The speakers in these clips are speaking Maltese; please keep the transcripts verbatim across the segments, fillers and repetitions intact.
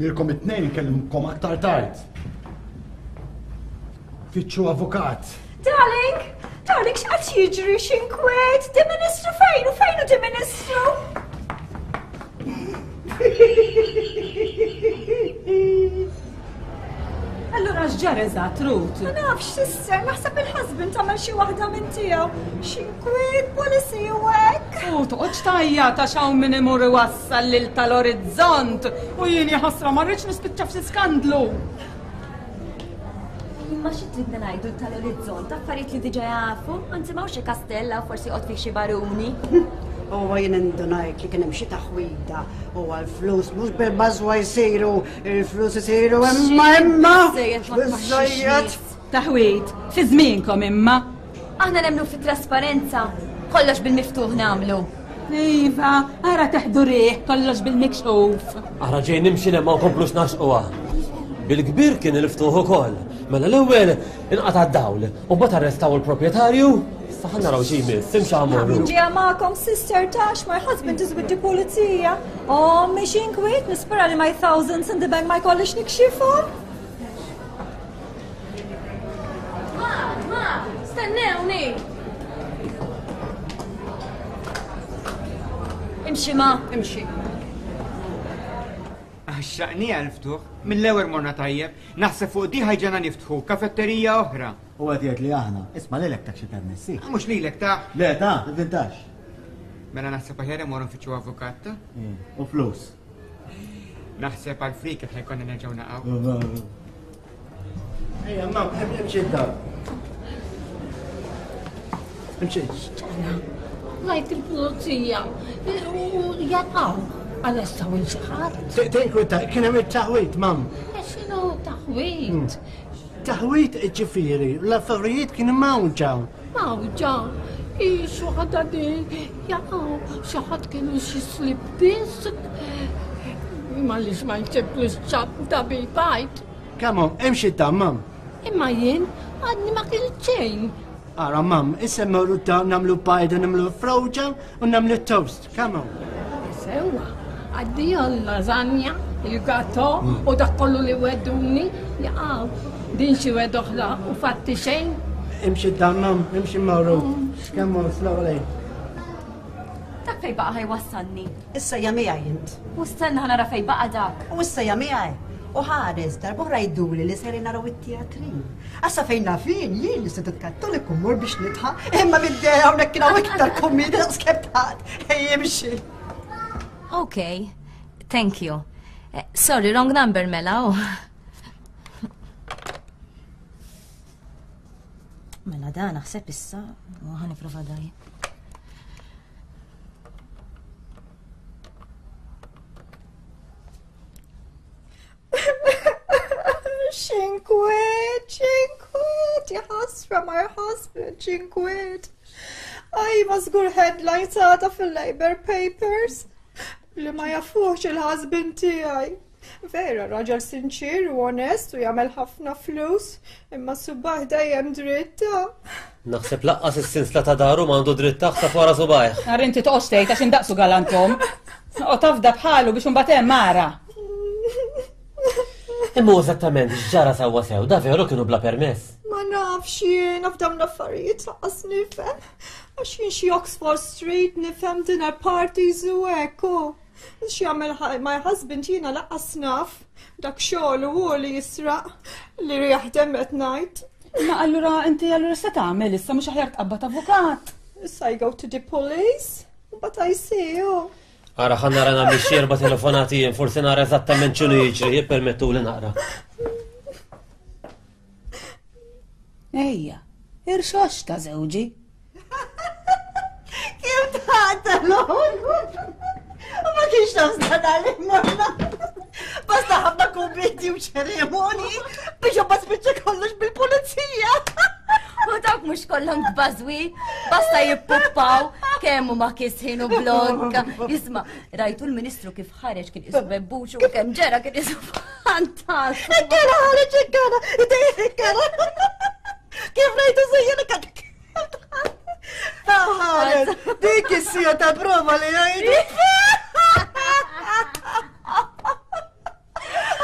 Lilkom it-tnejn kellimkom aktar tard. Fitxu avukat. Darling, darling, x'qed jiġri x'inkwiet? Di Ministru fejn u fejn hu di Ministru? Allura x'ġar eżatt, Ruth? Ma nafx sister, naħseb il-ħasbin tagħmel xi waħda minn tiegħu. X'inkwiet policy u hekk. U toqgħodx tajjata x'hawn min imur iwassal lil tal-orizzont u jien ħasra ma rridx nispiċċa f'xi skandlu. Ma xi tridna ngħidu tal-orizzont, affarijiet li diġà jafu, anzi m'hawnx xi kastella u forsi qgħod fih xi baruni. Huwa jien indunajt li kien hemm xi taħwida u l-flus mhux bil-bażwa jsiru, il-flus isiru imma imma biżżejjed. Taħwid, fi żmienkom imma. Aħna nemmnu fit-trasparenza, kollox bil-miftuħ nagħmlu. Iva, ara teħdu riħ kollox bil-mikxuf. Ara ġej nimxi ma nkomplux naxquha. Bil-kbir kien il-ftuħ ukoll. Mela l-ewwel inqata' d-dawl u mbagħad arrestaw il-proprjetarju. Issa ħa naraw xi jmiss, simxa għamorru. Ġija magħkom sister tax, my husband is with the pulizija. Oh, mhix inkwiet, nispera li my thousands in the bank ma jkollix nikxifhom. Ma, ma, stennewni. Imxi ma. Imxi. Xaqni għal-ftuħ, mill-ewwel morna tajjeb, naħseb fuq di ħajġana niftħu kafetterija oħra. U għadiet li aħna, isma lilek tak xi permessi. Mhux lilek ta' Le ta' tivvintax. Mela naħseb aħjar imorru nfittxu avukat. U flus. Naħseb għal-frik ħajkonna nerġgħu naqgħu. Ejja, mam, imxi d-dar. Imxi. Rajt il-pulizija u jaqgħu. Għal-estaw il-ġaħat. Tinkwita, kien hemm it-taħwit, mam. Xinu taħwit? Taħwit ġifieri, l-affarijiet kienu mawġa. Mawġa, ix waħda di jaqaw, xaħat kienu xi slip disc. Ma li ma jċeblu xċab da bil-bajt. Kamon, imxi ta' mam. Imma jien, għadni ma kien ċejn. Ara, mam, issa morru ta' namlu bajda, namlu froġa u namlu toast. Kamon. Sewa. Għaddi l-lasagna, il-gato u dak kollu li wedduni, jaqaw, din xi wed oħra u fatti xejn. Imxi d-dammam, imxi marru. Xkemmu, slowly. Dak fej baqa ħajwassalni. Issa jamija jint. U stenna ħanara fej baqa dak. U issa jamija u ħares darbohra jidduli li seri naraw it-teatrin. Assa fejn nafin, jien li se titkattolik umur biex nitħa, imma mid-deja hawnhekk kien hawn iktar komedja skeptat. Ejja imxi. Okay, thank you. Uh, sorry, wrong number, Mela. Oh. Mela da, naħseb issa, u ħani prova daj. Xinkwit, xinkwit, jħasra my husband, xinkwit. Aj, mazgur headlines għata fil-Labor Papers. Li ma jafuħx il-husband tiegħi. Vera, raġel sinċir u onest u jagħmel ħafna flus, imma subaħ dejjem dritta. Naħseb laqqas is-sinsla ta' daru m'għandu dritt taħseb wara subajh. Ar inti toqgħod tgħid għax indaqsu galantom. U tafda bħalu biex imbagħad hemm mara. Imma eżattament x'ġara sewwa sew, da veru kienu bla permess. Ma nafx jien f'dawn l-affarijiet laqqas nifhem. Għax jien xi Oxford Street nifhem dinner parties u hekk. X'jagħmel my husband jiena laqqas naf. Dak xogħol hu li jisraq li jaħdem at night. Ma allura inti allura se tagħmel issa mhux aħjar tqabbad avukat. Issa I go to the police, but I see you. Ara ħan nara nagħmel xi erba' telefonati jien forsi nara eżattament x'inhu jiġri, jippermettuli naqra. Ejja, irxox ta' żewġi. Kif tħatta l-għol? Ma kienx nafsdan għalli morna. Basta ħabba kumbiti u ċeremoni biex bas bieċa kollox bil-polizija. U dak mux kollom tbazwi, basta jippuppaw, kemmu ma kisħinu blonka. Isma, rajtu l-ministru kif ħareġ kien isu bebbuċu u kem ġera kien isu fantastiku. Ikkara ħareġ ikkara, id-dejja ikkara. Kif rajtu zejjena kadik. Ħareġ, dik issija ta' prova li għajdu.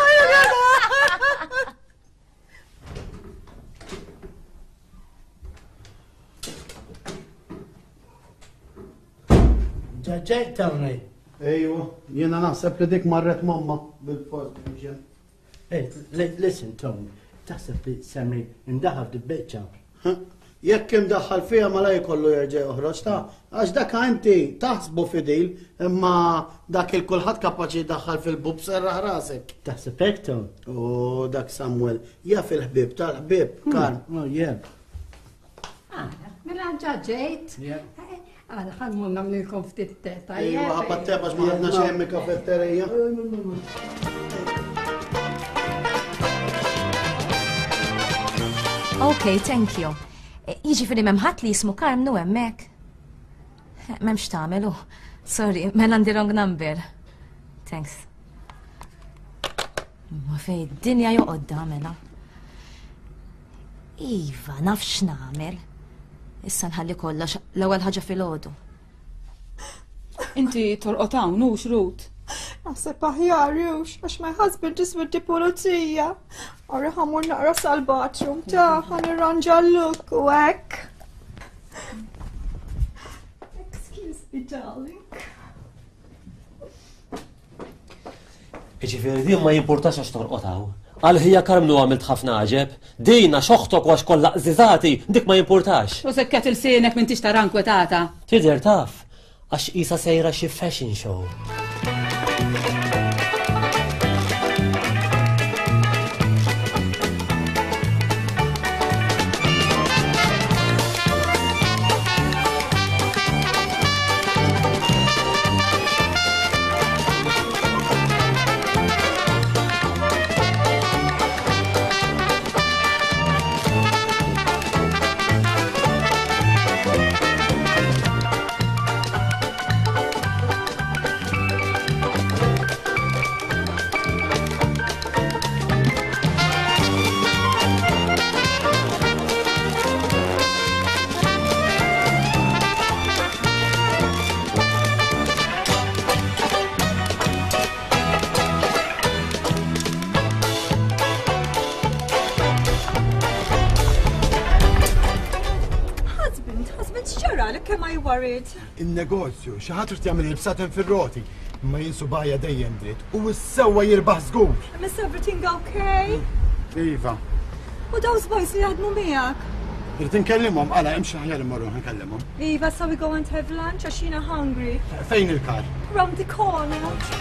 ġej Tony. Ejwa, jiena naħseb li dik marret mamma bil-fort. Hey, listen Tony, taħseb li Samri indaħal di-bicċa. Jekk imdaħħal fija ma la jkollu jerġa' joħroġ ta' għax dak inti taħsbu fidil imma dak il-kulħadd kapaċi jdaħħal fil-bub serraħ rasek. Taħseb hekk Tony? U dak Samuel jaf il-ħbib tal-ħbib, Karm. Oh, yeah. Mela ġaġejt. Għada ħadmu namlilkom ftit teta. Ejwa, ħabatte bax ma ħadna xejn kafetterija. Okay, thank you. Jiġifieri memħat li jismu Karmnu hemmhekk. M'hemmx tagħmelu. Sorry, mela għandi wrong number. Thanks. Ma fej id-dinja joqgħod damela. Iva, naf x'nagħmel. Issa nħalli kollox l-ewwel ħaġa filgħodu. Inti torqod hawn hux Ruth. Naħseb aħjar jux, għax my husband iswed pulizija. Għarri ħamur naqra sal-bathroom ta' ħanirranġa l-look u hekk. Excuse me, darling. Iġifieri din ma jimpurtax għax torqod hawn. Għal hija Karmnu għamilt ħafna għaġeb, dina xoħtok għax kollha qżiżati, dik ma jimpurtax. U sekket il-sienek minn tixta rankwetata. Tidher taf, għax qisha sejra xi fashion show. Il-negozju, xaħatru t-jamil il-bsaten fil-roti, ma jinsu bajja dejjem dritt u s-sewa jirbaħ zgur. Is everything okay? Iva. U daw boys li għadmu miegħek? Irrid nkellimhom, għala imxi ħjar immorru nkellimhom. Iva, so we go and have lunch għax jiena hungry. Fejn il-kar? Round the corner.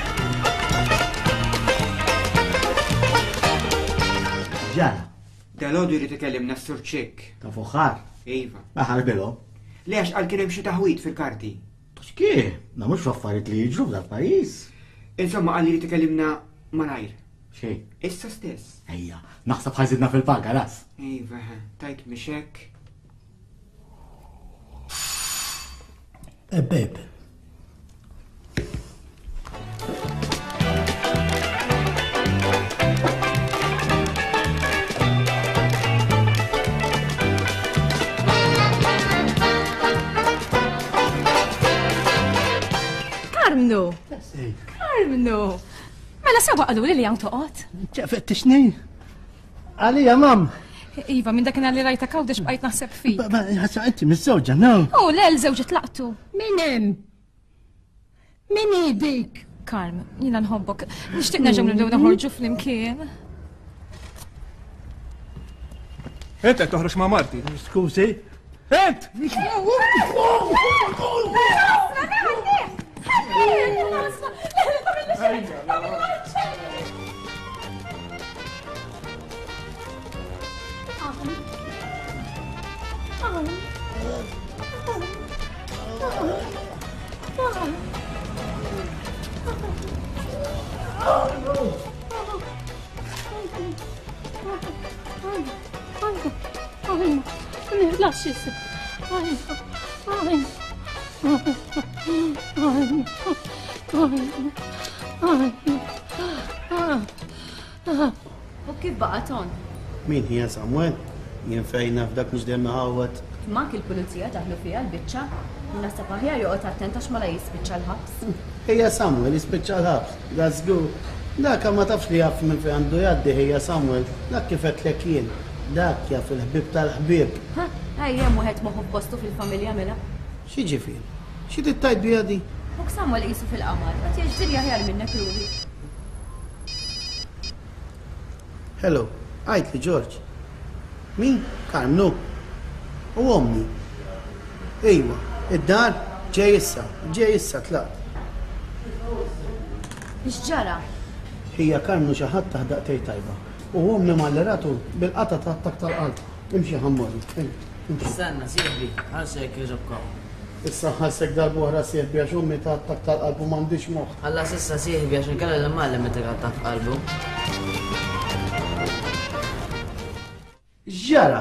Ġara. Dal-għodu jrid ikellimna s-sur ċek. Ta' fuħar. Iva. Aħar bilu. Lex għal kien hemm xi taħwit fil-karti. X'kie? Na mhux f'affarijiet li jiġru f'dal-pajjiż. Insomma qal li tkellimna malajr. Xejn. Issa stess. Ejja, naħseb ħajżidna fil-paga ras. Iva, tajt mixek. Eh, babe. Karmnu! Karmnu! Mela sewa qalu li li għan toqgħod. Ġafettixni? Għalija, mam. Iva, minn dakin għalli rajta kawdex bqajt naħseb fik. Ħassa inti mis-żewġa, no? Oh, l-el żewġet laqtu. Min hemm? Min hi dik? Karm, jina nħobbok. Nixtieq nerġgħu nibdew noħorġu flimkien. Ent qed toħroġ ma' Marti. Skużi. Ent! Lasci se. U kif baqa ton? Min hija Samuel? Jien fejna f'dak mhux dejjem ħawwat. Mak il-pulizija taħlu fija l-biċċa. Naħseb aħjar joqgħod attent għax ma la jispiċċa l-ħabs. Hija Samuel jispiċċa l-ħabs. That's good. Dak ma tafx li jaf minn fejn għandu jgħaddi hija Samuel. Dak kif qedlek jien. Dak jaf il-ħbib tal-ħbib. Ha, ejjem wieħed moħu postu fil-familja mela. Xi ġifier? Xi tittajt biha di? Muk Samuel qisu fil-qamar, qed jiġri aħjar minnek ruħi. Hello, għajt li George. Min? Karmnu. U ommi. Ejwa, id-dar ġej issa, ġej issa tlaq. Ix-ġara? Hija Karmnu xi ħadd taħdaq tajba. U ommi mal-leratu bil-qata taħtak tal-qalb. Imxi ħammorri. Stanna, sieħbi, ħalsek jġobkom. Issa ħalsek darbohra sieħbi għax ummi taħtak tal-qalb u m'għandix moħħ. Alla sissa sieħbi għax nkella l-malli meta għatta f'qalbu. Ġara.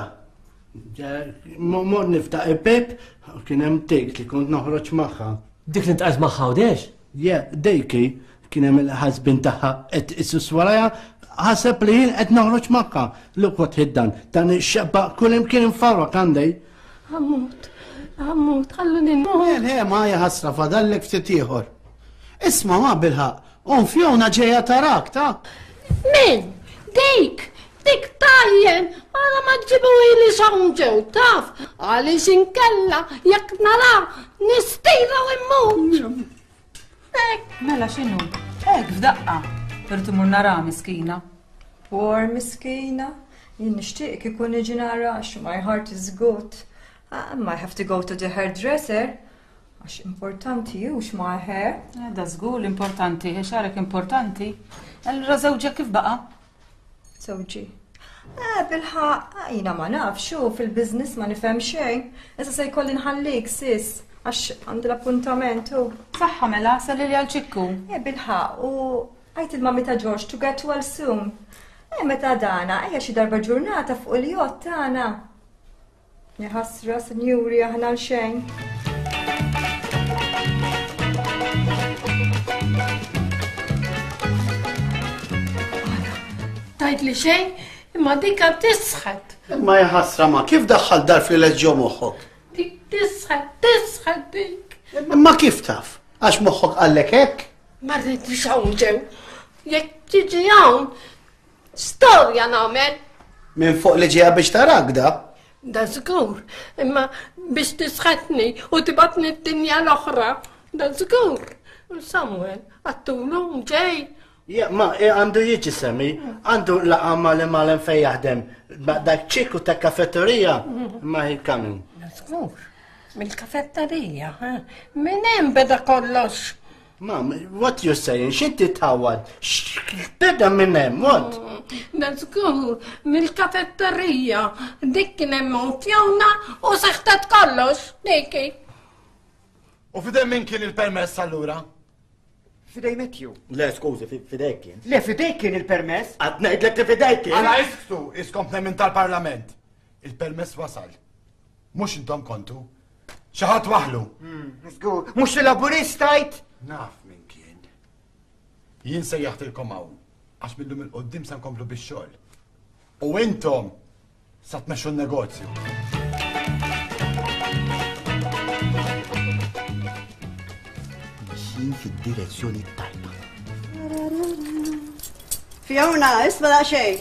Mor niftaq il-bib, kien hemm dik li kont noħroġ magħha. Dik li ntqajt magħha u dex? Yeah, dejki kien hemm il-ħasbin tagħha qed issus warajja ħaseb li jien qed noħroġ magħha. Look what he done. Dan ix-xebba kull imkien infarrak għandej. Ammut, ammut, ħalluni nmut. Le, ma ħasra fadallek ftit ieħor. Isma' ma bilħaq, un fjona ġejja tarak ta' Min? Dik! Dik tajjen! Għala ma ġibu ili xawnġew, taf! Għalix inkella, jek nara, nistira u immut! Mela xinu? Ek, f'daqqa. Irtu mur nara miskina. Poor miskina. Jien nixtieq ikun iġi nara, my heart is good. I might have to go to the hairdresser. Għax importanti ju my hair. Da żgur importanti, xarek importanti. Allura żewġek kif baqa? Zawġi. Eh, bil-ħaq, jina ma naf, xu fil-biznis ma nifhem xejn. Issa se jkolli nħallik sis, għax għandi l-appuntament u. Saħħa mela, sali li għal-ċikku. Eh, bil-ħaq, u għajt il-mami ta' George to get well soon. Eh, meta dana, ejja xi darba ġurnata fuq il-jott tagħna. Neħasra, senjuri, aħna l-xejn. Tajt li xejn, imma dika tisħet. Ma jħassra ma, kif daħħal dar fil-leġġo moħħok? Dik tisħet, tisħet dik. Ma kif taf? Għax moħħok għallek hekk? Ma rridx hawn ġew. Jekk tiġi hawn, storja nagħmel. Minn fuq li ġejja biex tarak da? Da żgur, imma biex tisħetni u tibatni d-dinja l-oħra, da żgur. Samuel, għattulu ġej. Ja, ma għandu jiġi semmi, għandu laqa malem malem fej jaħdem. Dak ċiku ta' kafeterija, ma hi coming. Żgur, mill-kafetterija, minn hemm beda kollox. Mom, what you saying? Xinti tawad? Beda minn hemm, what? Da żgur, mill-kafetterija, dik kien hemm montjona u seħtet kollox, diki. U fidej min kien il-permess allura? Fidej Matthew. Le, skużi, fidej kien. Le, fidej kien il-permess? Għadnejdlek li fidej kien. Għana isktu, iskomplement tal-parlament. Il-permess wasal. Mux intom kontu. Xaħat waħlu. Zgur, mux il-laburistajt? Naf min kien. Jien sejjaħtilkom għaw. Għax millum il-qoddim sa nkomplu bix-xogħol. U intom sa tmexxu n-negozju. Mixin fid-direzzjoni tajba. Fiona, isma da xej.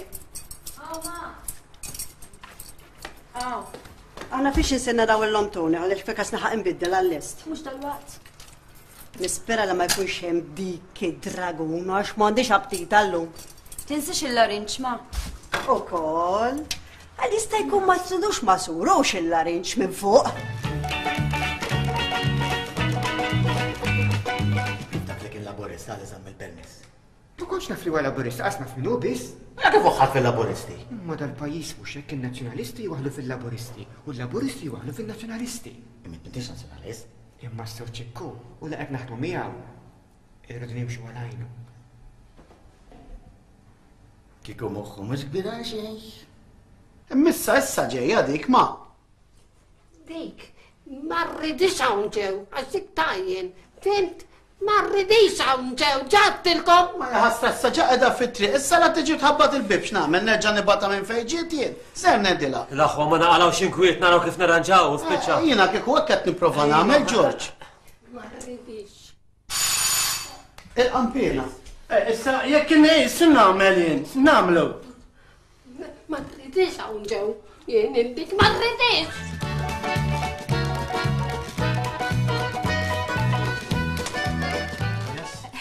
Għana fiex insenna daw il-lomtoni, għalix fekas naħaq imbiddel għall-list. Mux dal-waqt. Nispera la ma jkunx hemm dik id-dragun, għax m'għandix aptit għallum. Tinsix il-larinċ ma. Ukoll. Għal-jista jkun ma t-sidux ma surux il-larinċ minn fuq. Dak il-laborista li zamm il-permess. Tu konx naf li huwa laburista, qas naf minnu biss. Ma kif uħħad fil-laboristi? Ma dal-pajis mhux hekk in-nazzjonalisti jwaħlu fil-laboristi u l-laboristi jwaħlu fil-nazzjonalisti. Imma m'intix nazzjonalist? Imma s-sew ċikku u laqek naħdmu miegħu. Irridu nimxu għalajnu. Kieku moħħu mhux kbira xejn. Missa issa ġejja dik ma. Dik, ma rridix hawn ġew, għax dik tajjen, fimt? Ma rridix hawn ġew, ġattilkom. Ma jħassra issa ġaqeda fit-triq, issa la tiġi tħabbat il-bib x'nagħmel nerġa' nibata minn fejn ġiet jien. Ser nedilha. L-aħħa ma naqalaw xinkwiet naraw kif narranġaw u spiċċa. Jiena kieku hekk qed nipprova nagħmel George. Ma rridix. Il-qampina. Issa, jekk innej, s-namel jien, s-namlu. Ma rridix hawn ġew, jien indik ma rridix.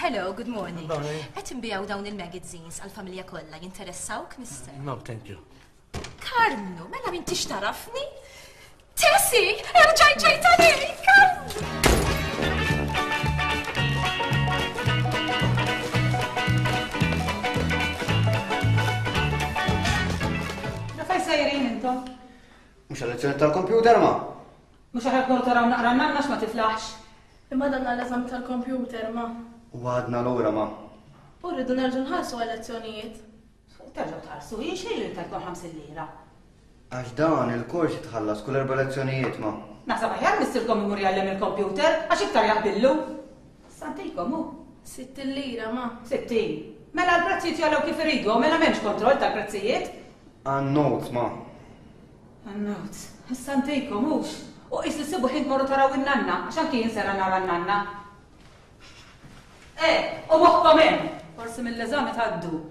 hello, good morning. Qed inbijaw dawn il-magazines għall-familja kollha jinteressawk, mister? No, thank you. Karmnu, mela min tix tarafni? Tessie, erġaj ġejtani, Karmnu! Fej sejrin intom? Mux għal-lezzjoni tal-kompjuter ma? Mux ħarknu taraw naqra nanna x'ma tiflaħx. Imma dan għal-eżam tal-kompjuter ma. U għadna l-ura ma. U rridu nerġu nħarsu għal-lezzjonijiet. Terġaw tħarsu, jiex li tajtu ħamsin lira. Għax dan il-kors jitħallas kull erba' lezzjonijiet ma. Naħseb aħjar mistilkom imur jgħallem il-kompjuter, għax iktar jaqbillu. Santikom hu. Sittin lira ma. Sittin. Mela l-prezzijiet jgħallu kif iridu, mela m'hemmx kontroll tal-prezzijiet. Għan-notes ma. Għan-notes. Santikom hux. U isli sibu ħin morru taraw in-nanna, għax anki jinsera nara n-nanna. Eh, u moħkom hemm. Forsi mill-eżami tgħaddu.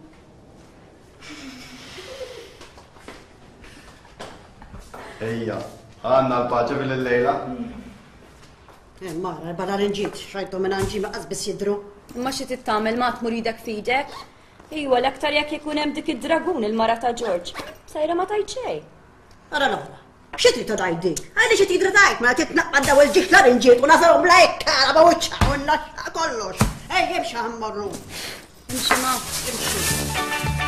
Ejja, għanna l-paċa bil-lejla. Mara, barra rinġit, xajtu minn għanġi maqas bis jidru. Ma xi tittamel ma tmur idek fidek? Iwa l-aktar jekk ikun hemm dik id-dragun il-mara ta' George. Sajra ma tajt xejn. Ara l-oħra, xi trid tgħid dik? Għalli xi tidra tajt ma titnaqqad daw il-ġiħla rinġiet u nażarhom lajk kara ma wiċċa u nnaxxa kollox. Ej, imxi ħammorru. Imxi ma, imxi.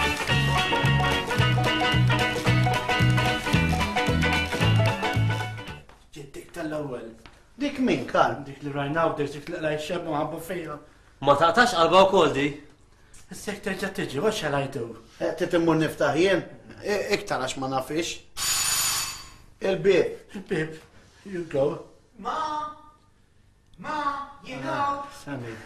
Tal-ewwel. Dik min kan? Dik li rajnaw dik dik li raj xeb maħabba fija. Ma taqtax qalba wkoll di. Issek terġa' tiġi, wa xalajtu? Qed immur niftaħ jien, iktar għax ma nafix. Il-bib. Il-bib, you go. Ma, ma, you know. Sami.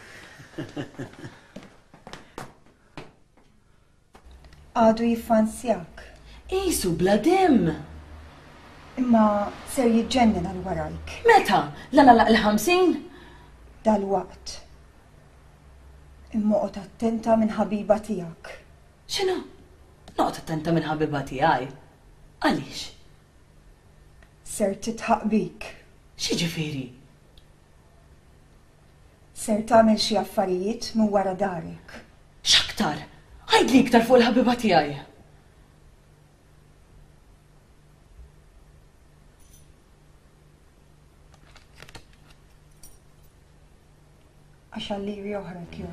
Għadu jiffansjak. Isu bla dem. Imma ser jiġġennin għal warajk. Meta? Lala laq il-ħamsin? Dal-waqt. Imma qod attenta minn ħabiba tiegħek. X'inhu? Noqgħod attenta minn ħabiba tiegħi. Għaliex? Ser titħaq bik. X'jiġifieri? Ser tagħmel xi affarijiet minn wara darek. X'aktar? Għajdli iktar fuq il-ħabiba tiegħi. Għax għalliri oħra kju.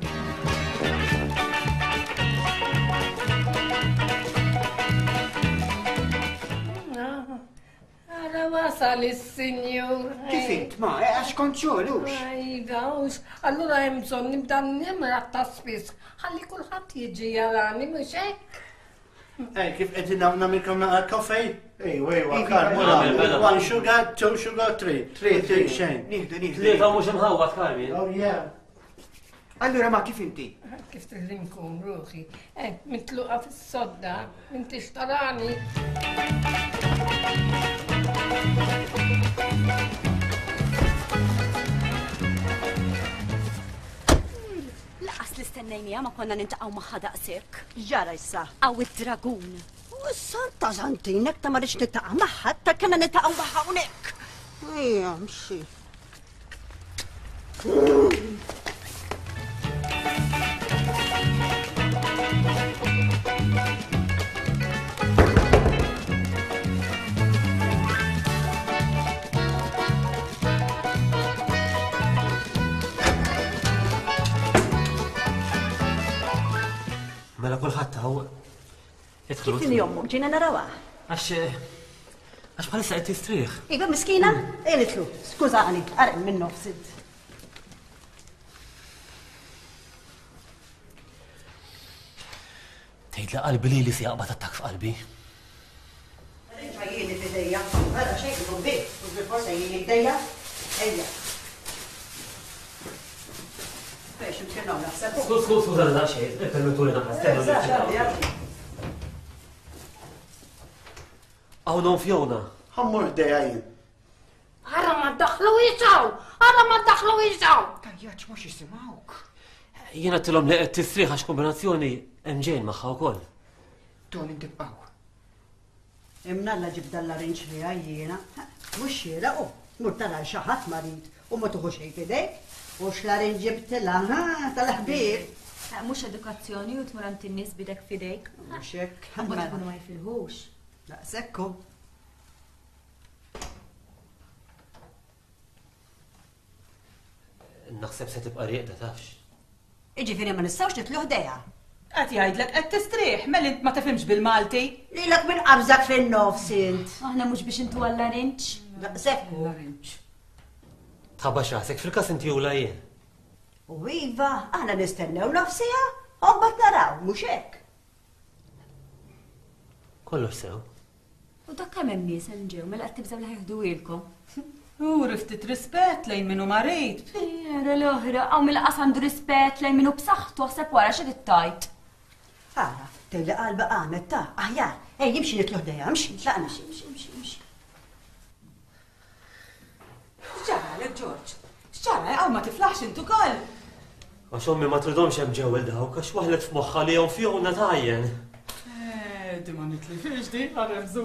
Għara wasal il-senjur. Kif int, ma, għax kont xogħlux. Għajdawx, allura hemm bżonn nibda nimra ta' ħalli kulħadd jiġi jarani mhux hekk. Ej, kif qegħdin nagħmilkom naqra kafej? Ej, wej, wakar, mura. One sugar, two sugar, three. Three, Take shame. Nieħdu, nieħdu. Tlieta mhux imħawwad Karmin. Oh, yeah. Allura ma kif inti? Kif trillimkum ruħi. Eh, mitluqa fis-sodda, min tixtarani. Laqas li stennejnija ma konna nintaqgħu magħha daqshekk. Ġara issa. Aw id-dragun. U s-santa zantinek ta' marriċ nitaqa' magħha ta' kena nitaqgħu magħha hawnhekk. Ejja, mxi. Mela kulħadd taw. Kif in jommok ġina narawha? Għax għax bħalissa qed tistrieħ. Iva miskina? Ejn itlu, skużani, arem minn nofsid. Tgħidla qalbi li li si jaqbad attak f'qalbi. Reġa' jieni f'idejja, ara xejn bobbi, u bil-forsa jieni f'idejja. Ejja. Biex imkien naħseb. Skus, skus, skuża naqra xejn, permettu li naħseb. Aw non fjona. Ħammur ħdejja jien. Ara ma daħlu jisaw! Ara ma daħlu jisaw! Tajjaċ mhux jisimgħuk. Jiena tilhom li qed tistrieħ għax kombinazzjoni hemm ġejn magħha wkoll. Ton intibqgħu. Imnalla ġibdalla rinċ li għajjena. Mux xira u, mur tara xaħat marid u ma tuħu xej fidejk. U xlarin ġibtila, ha, tal-ħbib. Mux edukazzjoni u tmurant in-nies bidek fidejk. Mux hekk. Għabba tkunu ma jfilħux. Daqsekku. Naħseb se tibqa' rieqda tafx. Iġifieri ma nistgħux nitlu ħdejha. Qed jgħidlek qed tistrieħ, mel int ma tifhimx bil-Malti. Lilek minn qabżak fin-nofs int. Aħna mhux biex intu għalla rinċ. Daqsekku. Tħabba x'rasek fil-każ inti u jien. U iva, aħna nistennew nofsija, u mbagħad naraw, mhux hekk. Kollox sew. U dak kemm hemm nies hemm ġew mela qed tibżgħu li ħejħdu ilkom. U riftit rispett lejn minnu marit. Era l-oħra, għaw mill-qas għandu rispett lejn minnu b'saħħtu ħseb wara x'qed ittajt. Ara, tejli qalba għamet ta' aħjar, ej jimxi nitlu ħdejha, mxi, tlaqna mxi, mxi, mxi, mxi. X'ġara lek Ġorġ? X'ġara għaw ma tiflaħx intu koll. Għax ommi ma tridhomx hemm ġew il-dawk għax waħlet f'moħħa li hawn fihom natajjen. Eh, di ma nitlifix di għaremżu.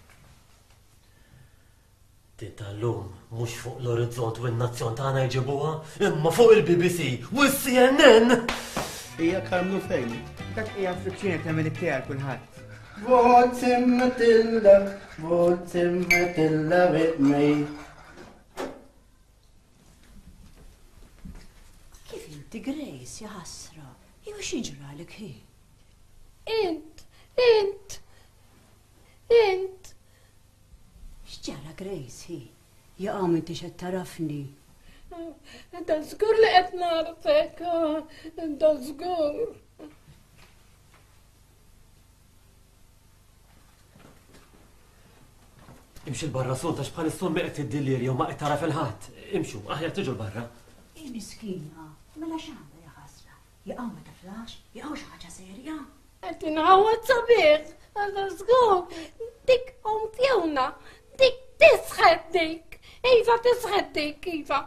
Din tal-lum mhux fuq l-orizzont u n-nazzjon tagħna jġibuha, imma fuq il-B B C u s-C N N. Hija Karmlu fejn? Dak hija frizzjoni tagħmel it-tejal kulħadd. What's in Matilda? What's in Matilda with me? Kif inti Grace, ja ħasra? Jew x'jiġralek hi? Int, int, int. X'ġara Grace hi? Jaqgħu inti x'qed tarafni. Da żgur li qed narfek, da żgur. Imxi l-barra sunta x'bħal is-sommi qed tiddelirja u ma qed tara fil-ħadd. Imxu, aħjar tiġu l-barra. Hi miskina, mela x'għandha ja ħasra? Jaqgħu ma tiflax, jaqgħu xi ħaġa serja. Qed inħawad sabiħ, da żgur. Dik om fjewna, dik tisħed dik. Iva tisħed dik, Iva.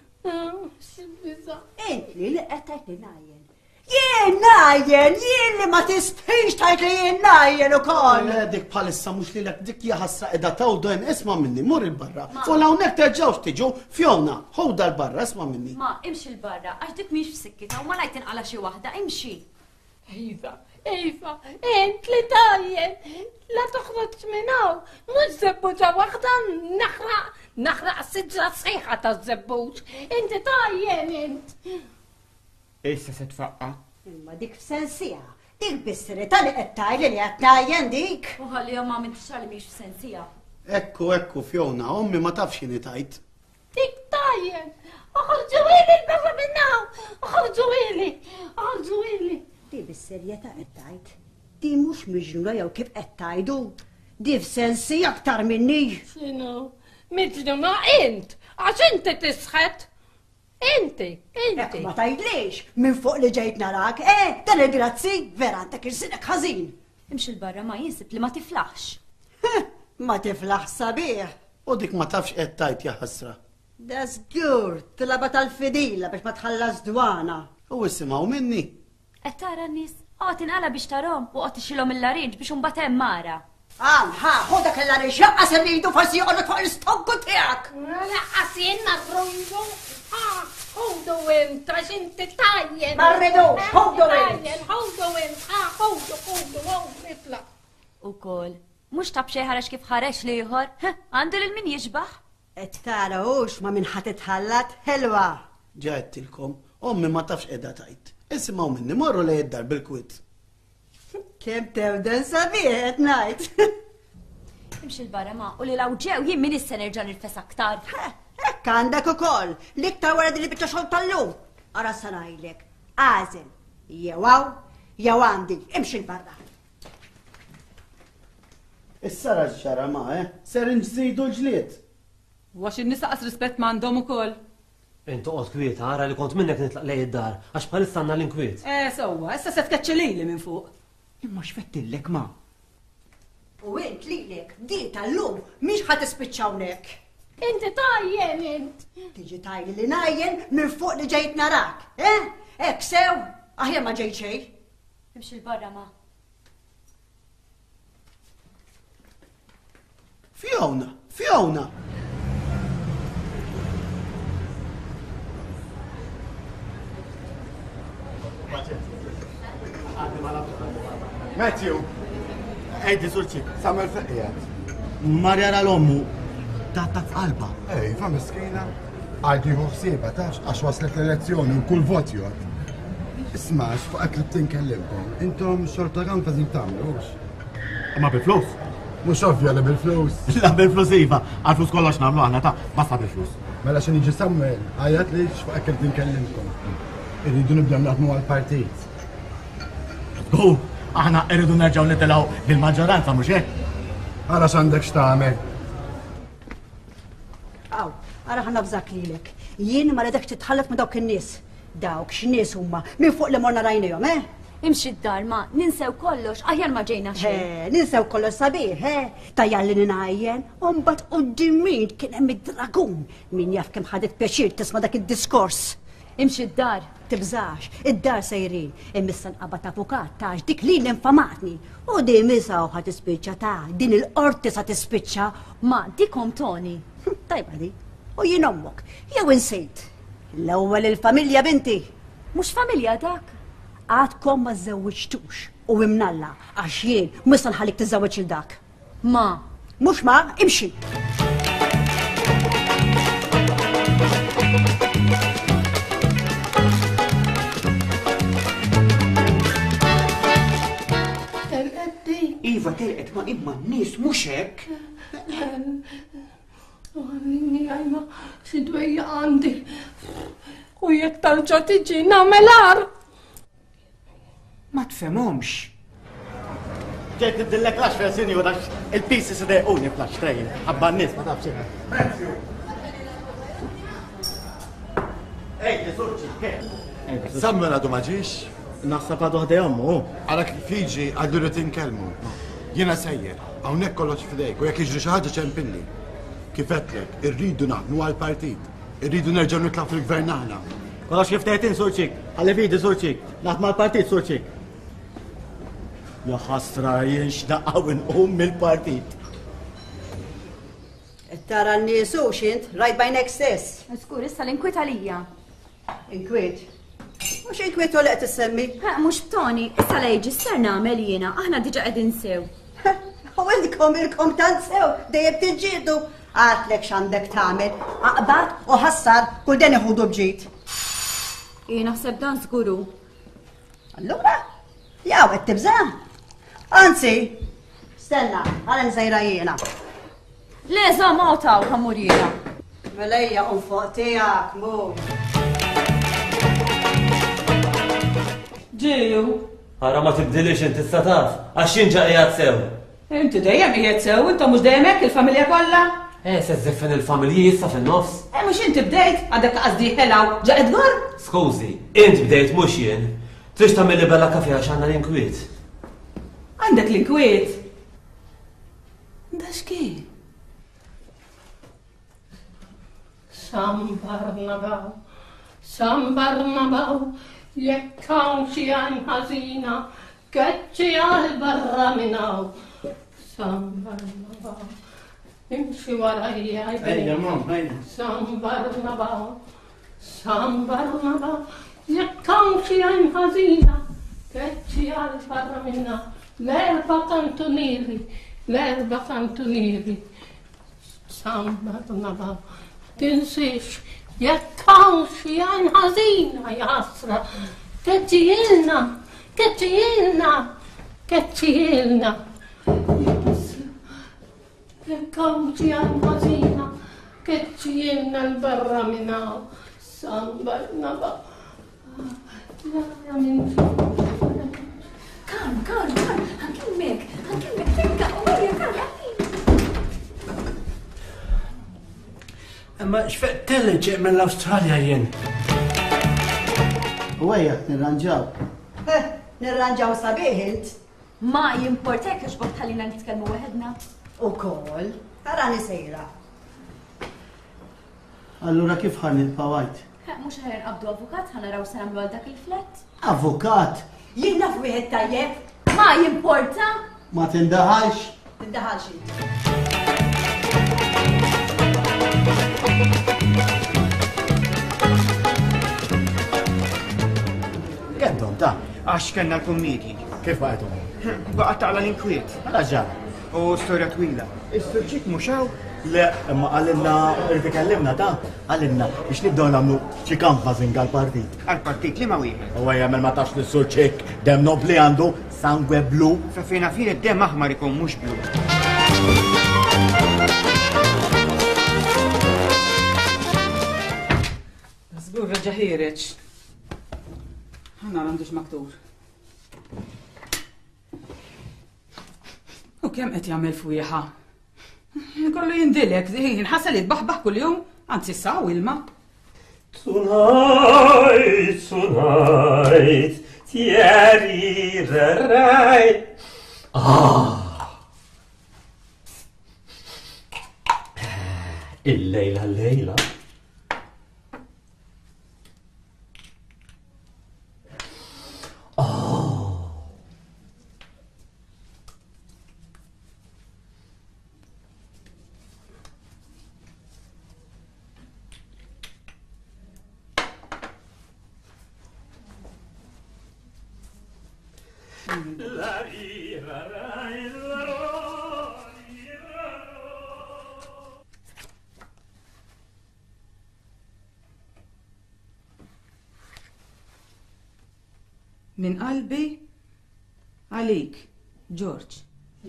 X'biża. Int li li qed tajt li najjen. Jien najjen, jien li ma tispix tajt li jien najjen ukoll. Le dik bħalissa mhux lilek dik hija ħassra qiegħda tawdem isma' minni, mur il-barra. U hawnhekk terġgħux tiġu fjowna, ħowda l-barra isma' minni. Ma, imxi l-barra, għax dik mhix f'sikkita u ma ngħid inqala xi waħda, imxi. Iva, Iva, int li tajjen, la toħroġ minn hawn, mhux żebbuġa waħda naħraq, naħraq siġra sħiħa ta' żebbuġ. Inti tajjen int. Issa se tfaqqa. Imma dik f'sensija, dik bis-serjetà li qed tajli li qed tajjen dik. U ħalli ma m'intix li mhix f'sensija. Ekku, ekku, Fjona, ommi ma tafx x'inhi tajt. Dik tajjen, uħorġu ili l-barra minn hawn, uħorġu ili, uħorġu ili. Di bis-serjetà qed tajt. Di mhux miġnuna jew kif qed tajdu. Di f'sensija aktar minni. X'inhu? Miġnuna int, għax inti tisħet. Inti, inti. Ma tajdlix, minn fuq li ġejt narak, eh, dan il-grazzi, vera għandek il-sinek ħażin. Imxi l-barra ma jinsib li ma tiflaħx. Ma tiflaħ sabiħ. U dik ma tafx qed tajt ja ħasra. Da żgur, tilaba tal-fidila biex ma tħallas dwana. U issimgħu minni. Qed tara n-nies, qgħod inqala biex tarhom u qgħod tixilhom il-larinġ biex imbagħad hemm mara. Għam, ħa, ħodak il-larinġ, laqqas irridu forsi joqgħod fuq l-istokku tiegħek. Laqqas jenna rrundu. Ħowdu int, għax inti tajjen. Ma rridux, ħowdu int. Ħowdu int, ħowdu, ħowdu, ħowdu, nitla. Ukoll, mhux tab xejn ħarex kif ħarex li ieħor, għandu lil min jiġbaħ. Qed tarawx ma min ħadd itħallat ħelwa. Ġajtilkom, ommi ma tafx qiegħda tajt. Isimgħu minni, morru lejn id-dar bil-kwit. Kemm tewden sabiħ qed ngħid. Imxi l-barra ma, u li law ġew jien min issa nerġa' nirfes aktar. Hekk għandek ukoll, l-iktar wara din il-biċċa xogħol tal-lum. Ara sa ngħidlek, għażel, jew hawn, jew għandi, imxi l-barra. Issa raġġara ma, eh? Ser nżidu l-ġlied. Għax in-nisa qas rispett m'għandhom ukoll. Intu qod kwiet, ara li kont minnek nitlaq lej id-dar, għax bħalissa għandna l-inkwiet. Eh, sewwa, issa se tkeċċilili minn fuq. Imma x'fettillek ma. U int lilek, din tal-lum mhix ħadd tispiċċa hawnhekk. Inti tajjen int. Tiġi tajli li najjen minn fuq li ġejt narak, eh? Ek sew, aħja ma ġejt xejn. Imxi l-barra ma. Fjona, Fjona. Matthew, Ejdi, surċi. Samuel Feqqijat. Marja l-ommu taħtak f'qalba. Ej, fa' miskina. Għaddi uħsieba, tax, għax waslet l-elezzjoni u kull vot jgħod. Ismax, fuq li tinkellimkom, intom xorta għan fazin tamlux. Ma bil-flus? Mux ovvja li bil-flus. La bil-flus iva, għal-flus kollox namlu għanna ta' basta bil-flus. Mela xin iġi Samuel, għajat li xfuq li tinkellimkom. Irridu nibdew naħdmu għal-partit. U, aħna irridu nerġaw nitilaw bil-maġġoranza, mux hekk? Għara xandek xtaqme. Aw, għara ħanna bżak lilek. Jien ma redek titħallef ma dawk in-nies. Dawk x'nies huma minn fuq li morna rajnejhom, eh? Imxi d-dar ma, ninsew kollox, aħjar ma ġejna xejn. He, ninsew kollox sabiħ, he? Tajjar li ninajjen, umbat quddimin kien hemm id-dragun. Min jaf kemm ħadet pjaċir tisma' dak id-diskors. Imxi d-dar. Tibżax, id-dar sejrin, imissa nqabad avukat tax dik li l-infamatni. U di misa uħat tispiċċa ta' din il-qorti sa tispiċċa. Ma, dikom Toni. Tajba di, u jien ommok, jew insejt. L-ewwel il-familja binti. Mhux familja dak. Għadkom ma żewwiġtux u imnalla għax jien mista nħallik tiżewweġ il dak. Ma. Mhux ma, imxi. Iva telqet ma imma n-nies mhux hekk. Għanni għajma xidwejja għandi. U jekk tarġa tiġi namelar. Ma tfemhomx. Ġejt nidillek lax fer sinju dax il-pisi sidejquni flax trejn. Ħabba n-nies ma tafx. Ej, surċi, Samuel għadu maġiex? Naħseb għadu ħdejhom, Għalak fiġi għaddu li tinkelmu. Jiena sejjer, hawnhekk kollox f'dejk u jekk jiġri xi ħaġa ċempilli. Kifetlek, irridu naħdmu għall-partit, irridu nerġgħu nitlaw fil-gvern aħna. Kollox kif tgħidin surċik, ħalli fidi surċik, naħdmu għall-partit surċik. Ja ħasra jien x'daqgħu inqum mill-partit. Tara n-nies u xint, rajt bajnek stess. Skur, issa l-inkwiet għalija. Inkwiet? Mux inkwiet u leq tissemmi? Mux Toni, issa lejġi s-ser namel jiena, aħna diġa qegħdin sew. U ilkom ilkom tant sew, dejjem tiġġieldu. Għatlek x'għandek tagħmel, aqbad u ħassar kull den iħudu bġid. Jiena naħseb dan żguru. Allura, jaw qed tibża. Anzi, stenna, ħala nżejra jiena. Le ża motaw ħammur jiena. Melejja u fuq tiegħek mu. Ġiju. Għara ma tibdilix inti s-sataf, għax jinġa qiegħed sew. Inti dejjem qiegħed sew, inta mhux dejjem hekk il-familja kollha. Eh, se żiffen il-familji issa fin-nofs. Eh, mhux inti bdejt, għadek qasdi ħelaw, ġa Edgar? Skużi, int bdejt mhux jien. Trix tagħmilli bella kafja għax għandna l-inkwiet. Għandek l-inkwiet? Da x'kien? Sam Barnabaw, Sam Barnabaw, jekk hawn xi għajn ħażina, keċċi għal barra minnaw. Sam Barnabaw, imxi warajja Ejja, mam, ejja. Sam Barnabaw, Sam Barnabaw, jekk hawn xi għajn ħażina, keċċi għal barra minnaw. L-erba kantunieri, l-erba kantunieri. Sam Barnabaw, tinsiex, jekk hawn xi għajn ħażina jasra, keċċijilna, keċċijilna, keċċijilna. Jekk hawn xi għajn ħażina, keċċijilna l-barra minnaw. Sam Barnabaw. Kalm, kalm, kalm, ħankilmek, ħankilmek, tinka, u għalja, kalm, Ma xfeq telliġi mill-Awstralja jien. U għajja, nirranġaw. Eh, nirranġaw sabiħ int. Ma jimportek għax bort ħallina nitkellmu waħedna. U kol, tarani sejra. Allura kif ħan il-pawajt? Mux ħajr qabdu avukat ħanaraw se nagħmlu għal dak il-flet. Avukat? Jien naf wieħed tajjeb. Ma jimporta? Ma tindaħalx? Tindaħalx int. Kendom ta' Għax kellna l-kummiti. kif għajtom? Baqgħet taqla l-inkwiet. Raġa. U storja twila. Is-surġik mhux hawn? Le, imma għallinna, irti kellimna ta' għallinna biex nibdew nagħmlu xi canvassing għall-partit. Għall-partit li ma wieħed. U jagħmel ma tax lis-sur ċek dem nobli għandu sangue blu. Fa fina fin id-dem aħmar ikun mhux blu. Żgur reġa' ħireġ. Ħana m'għandux maktur. U kemm qed jagħmel fwieħa? Kollu jindilek, nħasal jitbaħbaħ kull-jum, anzi saw ilma. Tonight, tonight, tieri rerai. Ah. Il-lejla, l-lejla. Ah. Min qalbi għalik, George.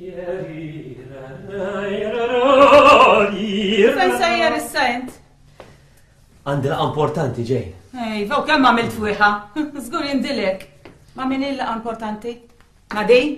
Fejn sejjer is-sent? Għandi laqa importanti ġej. Ej, faw kemm għamilt fwieħa? Żgur jindilek. Ma min il-laqa importanti? Ma dej?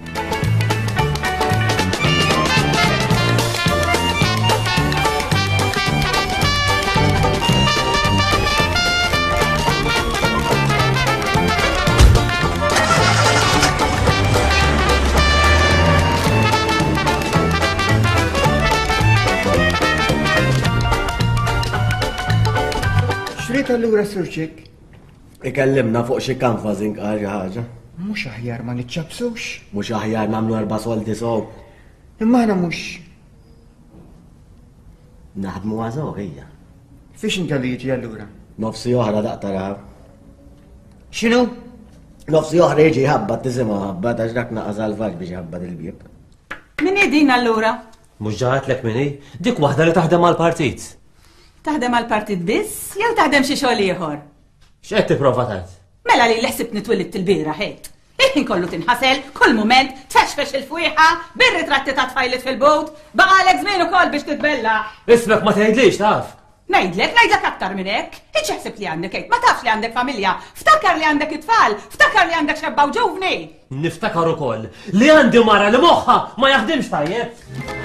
Xriet allura surġik? Ikellimna fuq xi canvassing għal xi ħaġa. Mhux aħjar ma niċċabsux. Mhux aħjar nagħmlu erba' soldi sow. Imma aħna mhux. Naħdmu għażaw hija. Fiex inkellu jiġi allura? Nofsi oħra daqtara. X'inhu? Nofsi oħra jiġi ħabba tisimha ħabba għax dak naqas għall-vaġ biex ħabbad il-bieb. Min hi din allura? Mhux ġaħatlek min hi? Dik waħda li taħdem għall-partit. Taħdem għall-partit biss jew taħdem xi xogħol ieħor? X'qed tipprova tgħid? Mela li l-ħsib nitwilid il-bira ħed. Iħin kollu tinħasel, kull mument, tfexfex il-fwieħa, bir-ritratti ta' tfajlit fil-bowt, baqalek żmien ukoll biex titbella. Ismek ma tgħidlix taf. Ngħidlek, ngħidlek aktar minn hekk. Iċ li għandek hekk, ma tafx li għandek familja, ftakar li għandek it-tfal, ftakar li għandek xebba u ġovni. Niftakar ukoll li għandi mara li moħħa ma jaħdimx tajjeb.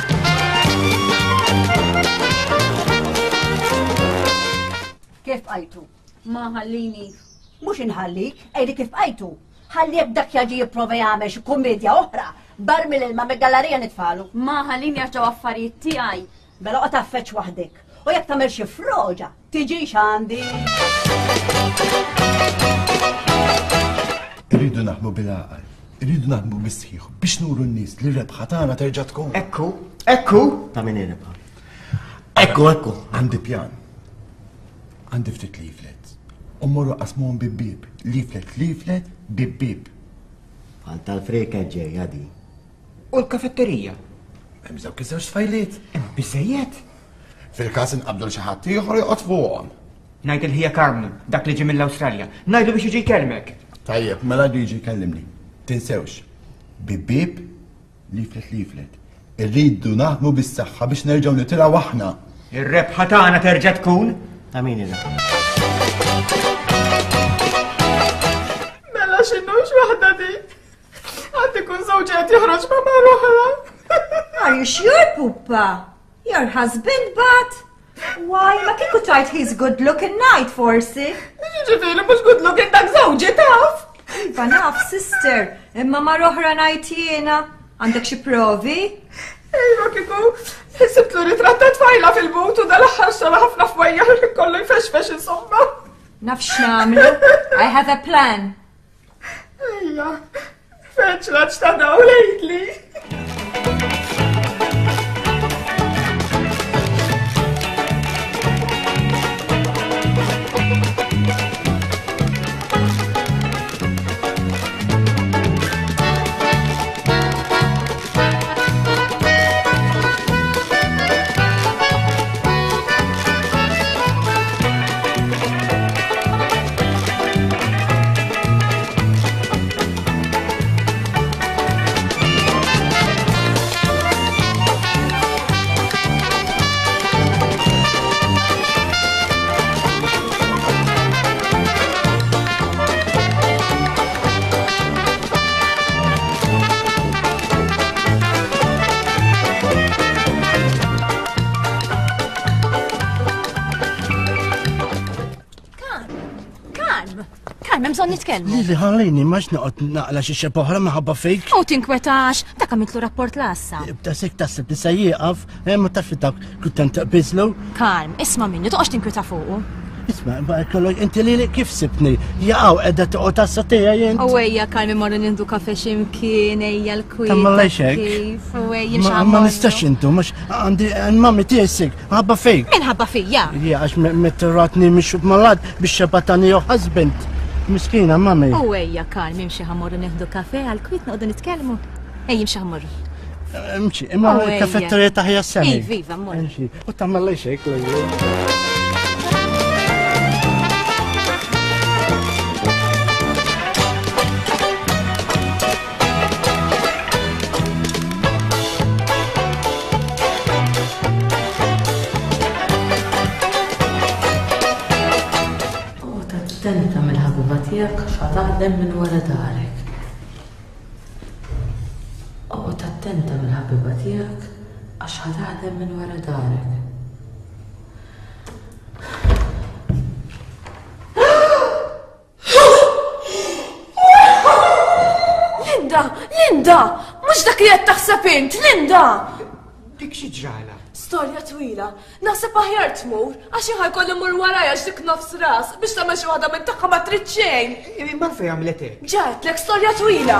Kif qajtu? Ma ħallini. Mhux inħallik, ejdi kif qajtu. Ħalli dak jaġi jipprova jagħmel xi kummedja oħra, bar mill-ilma mill-gallerija nitfalu. Ma ħallini jaġġaw affarijiet tiegħi. Mela qgħod taffeċ waħdek. U jekk tagħmel xi froġa, tiġix għandi. Irridu naħdmu bil-għaqal, irridu naħdmu bis-sħiħ biex nuru n-nies li rebħa tagħna terġa' tkun. Ekku, ekku. Ta' min rebħa. Ekku, ekku. Għandi pjan. Għandi ftit leaflet. U morru qasmuhom bib-bib. Leaflet, leaflet, bib-bib. Għal tal-freka ġej għadi. U l-kafetterija? Hemm żewġ iż-żewġ fajliet. Biżejjed? Fil-każ inqabdu l xi ħadd ieħor joqgħod fuqhom. Ngħidil ħija Carmen, dak li ġie mill-Awstralja. Ngħidu biex jiġi jkellmek. Tajjeb, mela jiġi jkellimni. Tinsewx. Bib-bib, leaflet, leaflet. Irridu naħdmu bis-saħħa biex nerġgħu nitilgħu aħna. Ir-rebħa tagħna terġa' tkun? Ta' min ira? Mela x'inhux waħda di? Għandi kun żewġet joħroġ ma' mar oħra. Are you sure, Puppa? Your husband, but? Why, ma kieku tajt he's good looking night, forsi? Ġifieri mhux good looking dak żewġi taf. Iva naf, sister, imma mar oħra najt jiena. Għandek xi provi? Ejma kieku, sibt lu ritrattat fajla fil-but u dal-aħħar xala ħafna fwejja li kollu jfexfex insomma. Naf x'namlu? I have a plan. Ejja, feċla ċtadaw lejtli. bżonn nitkellmu. Lili ħallini max noqgħod naqla xi xeb oħra minħabba fejk. U tinkwetax, dak għamiltlu rapport lassa. Ibda sek taħseb li se jieqaf, ma tafx dak kuntent taqbiżlu. Karm, isma' minni, toqgħodx tinkweta fuqu. Isma' baqgħet kollok inti lili kif sibni? Jaqgħu qiegħda toqgħod tassa tiegħi int. U ejja Karm imorru nindu kafe x'imkien ejja l-kwiet. Tammellejx hekk. Kif, u ejja Ma ma nistax intu, mhux għandi mammi tiegħi sik, ħabba fejk. Minħabba fija. Ja, għax metteratni mixu b'malad biex xabatani jew husband. Miskina mammi. U ejja Karm imxi ħammorru nieħdu kafe għal-kwiet noqogħdu nitkellmu. Ejja imxi ħammorru. Imxi, imma kafetterija taħja s-semi. Viva, mmorru. Imxi, u tammellejx hekk lejli. Tenta mill-ħabiba tiegħek x'ħataħdem minn wara darek. Oqgħod attenta mill-ħabiba tiegħek għax ħataħdem minn wara darek. Linda, Linda, mhux dak li qed taħseb int, Linda! Dik xi ġrala? Storja twila, naħseb aħjar tmur, għax ħajkolli mur warajja x'dik nofs ras biex tagħmel xi waħda minn tagħha ma trid xejn. Imma fejn għamlet hekk? Ġatlek storja twila.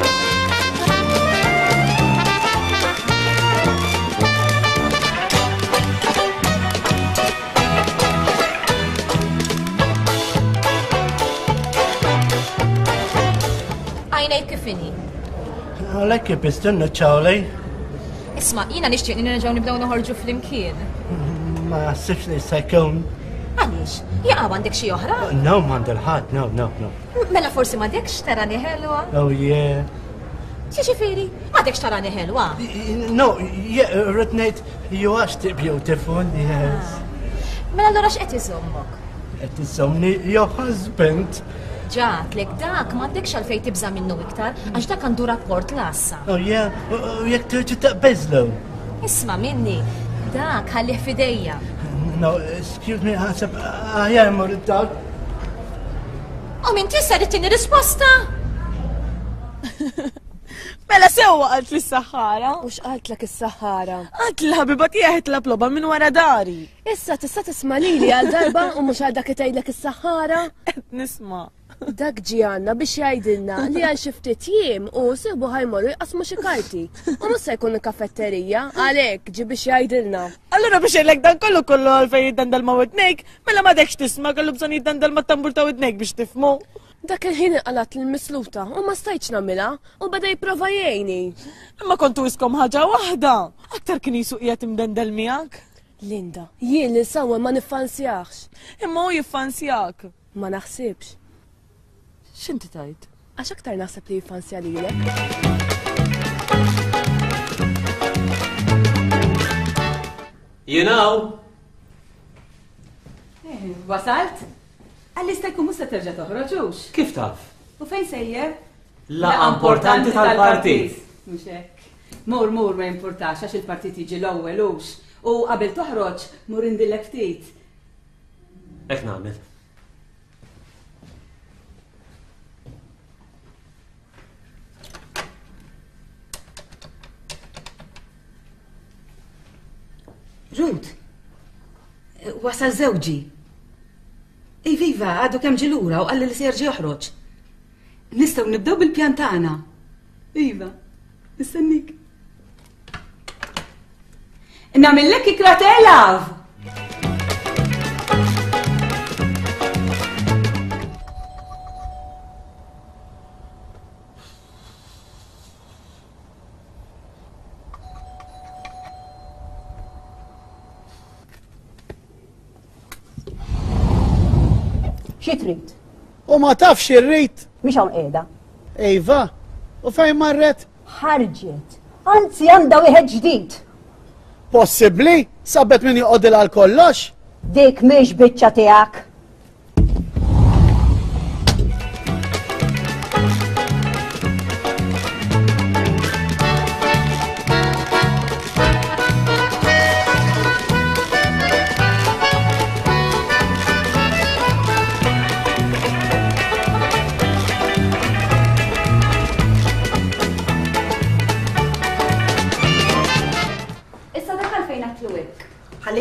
Għajnej kifini. Għalhekk kif istunna ċawlej. Isma' jiena nixtieq li nerġgħu nibdew noħorġu flimkien. Ma jaħsibx li se jkun. Għaliex? Jaqgħu għandek xi oħra? No, m'għandil ħadd, no, no, no. Mela forsi m'għandekx tarani ħelwa? Oh yeah. Xiġifieri, m'għandekx tarani ħelwa? No, yeah, rrid ngħid you are still beautiful, yes. Mela allura x'qed iżommok? Qed isomni your husband. Ġatlek dak m'għandekx għalfejn tibża minnu iktar għax dak għandu rapport lassa. Oh yeah, jekk terġa' taqbeżlu. Isma' minni, dak ħallih fidejja. No, excuse me, ħaseb aħjar mor id-dawk. U min tista' tittini risposta? Mela sewwa qalt li s-Sahara. Mhux qaltlek is-Sahara. Qalt li ħabiba tiegħi tlab logħba minn wara dari. Issa tista' tisma' lili għal darba u mhux għal dak tgħidlek is-Sahara. Qed nisma'. Dak ġianna biex jgħidilna li għal xi ftit jiem u sibu ħajmorru jqasmu xi karti. U mhux se jkun kafetterija, għalhekk ġi biex jgħidilna. Allura biex jgħidlek dan kollu kollu għalfejn jiddandal ma' widnejk, mela m'għadekx tisma' kellu bżonn jiddandal ma' tambur ta' widnejk biex tifmu. Dak il-ħin inqalat lill-misluta u ma stajtx nagħmilha u beda jipprova jgħinni. Imma kontu iskom ħaġa waħda. Aktar kien jisu qiegħed imdendel miegħek. Linda, jien li sewwa ma niffansjahx. Imma hu jiffansjak. Ma naħsibx. X'inti tajt? Għax aktar naħseb li jiffansja lilek. You know? Wasalt? Għalli stajku musta terġa toħroġux. Kif taf? U fejn sejjer? La importanti tal-partit. Mux hekk. Mur mur ma importax għax il-partit jiġi l-ewwel hux. U qabel toħroġ mur indillek ftit. Hekk nagħmel. Ruth, wasal żewġi. Iviva, għadu kemm ġilura u għalli li se jerġa' joħroġ. Nistgħu nibdew bil-pjan tagħna. Iva, nistennik. Nagħmellek ikra telav. Xi trid? U ma tafx irrid. Mhix hawn qiegħda. Ejva, u fejn marret? Ħarġet. Anzi għandha wieħed ġdid. Possibbli? Sabet min joqgħodilha għal kollox? Dik mhix biċċa tiegħek.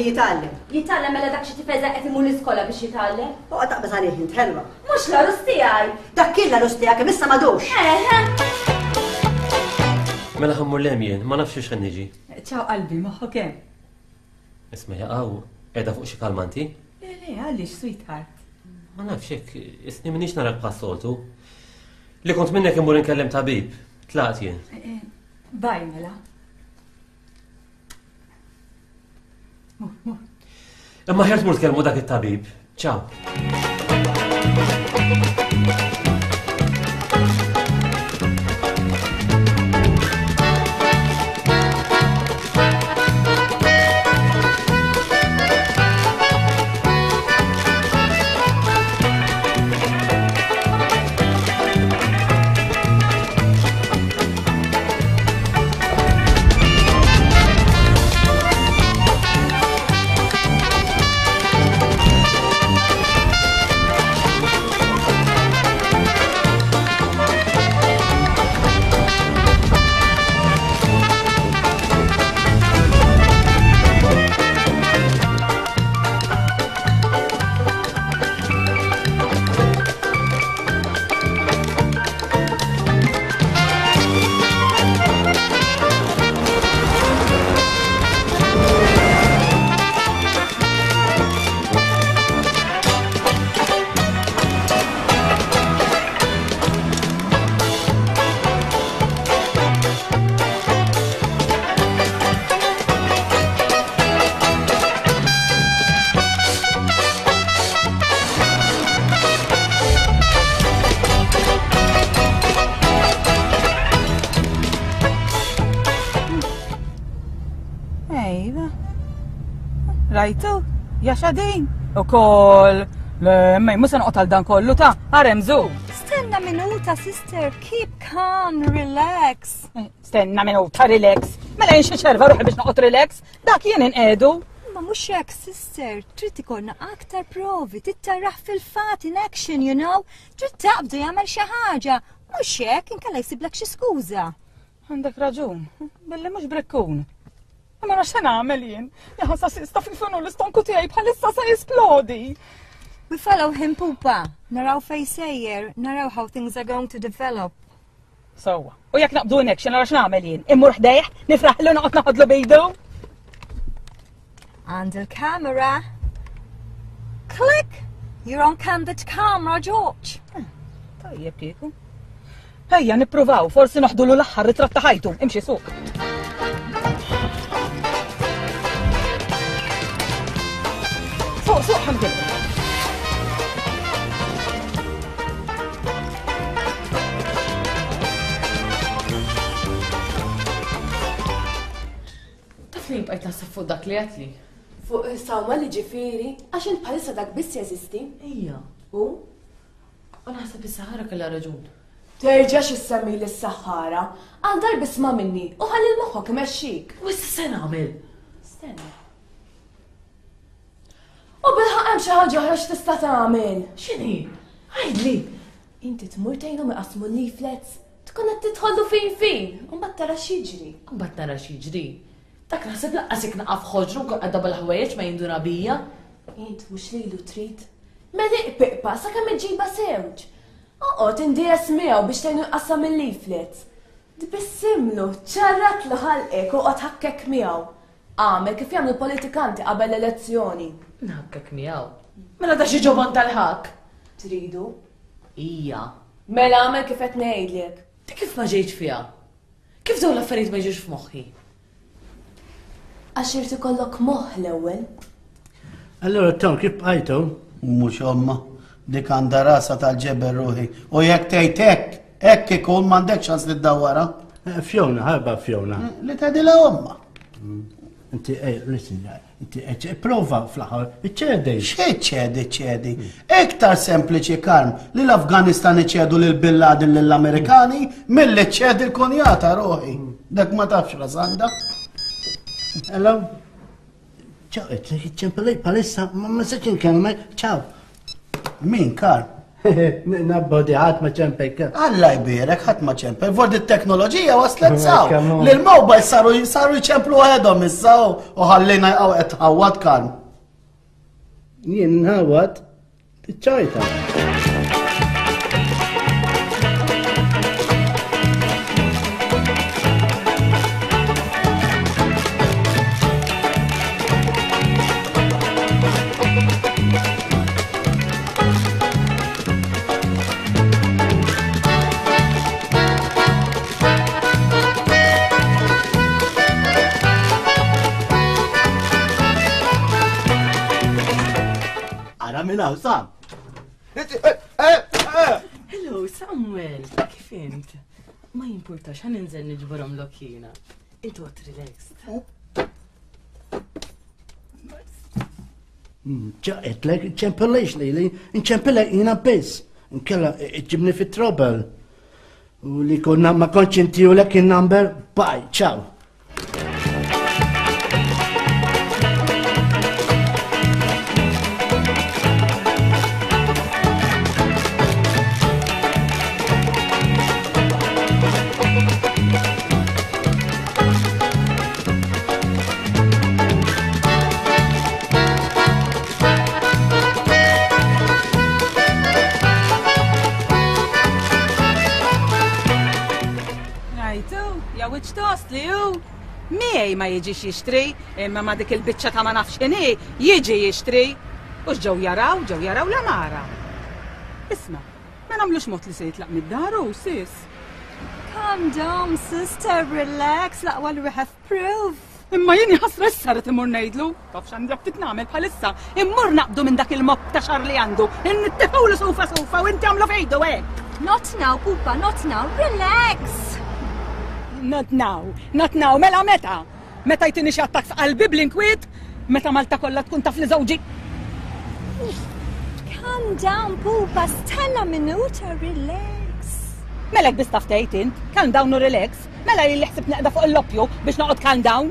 xejn jitgħallem. Jitgħallem mela dak xi tifeża qed imur l-iskola biex jitgħallem. Oqgħod taqbes għalih int ħelwa. Mhux l-arus tiegħi. Dak kien l-arus tiegħek kemm issa m'għadux. Mela ħammur lem jien, ma nafx x'ħan niġi. Ċaw qalbi, moħħu kemm? Isma' jaqgħu qiegħda fuq xi kalmanti? Le le, għaliex sweetheart. Ma nafx hekk, isni minix narak bħas-soltu. Li kont minnek immur inkellem tabib, tlaqt jien. Baj mela. Imma ħert mur tkellmu dak it-tabib. Ciao. Rajtu? Jaxa din. U koll. Le, ma jmusa noqtal dan kollu ta' għarem zu. Stenna minuta, sister. Keep calm, relax. Stenna minuta, relax. Mela jinxie ċerva ruħi biex noqot relax. Dak jien inqedu. Ma mux hekk, sister. Trid ikollna aktar provi, tittarraħ fil-fat in action, you know? Trid taqbdu jagħmel xi ħaġa. Mhux hekk, inkella jsiblek xi skuża. Għandek raġun. Billi mhux brekkun. Ma nafx nagħmel jien. Jaħassa sista fil-funu l-istonku tiegħi bħalissa se jisplodi. We follow him, Pupa. Naraw fej sejjer, naraw how things are going to develop. Sowa. U jekk naqbdu in action narax nagħmel jien. Immur ħdejh, nifraħlu noqgħod naħodlu bejdu. And the camera. Click! You're on candid camera, George. Tajjeb kieku. Ejja nippruvaw, forsi noħdulu l-aħħar ritratt ta' ħajtu. Imxi suq. Suq, suq, ħamdillah. Taf li jibqajt naħseb fuq dak li għatli? Fuq sawma li ġifiri, għax int bħalissa dak biss jeżisti. Ija. U? U naħseb is-Sahara kellha raġun. Terġax issemmi lis-Sahara, għal darbi isma' minni u ħalli l-moħħok imexxik. U issa se nagħmel? Stenna. U bilħaq hemm xi ħaġa oħra x'tista' tagħmel. X'inhi? Għajdli. Inti tmur tgħinhom iqasmu leaflets, tkun qed tidħollu fin fin, u mbagħad tara x'jiġri. U mbagħad tara x'jiġri. Dak naħseb laqqasik naqaf ħoġru nkun qedda bil-ħwejjeġ ma jinduna bija. Int mhux lilu trid. Meliq piqpa sakemm iġiba sewġ. Oqgħod indies miegħu biex tgħinu jqassam il-leaflets. Tbissimlu, ċarratlu ħalqek u qgħod ħakkek miegħu. Għamel kif jagħmlu politikanti qabel l-elezzjoni. Naħkek miegħu. Mela da xi ġobon tal-ħak. Tridu? Ija. Mela għamel kif qed ngħidlek. Ti kif ma ġejtx fiha? Kif dawn l-affarijiet ma jiġux f'moħħi? Għax irid ikollok moħħ l-ewwel. Allora Tom, kif bqajtu? Mhux omma, dik għandha rasa tal-ġebel ruħi. U jekk tgħid hekk, hekk ikun m'għandekx ċans li ddawwara. Fjona, ħarba Fjona. Li tgħidilha omma. Inti, listen, inti prova fl-aħħar, iċċedi. X'e ċedi, ċedi? Iktar sempliċi Karm li l-Afganistan iċċedu lil Bin Laden lill-Amerikani milli ċċedi l-kunjata ruħi. Dak ma tafx rasanda. Hello? Ciao, ċempelej palissa, ma s-saċin kelmek, ciao. Min, Karm? Nabbodi ħadd ma ċempek. Alla jbierek ħadd ma ċempel, vord it-teknoloġija waslet saw. Li l-mobile saru saru jċemplu għedhom issa u ħallejna jqgħu qed ħawad kalm. Jien nħawad ċajta. Minnaw, Sam. Hello, Samuel. Kif int? Ma jimpurtax, ħan inżel niġborhom lokina. Intu għat relaxed. ċaqetlek, ċempellejx li, nċempellek jina biss. Nkella ġibni fit trouble. U li konna ma konċintiju lek il-number, bye, ciao. Miej ma jiġix jixtri, imma ma dik il-bicċa ta' ma nafx inhi jiġi jixtri. U ġew jaraw, ġew jaraw la mara. Isma, ma nagħmlux mod li se jitlaq mid-daru, sis. Calm down, sister, relax, laqwa li we have proof. Imma jien ħasra s-saret imur ngħidlu. Taf x'għandi ftit nagħmel bħalissa, immur naqbdu minn dak il-mob ta' xar li għandu. Innittifgħu li sufa sufa u inti għamlu fejdu hekk. Not now, Pupa, not now, relax. Not now, not now, mela meta? Meta jtini xi attak f'qalbi bl-inkwiet? Meta Malta kollha tkun taf li żewġi? Calm down, Pupa, stella minuta, relax. Mela biss taf tgħid int, calm down u relax. Mela li ħsib neqda fuq il-loppju biex noqgħod calm down.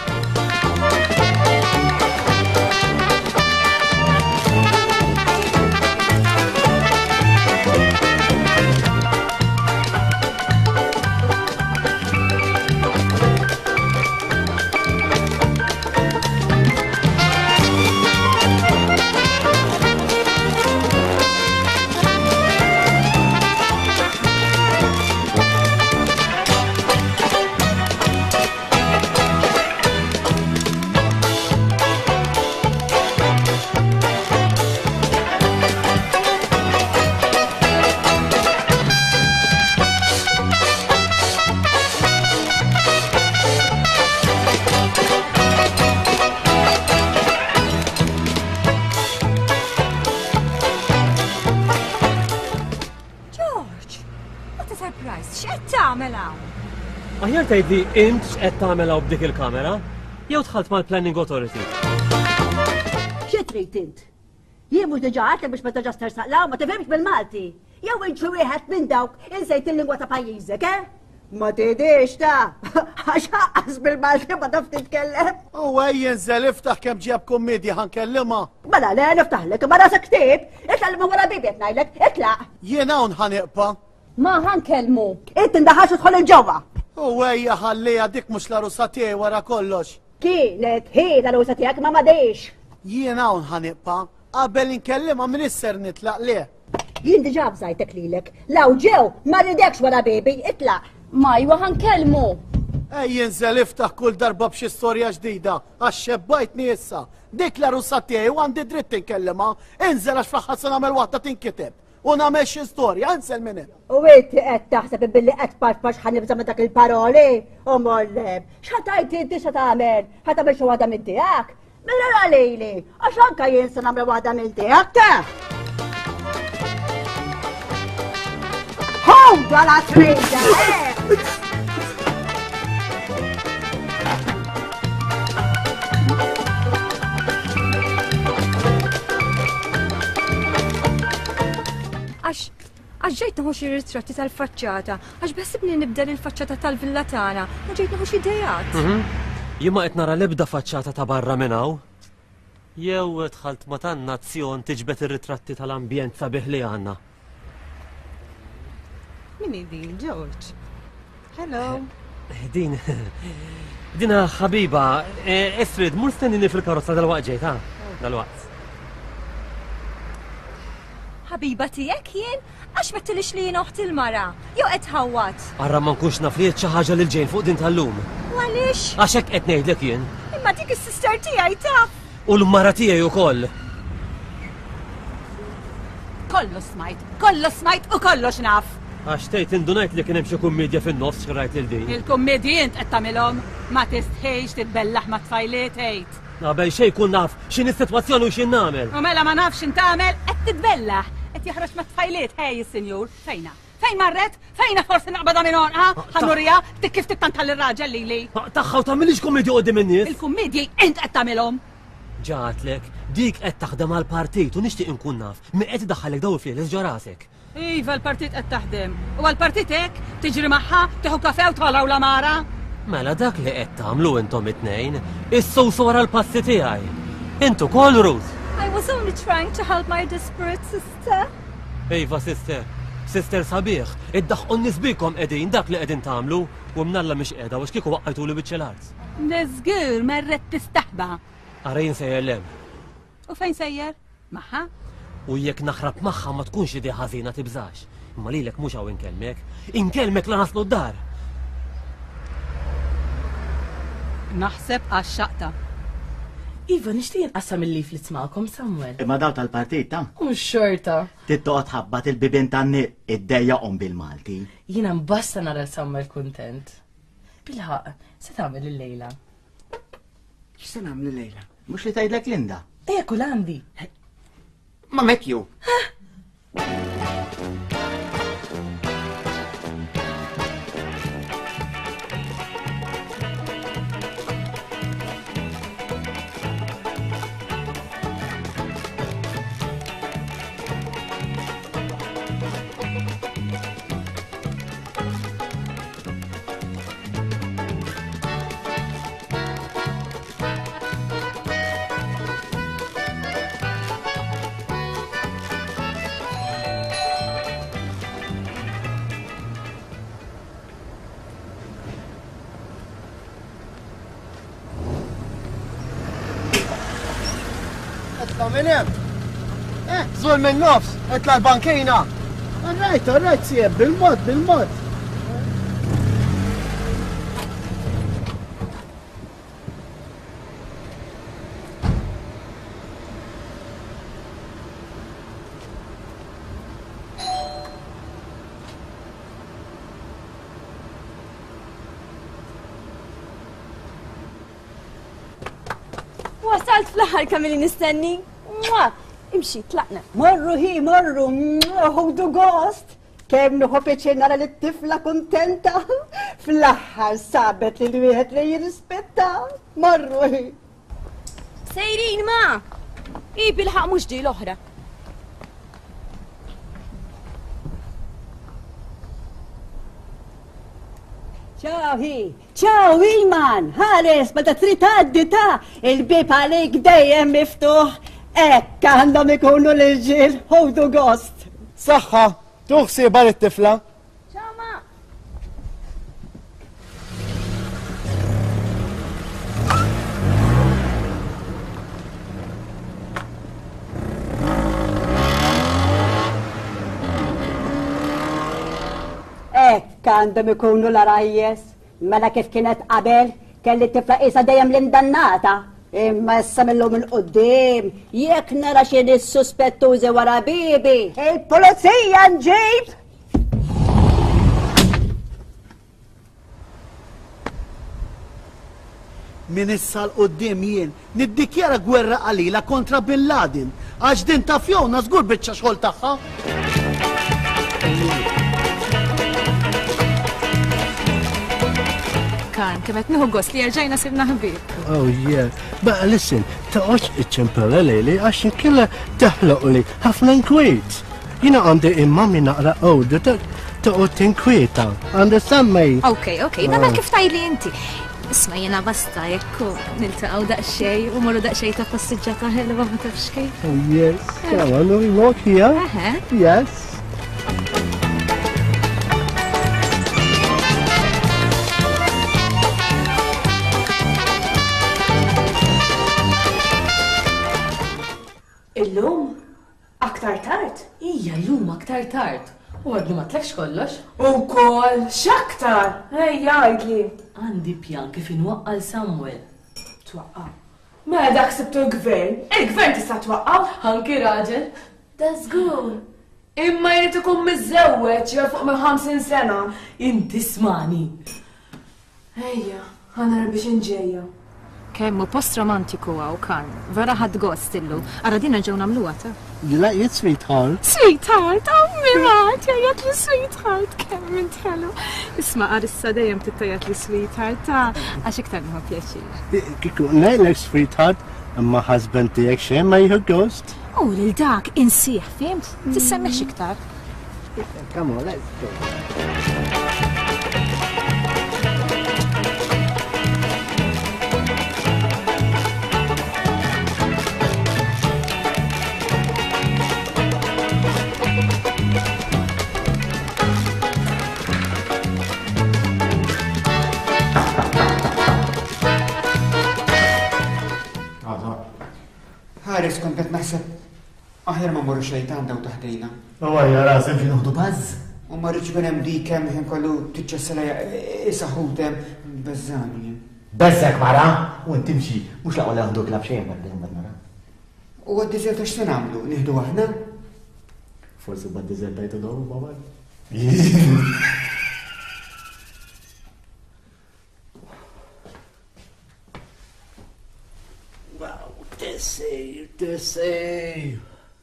Aħjar tgħidli int x'qed tagħmel hawn b'dik il-kamera? Jew dħalt mal-Planning Authority? Xi trid int? Jien mhux diġà għadlek biex ma terġa' stersaqlaw ma tifhimx bil-Malti. Jew int xi wieħed minn dawk insejt il-lingwa ta' pajjiżek, eh? Ma tidix ta' għax ħaqqas bil-Malti ma taf titkellem. U ejjen żel iftaħ kemm ġieb kummedja ħankellima. Mela le niftaħlek imma rasek ktieb, itla' li ma wara bibi qed ngħidlek, itlaq. Jien hawn ħaniqpa. Ma ħankellmu. Int indaħax idħol il-ġewwa. U ejja ħallija dik mhux l-arusa tiegħi wara kollox. Kienet hi l-arusa tiegħek ma m'għadix. Jien hawn ħaniqpa qabel inkellimha min isser nitlaq le. Jien diġà bżajtek lilek. Law ġew ma ridekx wara bibi, itlaq. Majwa ħankellmu. Ejjen żel iftaħ kull darba b'xi storja ġdida għax xebbajtni issa. Dik l-arusa tiegħi u għandi dritt inkellimha, inżel għax fl-aħħar se nagħmel waħda tinkiteb. U nagħmel xi storja, insel minn hemm. U inti qed taħseb billi qed parpax ħanibża minn dak il-paroli? U molleb, x'ħatajt inti x'ha tagħmel? Ħa tagħmel xi waħda minn tiegħek? Mela għalili, għax anke jien se nagħmel waħda minn tiegħek ta'. Ħowda la trejda, eh! Għax ġejt naħu xi ritratti tal-faċċata, għax beħsibni nibdel il-faċċata tal-villa tagħna, ma ġejt naħu xi idejat. Jien ma qed nara l-ebda faċċata ta' barra minn hawn. Jew dħalt ma tan nazzjon tiġbed ir-ritratti tal-ambjent sabiħ li għandna. X'inhi din, George? Hello. Din, dina ħabiba, Estrid, mur stennini fil-karozza dal-waqt ġejt, ha? Dal-waqt. ħabiba tiegħek jien? Għax mettilix li jien oħt il-mara, jew qed ħawwat. Arra ma nkunx naf li xi ħaġa lil ġejn fuq din tal-lum. Għaliex? Għax hekk qed ngħidlek jien. Imma dik is-sister tiegħi taf. U l-mara tiegħi wkoll. Kollu smajt, kollu smajt u kollox naf. Għax tgħid indunajt li kien hemm xi kummedja fin-nofs xi rajt lil din. Il-kummedji int qed tagħmilhom ma tistħejx titbellaħ ma tfajliet tgħid. Nabel xejn kun naf x'inhi s-sitwazzjoni u x'in nagħmel. U mela ma nafx intagħmel qed titbellaħ, qed joħroġ ma tfajliet ħej is-sinjur. Fejna? Fejn marret? Fejna forsi naqbada minn onqa? Ħanurija dik kif tittantal ir-raġel lili. Taħħa u tagħmilix kummedji qudiem in-nies. Il-kummedji int qed tagħmilhom. Ġatlek, dik qed taħdem għall-partit u nixtieq inkun naf min qed iddaħħalek daw il-fieles ġo rasek. Iva l-partit qed taħdem. U għall-partit hekk tiġri magħha tieħu kafè u tħollaw la mara. Mela dak li qed tagħmlu intom it-tnejn, issow wara l-passi tiegħi. Intu kol Ruth. I was only trying to help my desperate sister. Iva sister, sister sabiħ, iddaħħu nisbikom qegħdin dak li qegħdin tagħmlu u mnalla mhix qiegħda u x'kieku waqqajtuli biċ-ċelars. Neżgur merret tistaħba. Arejn sejjer lem. U fejn sejjer? Maħħa? U jekk naħrab magħha ma tkunx idea ħażina tibżax. Imma lilek mhux hawn inkellmek, inkellmek la naslu d-dar. Naħseb għax-xaqta. Iva, nixtieq inqassam il-leaflets magħkom, Samuel. Imma daw tal-partit ta' U xorta. tittoqgħod ħabbat il-bibin tan-niq id-dejjaqhom bil-Malti. Jiena mbasta nara Samuel kuntent. Bilħaq, se tagħmel il-lejla. X'se nagħmlu lejla? Mhux li tgħidlek Linda. Ejja kull għandi. Ma Matthew. Minem? Eh, zul minn nofs, etla l-bankina. Arrajt, arrajt, sieb, bil-mod, bil-mod. Wasalt fl-aħħar kamili nistenni. Imxi, tlaqna. Morru hi, morru, ħudu gost. Kem nuħopeċi nara li t-tifla kontenta. Fl-aħħar sabet li l-wieħed li jirrispetta. Morru hi. Sejrin ma! I bil-ħaq mux di l-oħra. Ciao hi, ciao Iman, ħares, ma ta' tritaddi ta' il-bib għalik dejjem miftuħ. Ekka għandhom ikunu l-ġil, ħudu gost. Saħħa, tuħsi bar it-tifla. Ekka għandhom ikunu l-arajjes. Mela kif kienet qabel, kelli tifla isa dejjem l-indannata. Imma issa millum il-qoddim, jekk nara xi nissuspettużi wara bibi, il-pulizija nġib! Min issa l-qoddim jien, niddikjara gwerra qalila kontra Bin Laden, għax din ta' fjona żgur biċċa xogħol tagħha. Karm, kemet nuhu gost li jarġajna sibna ħbib. Oh yeah, but listen, taqoċ iċċempela lejli għax killa taħloq li ħafna inkwiet. Jina għandi imma min naqra għodu taqot inkwieta. Understand me? Ok, ok, namel kif tajli inti. Isma jena basta jekku niltaqaw daqxej u morru daqxej ta' passiġġata ħelwa ma tafx kif. Oh yes, come on, we walk here. Uh-huh. Yes. aktar tard. U għadlu ma tlekx kollox. U kol, xaktar! Ej, jgħidli. Għandi pjan kif inwaqqal Samuel. Twaqqaw. Ma dak sibtu l-gvern. Il-gvern tista' twaqqaw. Anki raġel. Da żgur. Imma jrid ikun miżewweġ jew fuq minn ħamsin sena. Inti smani. Ejja, ħanar biex inġejja. Kemmu post romantiku għaw kan, vera ħad gost illu, għara dina ġew namluwa ta' You like it, sweetheart? Sweetheart, oh mirat, jajat li sweetheart, kemm mint ħelu. Isma għarissa dejjem tittajat li sweetheart ta' għax iktar nħu pjaċir. Kiku, najlek sweetheart, imma husband tijek xejn ma jħu ghost. U lil dak insieħ, fimt? Tissemmex iktar. Come on, let's go. Ħares kont qed naħseb aħjar ma mmorru xejtan daw taħdejna. Huwa jara semxi noħdu baż. U ma rridx ikun hemm dik hemm ħin kollu tiċċessela isaħutem beżżani. Beżżek mara, u timxi, mhux laqgħu naħdu klab xejn bad mara. U għad-diżel ta' x'se nagħmlu? Nieħdu aħna? Forsi bad-diżel tajtu daw baba. Tessie, Tessie.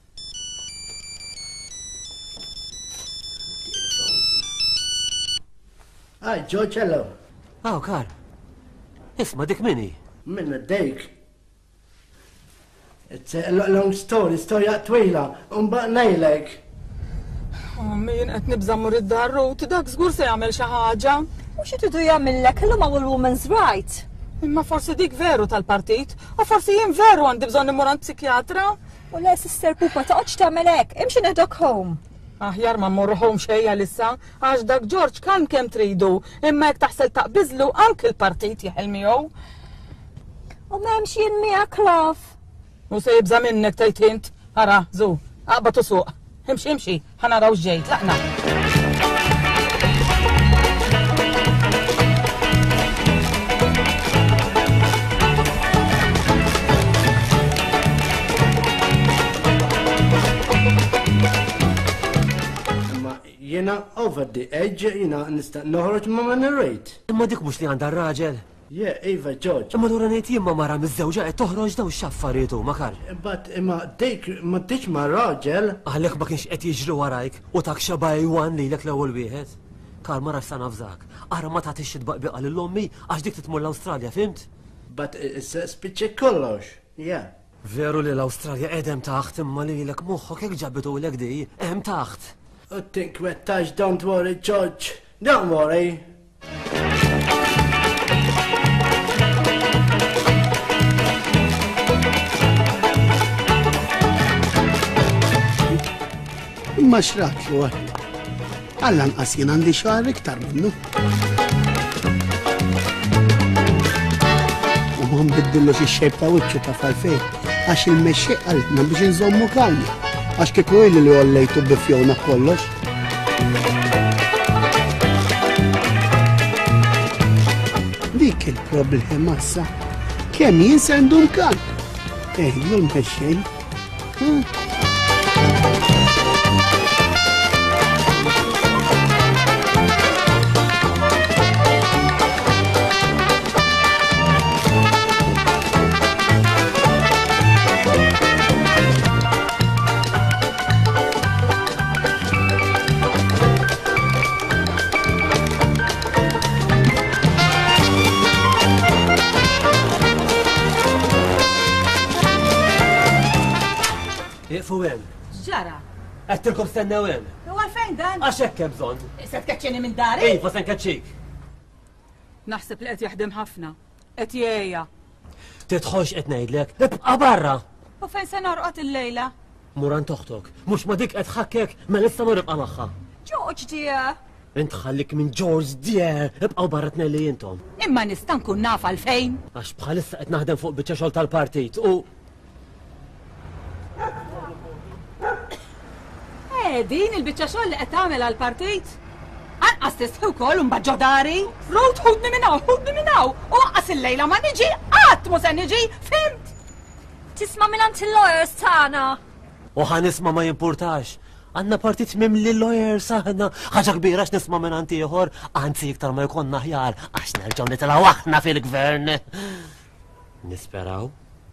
Hi, George, hello. Oh, Kar. Isma dik mini. Minna dejk. It's a long story, storja twila, unbaq nejlek. Min qed nibżammur id-darru, tidak żgur se jagħmel xi ħaġa. Mhux itidu jagħmilek illum hawn il-woman's right. Imma forsi dik veru tal-partit, u forsi jien veru għandi bżonn immur għand psikjatra. U le, sister Pupa, toqgħodx tagħmel hekk, imxi neħdok home. Aħjar ma mmorru home xejja lissa, għax dak George kan kemm tridu, imma jekk taħsel taqbiżlu anke l-partit jeħel miegħu. U m'hemmx jien miegħek love. U se jibża minnek tgħid int, ara, żu, aqbad u suq. Imxi imxi, ħanaraw x'ġejt, laqna. Jena over the edge, jena nista' noħroġ ma ma narrate. Imma dik mhux li għandha raġel. Yeah, Eva, George. Imma lura ngħid jien ma mara miż-żewġa qed toħroġ daw x-xaffariet ma kar. But imma dik ma dik ma raġel. Għalhekk ma kienx qed jiġri warajk u tak xabaj wan lilek l-ewwel wieħed. Kar ma rafx sa nafżak. Ara ma tagħtix xidbaq biqa lill-ommi għax dik titmur l-Awstralja, fimt? But issa spiċċi kollox. Yeah. Veru li l-Awstralja qegħdem taħt imma lilek moħħok hekk ġabitu lek di, hemm taħt. Oh, think we're touched. Don't worry, George. Don't worry. Imma xraq lu għal. Għallan qasjien għandi xar iktar minnu. U għom biddillu xie xejb ta' wiċċu ta' falfej. Għax il-mexxieq għaltna biex nżommu kalmi. Għax kieku illi li għollejtu bifjona kollox. Dik il-problema sa. Kemm jinsendu mkan? Ejju l-mexxej. Iqfu hemm. X'ġara? Għedtilkom stennew hemm. U għalfejn dan? Għax hekk hemm bżonn. Se tkeċċini minn dari? Iva se nkeċċik. Naħseb li qed jaħdem ħafna. Qed jgħejja. Tidħolx qed ngħidlek, ibqa' barra. U fejn se norqod il-lejla? Muran toħtok, mhux ma dik qed ħakkek, ma nista' nibqa' magħha. George dear. Int ħallik minn George dear, ibqgħu barra tnejli intom. Imma nista' nkun naf għalfejn. Għax bħalissa qed naħdem fuq biċċa xogħol tal-partit u Eh, din il-biċċa xogħol li qed tagħmel għall-partit. Anqas tisħu wkoll u mbagħad ġodari. Rut ħudni minn hawn, ħudni minn hawn. U waqqas il-lejla ma niġi, qatt mhu se niġi, fimt? Tisma' mingħand il-lawyers tagħna. U ħanisma' ma jimpurtax. Għanna partit mimli lawyers aħna. Ħaġa kbira x'nisma' minn għand ieħor, anzi iktar ma jkollna ħjar għax nerġgħu nitilgħu aħna fil-gvern. Nisperaw.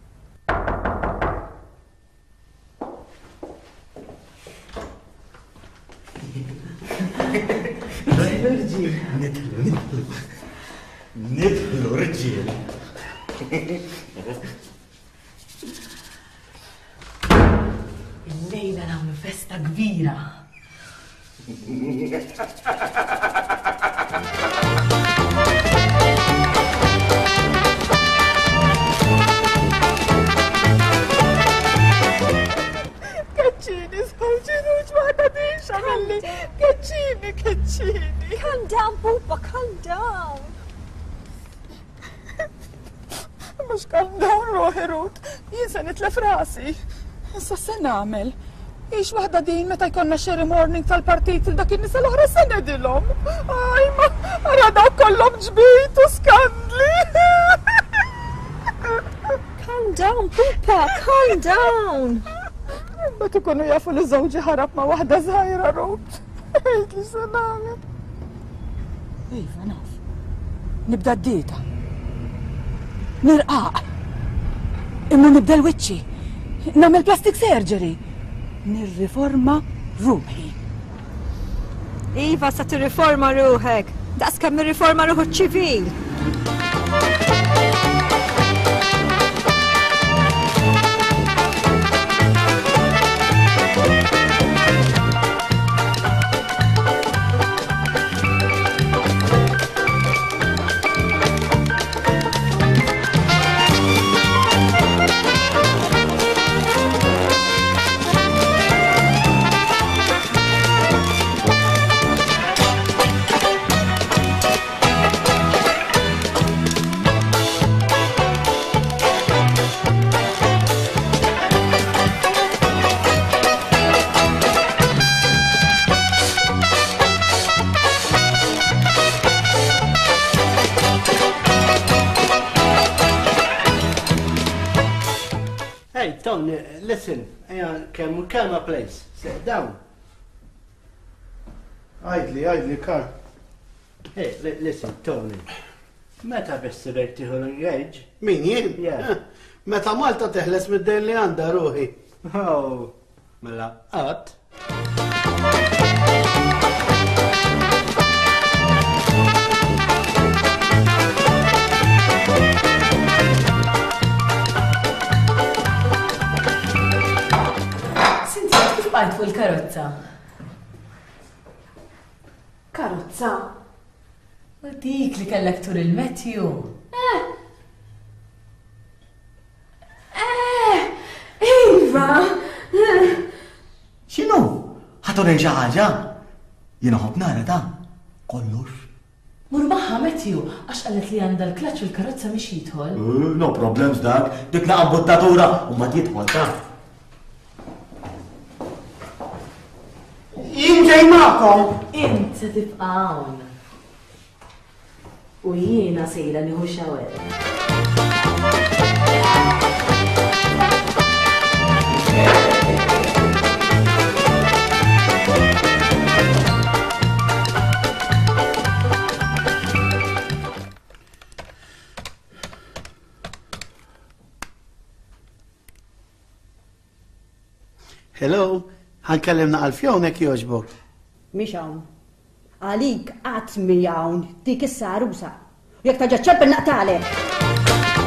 Rġil, nidħlu, nidħlu. Nidħlu, rġil. Il-lejla nagħmlu festa kbira. Kaċċini, sħawġini, uġwaħda din xamelli. Kaċċini, kaċċini. Calm down, Pupa, calm down. Mux calm down, ruħi Rut. Jien se nitlef rasi. Issa se nagħmel. Ix waħda din meta jkollna xeri morning tal-partit il dak in-nisa l-oħra se nedilhom. Aj, ma ara daw kollhom ġbit u skandli. Calm down, Pupa, calm down. Bet ikunu jafu li żewġi ħarab ma' waħda żgħira Rut. Ejtli se nagħmel. Iva naf. Nibda d-dieta. Nirqaq. Imma nibda l-wiċċi. Nagħmel plastic surgery. Nirriforma ruħi. Iva sa tirriforma ruħek. Daqs kemm nirriforma ruħu ċivil. Tony, listen, can we calm a place? Sit down. Għajdli, għajdli, Karl. Hey, li- listen, Tony. Meta bessi bejk tiħu l-engage? Min jien? Yeah. Meta Malta teħles mid-dejn li għanda ruħi. Oh, mela, qatt. Sinti, kif bqajt fuq il-karozza? Karozza? U dik li kellek tur il-Matthew. Eh! Eh! Iva! Xinu? ħatur xi ħaġa? Jiena ħobb nara da. Kollux. Mur maħħa Matthew, għax qalet li għandha l-klaċ u l-karozza mhix jidħol. Eh, No problems dak. Dik laqa buttatura u ma titħol ta. Jien ġej magħkom. Int se tibqa' hawn. U jiena sejra nieħu xawer. Hello, ħankellimna għal-fjonek joġbok. Mix hawn. Għalik qatt mi hawn dik is-sarusa. U jekk taġa ċempel naqtalek.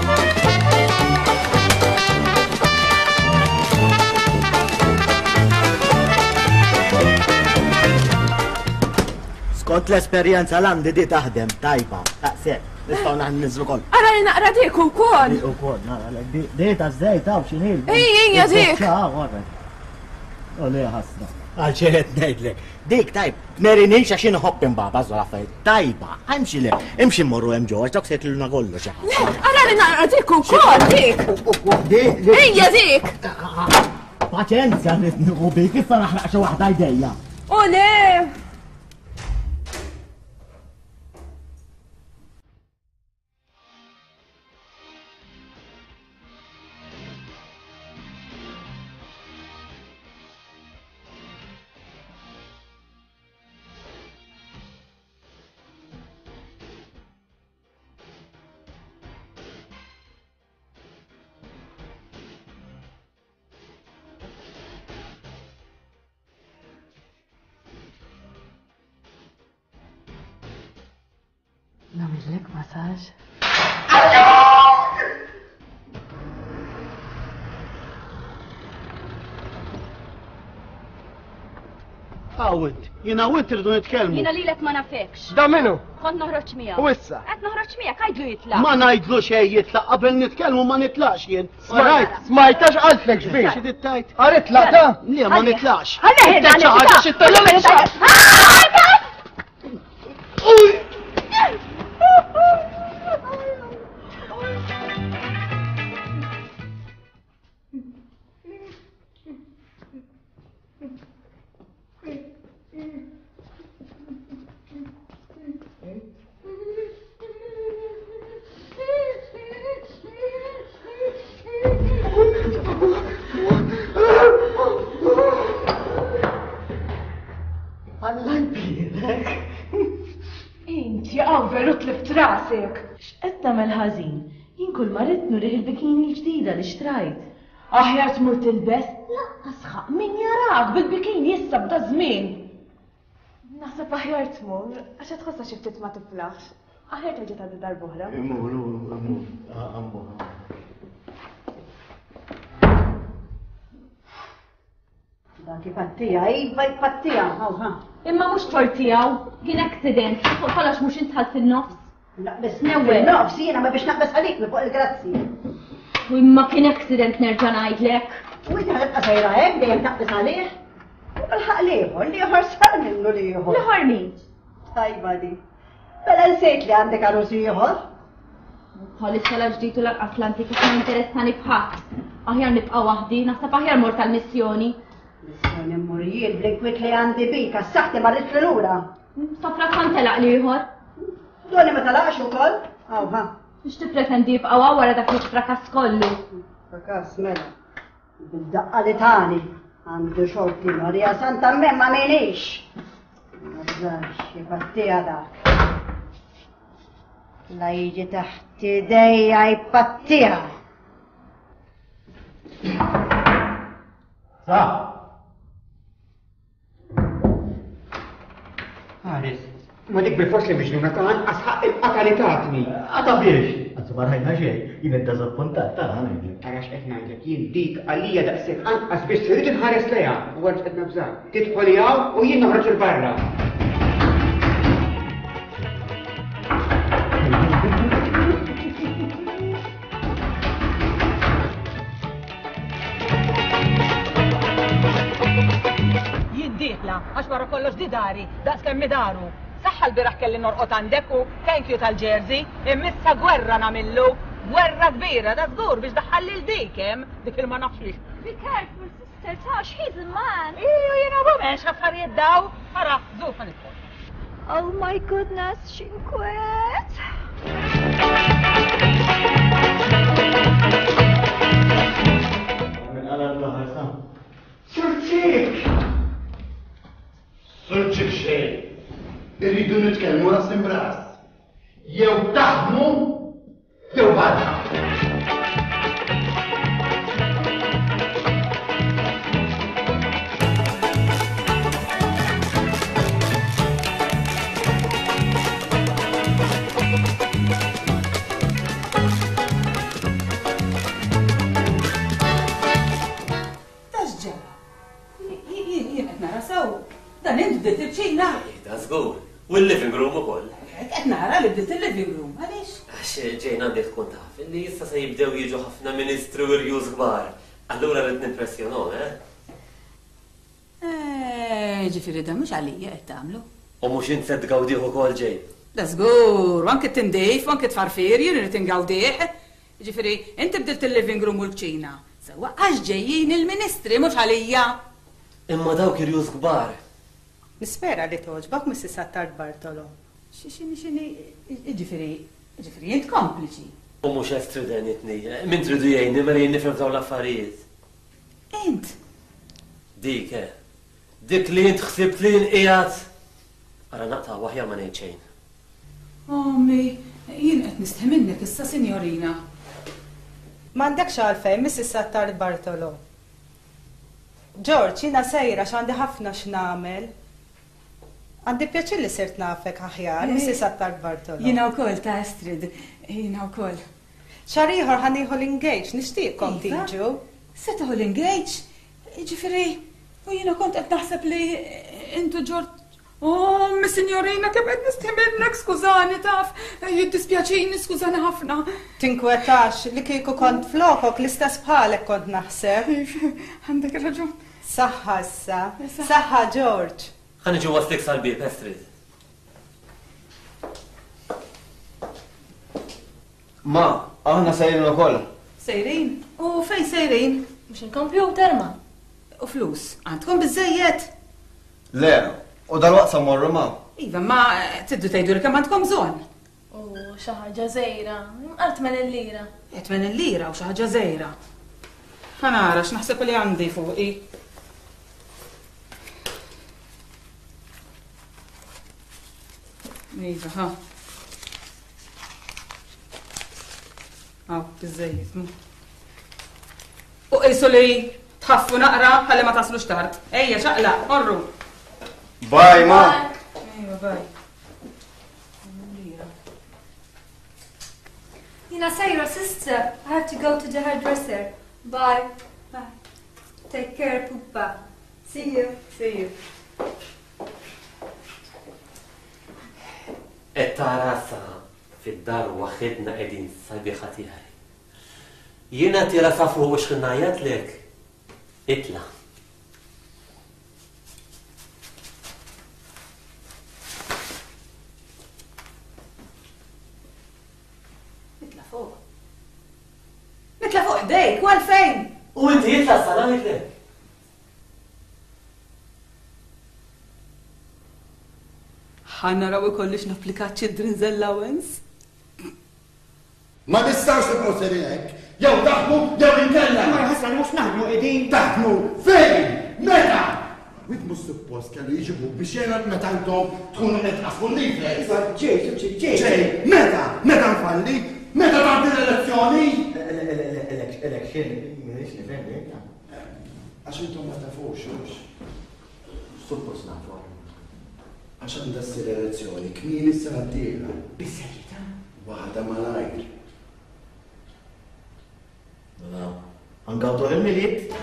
Skont l-esperjenza l-għandi di taħdem, tajba. Taqsek, nistaw naħn nizru koll. Ara li naqra dik u kol. U koll, nara, di ta' zdejta u xinil. Ej, ej, ja dik. U li ħasna. Għalċeret nejdlek. Dik, tajb, nerinix għaxin hoppin baba, zola fej. Tajba, għamxi li, imxi morru hemm ġo, għax dak l-na kollu xaħat. Ara li naqra dik u kol, dik. Ej, ja dik. paċenzja nitniqu bik, issa naħraq xi waħda jdejja. U le! نعمل لك مساج. Għawint, jina għawint irridu nitkellmu. Jina li l-ek ma nafekx. Da minu? Kont noħroċ mija. U issa? Għet noħroċ mija, kajdlu jitlaq. Ma najdlu xej jitlaq, qabel nitkellmu ma nitlaqx jien. Smajt, smajtax għalfek xbiex. Xi dittajt? Għarit ta? Le, ma nitlaqx. Għalleħ, għalleħ, Inti għawveru tlift rasek. X'qed tagħmel ħażin? Jien kull ma rid nurih il-bikini l-ġdida li xtrajt. Aħjar tmur tilbes? Laqqas ħaq min jarak bil-bikini issa b'da żmien. Naħseb aħjar tmur, għax qed tħossha xi ftit ma tiflaħx. Aħjar terġa' tgħaddi darb'oħra. Imur, imur, imur. Dak pattija, iva pattija, ħawħa. Imma mux tortijaw, kien accident, fuq kollox mux intħal fil-nofs. Naqbes fil-nofs, jiena ma biex naqbes għalik mi fuq il-grazzi. U imma kien accident nerġa' ngħidlek. U inti ħalibqa' sejra hekk dejjem taqbes għalih? U l-ħaq liħor, liħor sar minnu liħor. Liħor min? Tajba di. Bella nsejt li għandek għarus ieħor. Bħalissa l-ġdijtu l-Atlantiku ma interessani bħadd. Aħjar nibqa' waħdi, naħseb aħjar mort tal-missjoni. Missjoni mmur jien bl-inkwit li għandi bika, s-saħti marrit l-lura. Safra kan telaq liħor? Doni ma talaqx ukoll? Awha. Biex tippretendi jibqgħu wara dak il-frakas kollu. Frakas mela. Bil-daqqa li tani għandu xorti Marija Santa men ma minix. Mabżax, jipattija dak. La jiġi taħt idejja jipattija. Sa. Għaris, ma dik bil-fors li biex nunatan asħaq il-qatalitatni. Għata biex. Għazzu marħajna xej, jien id-dazappuntat ta' għamil. Għarax etnajlek, jien dik għalija daqsek anqas biex trid inħares leja. U għarġ etna bżar. Tidħol jaw u jien noħroġ il-barra. Għax wara kollox di dari, daqs kemmi daru. Saħħa l-biraħ kelli norqot għandek u thank you tal-Jersey, immissa gwerra namillu, gwerra kbira, da żgur biex daħħalli l-dikem, dik il-ma nafxlix. Be careful, sister, Tosh, he's a man. Iju, jena bumex, affarijiet daw, ħara, zufa nitħol. Oh my goodness, xinkwet. Min għala l-ħarsa. Surċik! Surċik xej. Irridu nitkellmu ras imbras. Jew taħdmu, jew barra. Dan inti bdiet il-ċina. Da żgur. U l-living room ukoll. Qed nara li bdiet il-living room, għaliex? Għax ġejn għandi tkun taf li issa se jibdew jiġu ħafna ministru irjuż kbar. Allura rrid nimpressjonaw, eh? Eh, ġifieri da mhux għalija qed tagħmlu. U mhux insed gawdih ukoll ġej. Da żgur, anke tindejf, anke tfarfir, jien irid ingawdih. Ġifieri, inti bdilt il-living room u l-ċina. Sewa għax ġejjin il-ministri mhux għalija. Imma dawk irjuż kbar. Nispera li toġbok Missis Attard Bartolo. Xini xini, ġifiri, ġifiri, jint kompliċi. U mhux estridenitni, min tridu jgħinni mela jien nifhem dawn l-affarijiet. Int? Dik, eh. Dik li jint ħsibt li jinqiegħed. Ara naqta' waħja ma ngħid xejn. Ommi, jien qed nistħi minnek issa, Sinjorina. M'għandekx għalfejn, Missis Attard Bartolo. George, jina sejra x'għandi ħafna x'nagħmel. Għandi pjaċir li sirt nafek aħjar, Missis Attard Bartolo. Jina wkoll ta' Astrid, jina wkoll. Xahar ieħor ħanieħu l-engage, nixtieqkom tiġu. Se tieħu l-engage? Ġifieri, u jiena kont qed naħseb li intu George. Oh, mi Sinjorina, kemm qed nistħi minnek, skużani taf, jiddispjaċini, skużani ħafna. Tinkwetax li kieku kont flokok l-istess bħalek kont naħseb. Għandek raġun. Saħħa issa, saħħa George. Ħaniġu waslik sal-bib, Astrid. Ma, aħna sejrin ukoll. Sejrin? U fejn sejrin? Mhux il-kompjuter ma. U flus, għandkom biżejjed? Le, u dal-waqt morru ma. Iva, ma tiddu tgħidu li kemm għandkom bżonn. U xi ħaġa żejra, qart men il-lira. Qed men il-lira u xi ħaġa żejra. Ħanara x'naħseb li għandi fuqi. Iva, ha. Aw, biżejjed. U qisu li tħaffu naqra ħalli ma taslux tard. Ejja, xaqla, orru. Bye, ma. Ejja, bye. Jina sejra, sister. I have to go to the hairdresser. Bye. Bye. Take care, Pupa. See you. See you. التعراسة في الدار واخدنا قاعدين صبيحة تيهاي. ينا ترى صفو وش خنايات لك. اطلع. نطلع فوق. نطلع فوق ايديك والفين؟ وانت يطلع سلامك لك. ħanaraw ikollix napplikat children's allowance? Ma nistawx nibqgħu serinek. Jew taħdmu jew inkella. Ma ħassan mhux naħdmu qegħdin. Taħdmu fejn? Meta? Wid mhux suppost kellu jiġibu biex jena meta intom tkunu qed tqasmu l-ifes. Ġej, ġej, ġej. Ġej, meta? Meta nfalli? Meta tagħti l-elezzjoni? Election, m'iniex nifhem. Għax intom ma tafux hux. Suppost nafu. Għax għandha ssir elezzjoni, kmini s-sena d-dieħla. Bis-serjetà? Waħda malajr. Mela, għangawtu il-miliet?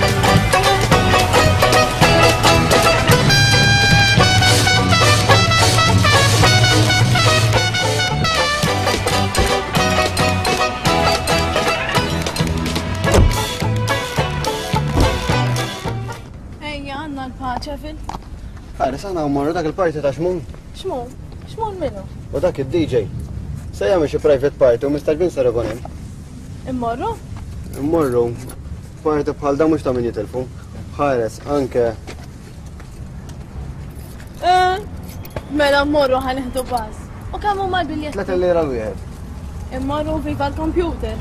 Ejja, għanna l-paċa fil. Ħares aħna mmorru dak il-party ta' xmun. Xmun? Xmun minnu? U dak il-D J. Se jagħmel xi private party u Mister Vince ikun hemm. Immorru? Immorru. Party bħal da mhux ta' min jitilfu. Ħares anke. Eh, mela mmorru ħanieħdu baż. U kemm huma l-biljetti? Tlet lira wieħed. Immorru viva l-computer.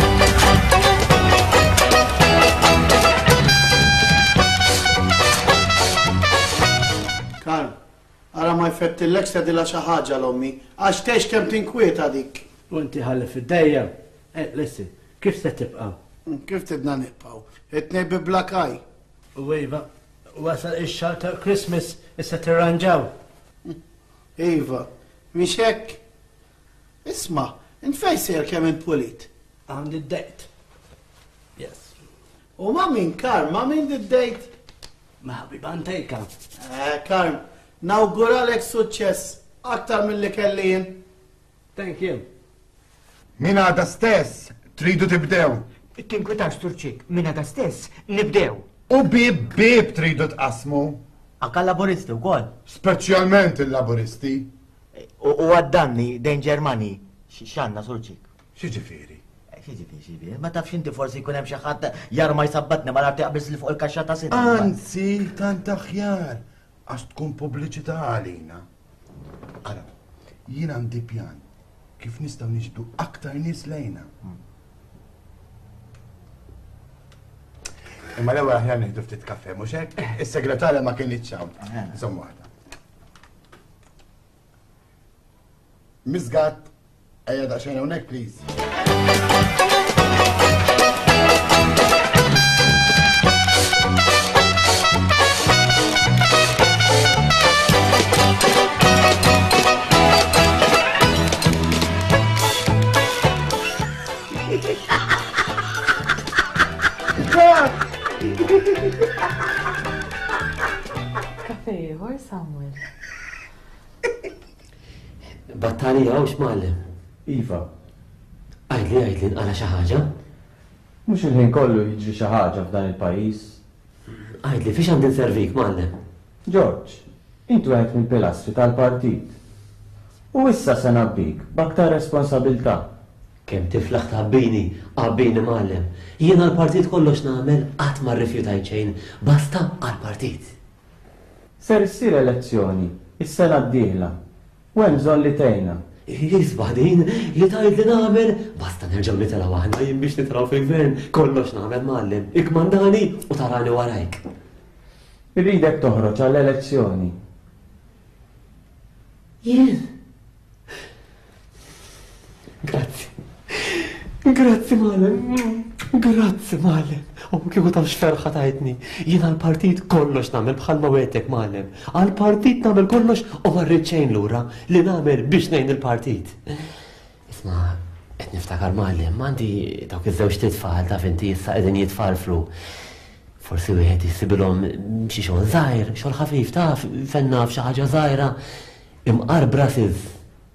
Karm, ara ma jfettilek sedila xi ħaġa l-ommi, għax tex kemm tinkwieta dik. U inti ħalli fid-dejja. Eh, listen, kif se tibqaw? Kif tidna nibqaw? Itnej bi blakaj. U Iva, wasal ix-xahar ta' Christmas issa tirranġaw. Iva, mhix hekk. Isma', int fejn sejr kemm inpulit? Għandi d-dejt. Yes. U ma' min Karm, ma' min d-dejt? Ma' ħabib antejka. Eh, Karm, nawguralek suċċess aktar mill-li kelli jien. Thank you. Min għada stess tridu tibdew. Tinkwitax turċik, min għada stess nibdew. U bib bib tridu tqasmu. Anka laboristi wkoll. Speċjalment il-laboristi. U għaddanni dejn Ġermani x'għandna surċik. X'ġifieri? Xiġifi, xiġifi, ma tafx inti forsi jkun hemm xi ħadd jarma jsabbatni ma naf taqbis li fuq il-kaxxa ta' sinna. Anzi, tant aħjar għax tkun pubbliċità għalina. Ara, jien għandi pjan kif nistgħu niġbdu aktar nies lejna. Imma l-ewwel aħjar nieħdu ftit kaffè, mhux hekk? Is-segretarja ma kienitx hawn. Insomma waħda. Miss Gatt, ejja daqsxejn hawnhekk, please. Kafe ieħor, Samuel. Battalija u x'mallem? Iva. Għajdli għajdli nqala xi ħaġa? Mhux il-ħin kollu jiġri xi ħaġa f'dan il-pajjiż. Għajdli fiex għandi nservik mallem? George, intu għed mill-pilastri tal-partit. U issa se nabbik b'aktar responsabilità. Kemm tiflaħ tabbini, qabbini mallem. Jiena l-partit kollox nagħmel qatt ma rrifjutajt xejn, basta għall-partit. Ser issir elezzjoni, is-sena d-dieħla. U hemm bżonn li tgħinna. Jisbaħ din li tgħid li nagħmel, basta nerġgħu nitilgħu aħna jien biex nitilgħu fil-gvern, kollox nagħmel mallem, ikmandani u tarani warajk. Irridek toħroġ għall-elezzjoni. Jien. Grazzi. Grazzi mallem. Grazzi mallem. U kieku taf xferħa tajtni. Jien għal-partit kollox nagħmel bħalma wetek mallem. Għal-partit nagħmel kollox u marrid xejn lura li nagħmel biex ngħin il-partit. Isma' qed niftakar mallem, għandi dawk iż-żewġ titfal taf inti issa qegħdin jitfarfru. Forsi wieħed jisibilhom xi xogħol żgħir, xogħol ħafif taf, fenna f'xi ħaġa żgħira imqar brasiż.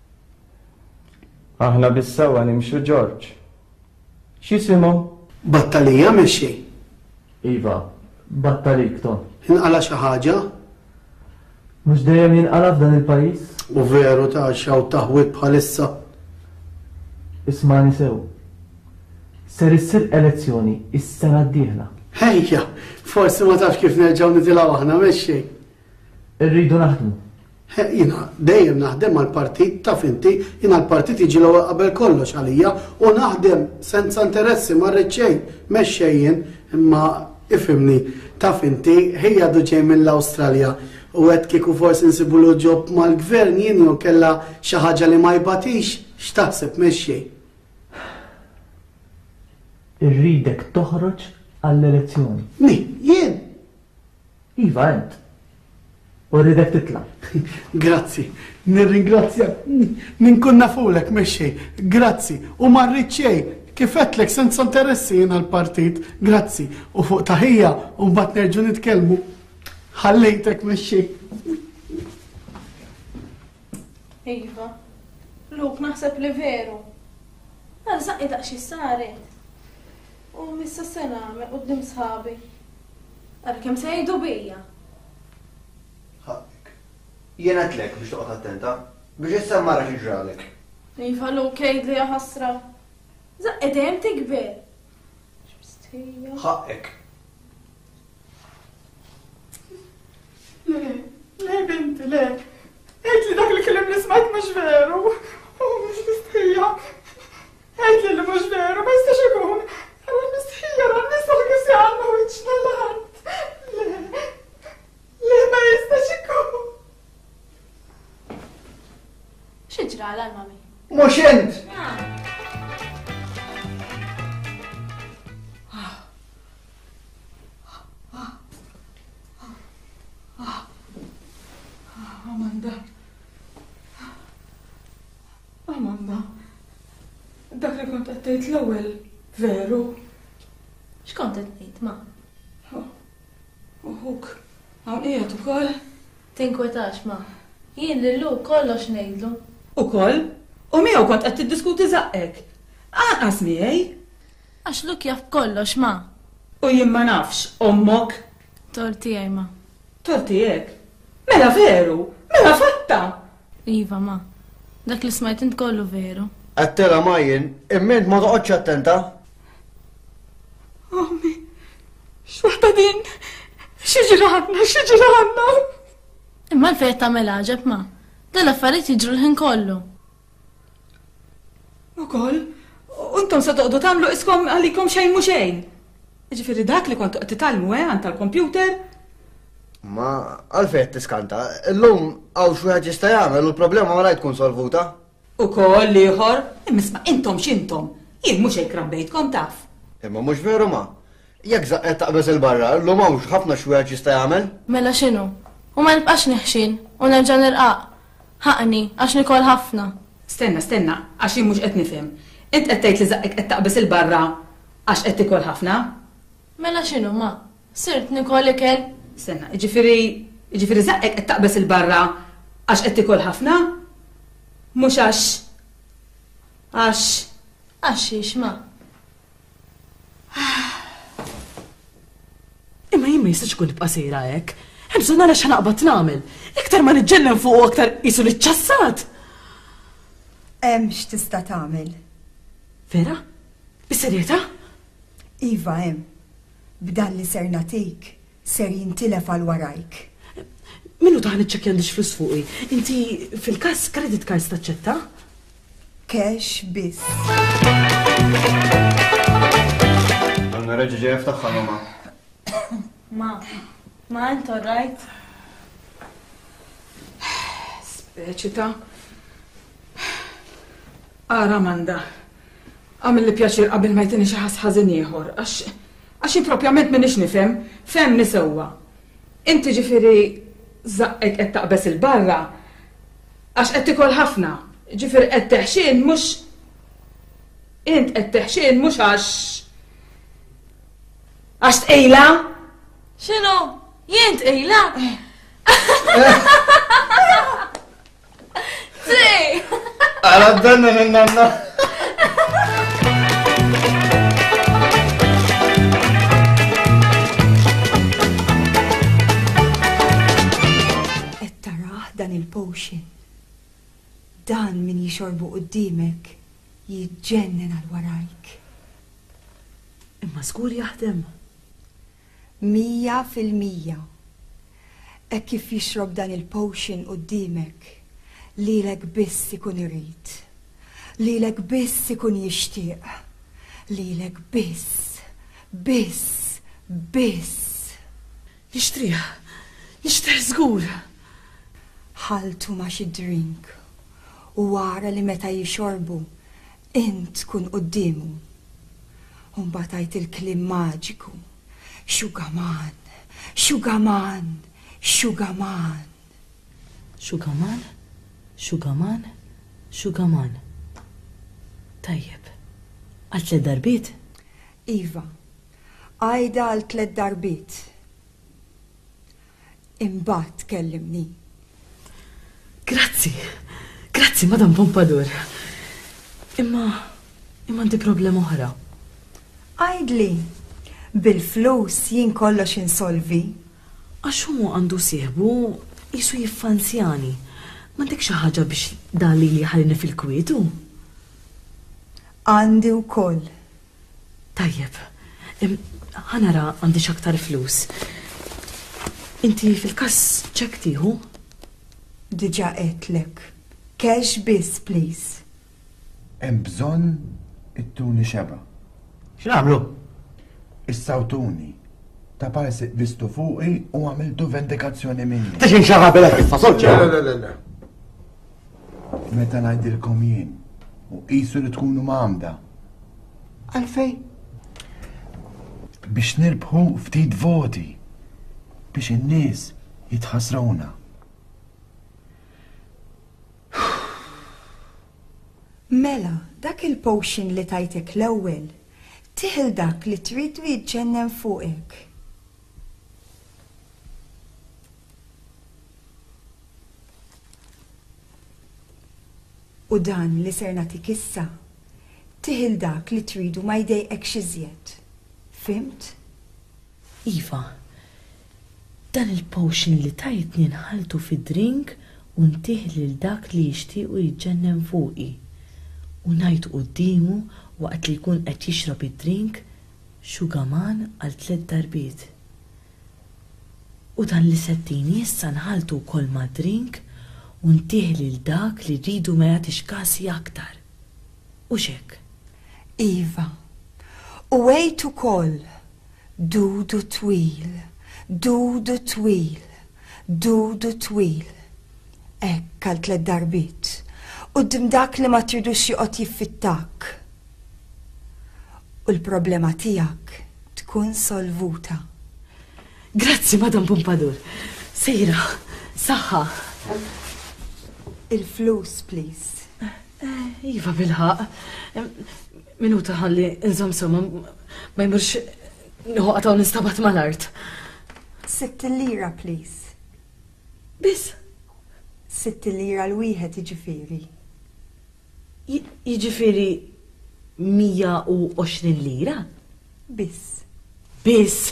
Aħna bis-sewwa nimxu George. X'jisimhom? Battalija mexxi. Iva, battalik Tom. Inqala xi ħaġa? Mhux dejjem jinqala f'dan il-pajjiż? U veru ta' xaw taħwit bħalissa. Ismani sew. Ser issir elezzjoni is-sena d-dieħla. Ejja, forsi ma tafx kif nerġgħu nitilgħu aħna mexxi. Irridu naħdmu. Jina dejjem naħdem għal-partit taf inti, jina l-partit jiġi l qabel kollox għalija u naħdem senza interessi marret xejn, mhux xejn, imma ifhimni taf inti ħejja ġej mill-Awstralja u qed kieku forsi nsibulu ġob mal-gvern jien jew kellha xi ħaġa li ma jbatix, x'taħseb mhux xejn. Irridek toħroġ għall-elezzjoni. Mi, jien. Iva ent. U rridek titla. Grazzi, nirringrazzjak, ninkun nafulek mexxej, grazzi, u marrit xejn, kifetlek senza interessi jien għal-partit, grazzi, u fuq taħija u mbagħad nerġgħu nitkellmu. Ħallejtek mexxej. Iva, Luk naħseb li veru. Għal saqqi daqxi saret. U missa sena għamel qudiem sħabi. Għal kemm se jgħidu bija. Jien għatlek biex toqgħod attenta, biex issa mara xi ġralek. Iva Luk jgħid li ħasra. Zaqqi dejjem tikber. X'mistejja. Ħaqek. Le, le binti, le. Għejt li dak li kellim li smajt mhux veru. U mhux mistħija. Għejt li li mhux veru, ma jistax ikun. Għara mistħija, għara nisa li kisi għanna wiċċna l-għand. Le, le ma jistax ikun. X'ġra għal mami? Mhux int! Amanda. Amanda. Dak li kont qed tgħid l-ewwel veru. X'kont qed ngħid ma? Uħuk, hawn qiegħed ukoll. Tinkwetax ma. Jien lil-Luk kollox ngħidlu. Ukoll? U miegħu kont qed tiddiskuti żaqek. Anqas miegħi. Għax Luk jaf kollox ma. U jien ma nafx, ommok. Tortijaj ma. Tortijek? Mela veru, mela fatta. Iva ma. Dak li smajt int kollu veru. Għattela majjen, imment ma toqgħodx attenta. Ommi, x'waħda din? X'ġiranna, x'ġiranna? Imma l-fejt tagħmel ħaġeb ma. Dan l-affarijiet jiġru l-ħin kollu. Ukoll, u intom se toqgħdu tagħmlu iskom għalikom xejn mhu xejn. Ġifieri dak li kontu qed titgħallmu eh għand tal-kompjuter. Ma għalfejn tiskanta, illum hawn xi wieħed jista' jagħmel u l-problema ma tkun solvuta. Ukoll ieħor, imma intom x'intom, jien mhux hekk rabbejtkom taf. Imma mhux veru ma. Jekk zaqqet taqbeż il-barra, illum hawnx ħafna xi wieħed jista' jagħmel. Mela x'inhu? U ma nibqax neħxin u nerġa' nirqaq. Ħaqni għax nikol ħafna. Stenna, stenna, għax jien mhux qed nifhem. Int qed tgħid li zaqqek qed taqbeż il-barra għax qed tikol ħafna? Mela x'inhu ma? Sirt nikol ikel? Stenna, ġifieri ġifieri zaqqek qed taqbeż il-barra għax qed tikol ħafna? Mhux għax għax għax ix ma. Imma jien ma jistax ikun nibqa' sejra hekk. Hemm bżonn nara x'naqbad nagħmel. Iktar ma niġġellem fuq aktar qisu li ċċassat. Hemm x'tista' tagħmel. Vera? Bis-serjetà? Iva hemm. B'dan li ser natik ser jintilef għal warajk. Minnu taħ niċċekkja għandix flus fuqi. Inti fil-każ credit cards taċċetta? Cash biss. Għanna reġi ġejf taħħa ma. Ma, ma int alright? Speċita. Ara Amanda. Għamil li pjaċir qabel ma jtini xi ħass ħażin ieħor għax għax impropjament minix nifhem, femni sewwa. Inti ġifieri zaqqek qed taqbeż il-barra għax qed tikol ħafna. Ġifieri qed teħxin mhux int qed teħxin mhux għax għax tqejla? X'inhu? Jien tqejla? Ti! Għala d-danna n-nanna. Dan il-potion. Dan min jixorbu qudiemek jiġġennen għal warajk. Imma żgur jaħdem. Mija fil-mija. E kif jixrob dan il-potion qudiemek, lilek biss ikun irid. Lilek biss ikun jixtieq. Lilek biss, biss, biss. Nixtrih, nixtrih żgur. Ħaltu ma xi drink u wara li meta jixorbu int tkun quddiemu. Mbagħad tgħid il-kliem maġiku. Sugaman, Sugaman, Sugaman. Sugaman, Sugaman, Sugaman. Tajjeb, għal tliet darbiet? Iva, għajda għal tliet darbiet. Imbagħad kellimni. Grazzi, grazzi, Madam Pompadour. Imma, imma għandi problema oħra. Għajdli, bil-flus jien kollox insolvi. Għax hu għandu sieħbu jisu jiffanzjani. M'għandek xi ħaġa biex dali li ħallini fil-kwietu? Għandi wkoll. Tajjeb, ħanara għandi x'aktar flus. Inti fil-każ ċek tieħu? Diġà qedlek. Cash biss, please. Hemm bżonn ittuni xeba. X'nagħmlu? Issawtuni. Ta' parsi vistu fuqi u għamiltu vendikazzjoni minni. Tix inxarra belek il-fasolċa. Le, le, le, le. Meta ngħidilkom jien u qisu li tkunu m'għamda. Għalfej? Biex nirbħu ftit voti. Biex in-nies jitħassrawna. Mela, dak il-potion li tajtek l-ewwel, tiħil dak li tridu jiġġennen fuqek. U dan li ser nagħtik issa, tiħil dak li tridu ma jdejqek xi żjed. Fimt? Iva, dan il-potion li tajtni nħaltu fid-drink u ntieħ lil dak li jixtiequ jiġġennen fuqi. u ngħid qudiemu waqt li jkun qed jixrob id-drink xugaman għal tliet darbiet. U dan li settini issa nħaltu wkoll ma' drink u ntih lil dak li rridu ma jagħtix kasi aktar. U x'hekk? Iva, u wejt ukoll dudu twil, dudu twil, dudu twil. Ekk għal tliet darbiet. U dak li ma tridux joqgħod jiffittak. U l-problema tiegħek tkun solvuta. Grazzi, Madam Pompadour. Sejra, saħħa. Il-flus, please. Iva bil-ħaq. Minuta ħalli nżomm somma ma jmurx nħoqgħod hawn nistabat mal-art. Sitt lira, please. Biss? Sitt lira l-wieħed jiġifieri. Jiġifieri mija u għoxrin lira? Biss. Biss?